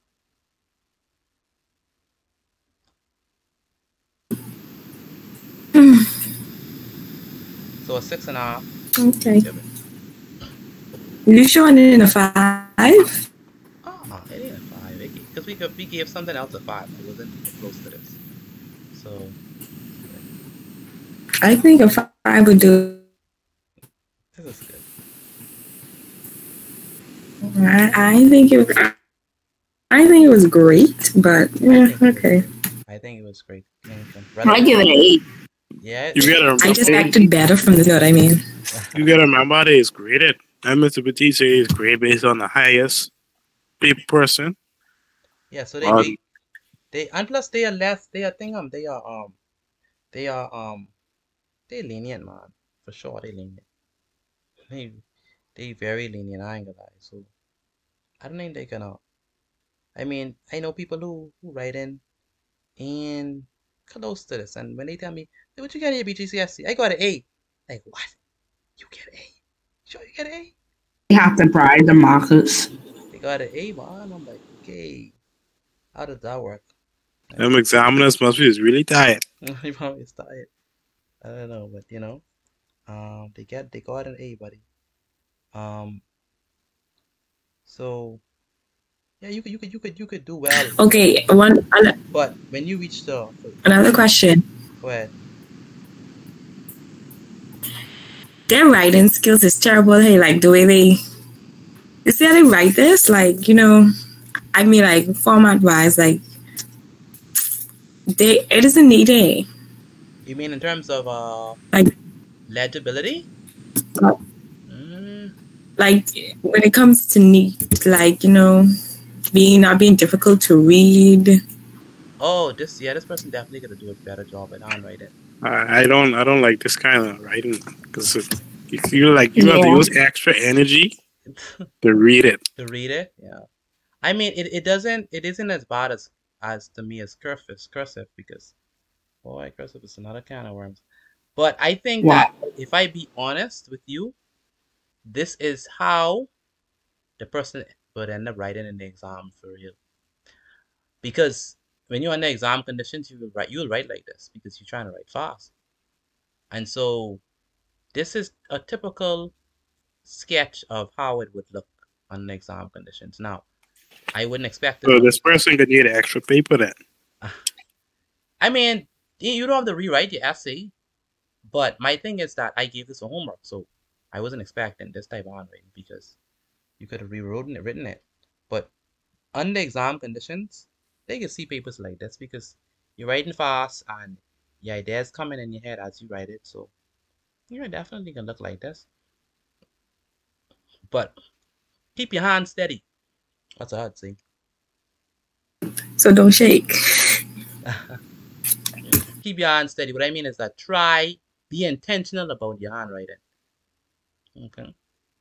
So a six and a half. Okay. Give it. You showing it in a five? Oh, it ain't a five, because we could we gave something else a five. It wasn't close to this. So I think a five would do. this is good. I, I think it. I think it was great, but yeah, think it okay. I think it was great. I give it an eight. Yeah. You gotta I just remember, acted better from the what I mean. you gotta remember that it's graded. And Mister Batista is graded based on the highest paper person. Yeah. So they Um, they, they and plus they are less. They are thing um they are um they are um they lenient, man, for sure. They lenient. They they very lenient. I ain't gonna lie. So I don't think they gonna. I mean, I know people who who write in and close to this, and when they tell me, hey, "What you got here, B G C S C?" I got an A. Like what? You get an A? Sure, you get an A? You have to bribe the markers. They got an A, man. I'm like, okay, how does that work? them examiners must be really tired. They probably tired. I don't know, but you know, um, they get they got an A, buddy. Um, so yeah, you could you could you could you could do well, Okay, one an- but when you reach the another question. go ahead. Their writing skills is terrible. Hey, like the way they, you see how they write this, like you know, I mean, like format wise, like they it doesn't need a You mean in terms of uh like legibility? uh, Mm, like when it comes to neat, like you know, being not being difficult to read. oh, this yeah, this person definitely gonna do a better job at handwriting. I, I don't I don't like this kind of writing because you feel like you have to Yeah. use extra energy to read it. To read it, yeah. I mean, it, it doesn't it isn't as bad as as to me as cursive cursive because boy, cursive is another can of worms. But I think Wow. that if I be honest with you, this is how the person would end up writing in the exam for real. Because when you're under exam conditions, you will write you will write like this because you're trying to write fast. And so this is a typical sketch of how it would look under exam conditions. Now, I wouldn't expect So it. this person could need extra paper then. I mean, you you don't have to rewrite your essay, but my thing is that I gave this a homework, so I wasn't expecting this type of handwriting because you could have rewritten it, written it. But under exam conditions, they can see papers like this because you're writing fast and your ideas coming in your head as you write it. So you're definitely gonna look like this. But keep your hands steady. That's what I'd say. So don't shake. Keep your hand steady. What I mean is that try, be intentional about your handwriting. Okay.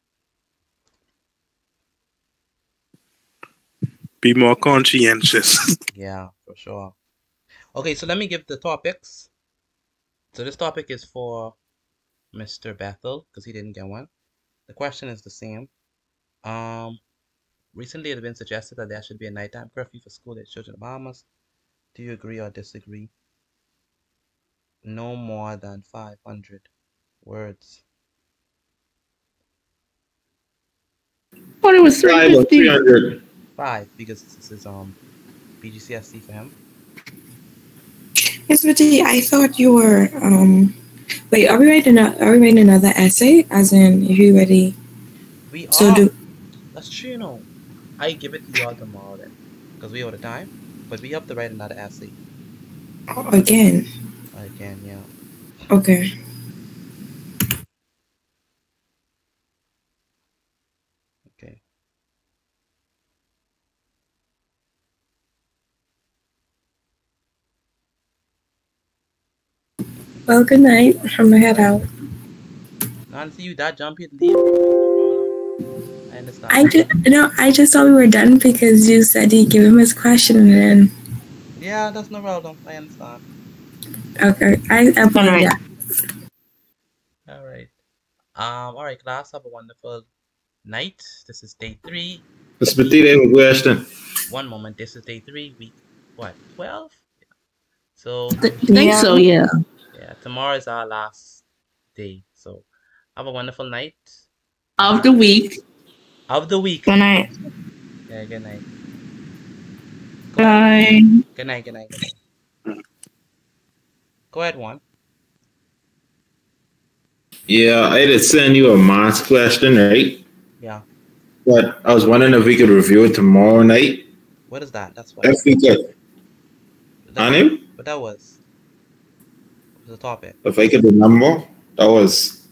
Be more conscientious. Yeah, for sure. Okay, so let me give the topics. So this topic is for Mister Bethel because he didn't get one. The question is the same. Um, recently it has been suggested that there should be a nighttime curfew for school-age children in the Bahamas. Do you agree or disagree? No more than five hundred words. What it was Five or three hundred. Five, because this is um B G C S C for him. Yes, but I thought you were um. Wait, are we writing? A, are we writing another essay? As in, if you ready? We are. So do. That's true, you know. I give it to y'all tomorrow then, because we have the time. But we have to write another essay. Oh, again. Again, yeah. Okay. Okay. Well, good night. I'm gonna head out. Nancy, you that jump, you leave. I understand. I just no. I just thought we were done because you said you give him his question and then. Yeah, that's no problem. I understand. Okay, I apologize. All right. Um. All right, class. Have a wonderful night. This is day three. Let's repeat every question. One moment. This is day three. Week what? Twelve. Yeah. So. I think so. Yeah. Yeah. Tomorrow is our last day. So, have a wonderful night. Of the week. Of the week. Good night. Yeah. Good night. Bye. Good night. Good night. Good night. Go ahead, Juan. Yeah, I did send you a math question, right? Yeah. But I was wondering if we could review it tomorrow night. What is that? That's what. If we could. That, Anu? but that was the topic. If I could remember, that was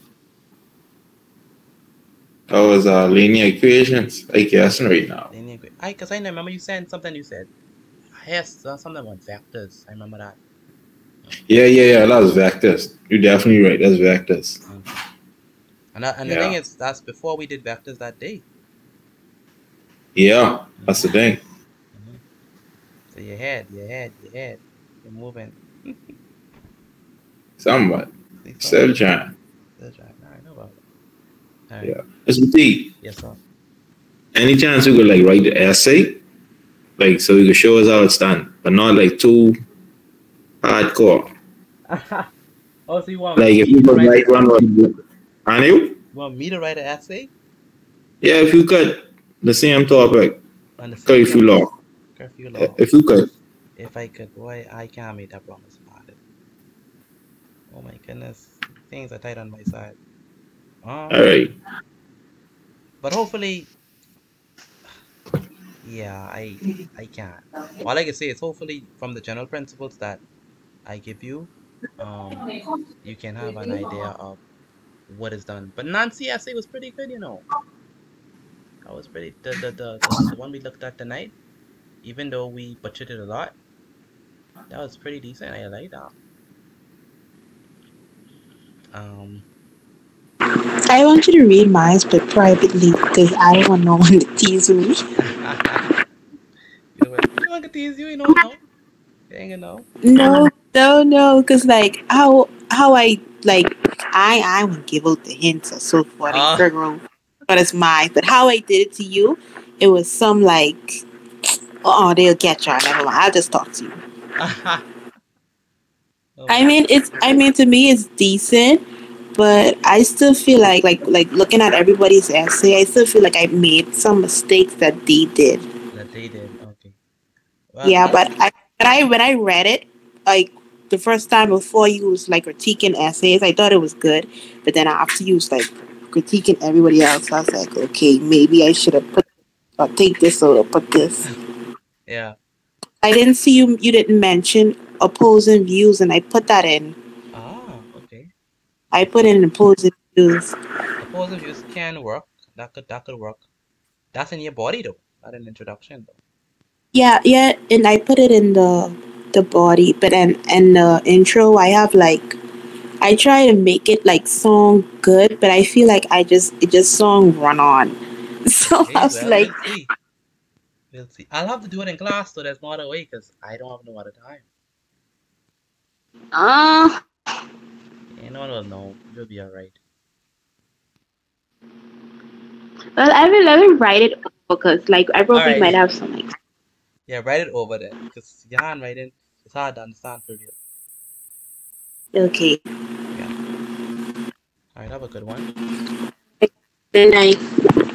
that was uh, linear equations. I guessing right now. Linear equa- I, cause I remember you said something. You said, yes, uh, something about vectors. I remember that. Yeah, yeah, yeah. That was vectors. You're definitely right. That's vectors. Mm. And that, and Yeah. the thing is, that's before we did vectors that day. Yeah, that's the thing. Mm-hmm. So your head, your head, your head, you're moving. Somewhat. See, so- Still trying. Still trying. All right, no problem. All right. Yeah. Let's repeat. Yes, sir. Any chance we could like write the essay, like so we could show us how it's done, but not like too hardcore. Oh, so you want Like me if to you could write? write one, what- Anu? You want me to write an essay Yeah, if you could, the same topic, on the same curfew law. curfew law? If you could, If I could, boy, I can't make that promise about it. Oh my goodness, things are tight on my side. Um, all right. But hopefully, yeah, I I can. All I can say is hopefully from the general principles that I give you, um, you can have an idea of what is done. But Nancy essay was pretty good, you know. That was pretty the the the, the, the one we looked at tonight. Even though we butchered it a lot, that was pretty decent. I like that. Um. I want you to read mine, but privately, because I don't want no one to tease me. You know what? You want to tease you? You don't know. You ain't gonna know. No, no, no, because like how how I like I I won't give out the hints or so forth. Ah. I figure out what is mine, but how I did it to you, it was some like, oh, they'll get you. Never mind. I'll just talk to you. Oh, I mean, it's. I mean, to me, it's decent, but I still feel like, like, like looking at everybody's essay, I still feel like I made some mistakes that they did. that they did. Okay. Well, Yeah, but I, but I, when I read it, like the first time before you was like critiquing essays, I thought it was good, but then after you was like critiquing everybody else. I was like, okay, maybe I should have put or take this or put this. Yeah. I didn't see you. You didn't mention opposing views, and I put that in. Ah, okay. I put in opposing views. Opposing views can work. That could that could work. That's in your body though, not an introduction though. Yeah, yeah, and I put it in the the body, but and and the intro, I have like, I try to make it like song good, but I feel like I just it just song run on. So Okay, I was well, like, we'll see. We'll see. I'll have to do it in class, so there's no other way, because I don't have no other time. ah, Yeah, no one will know. You'll be alright. well, I will let me write it because like I probably Alright, might yeah. have some like. Yeah, write it over there, because your handwriting is hard to understand for real. Okay. Yeah. Alright, have a good one. Good night.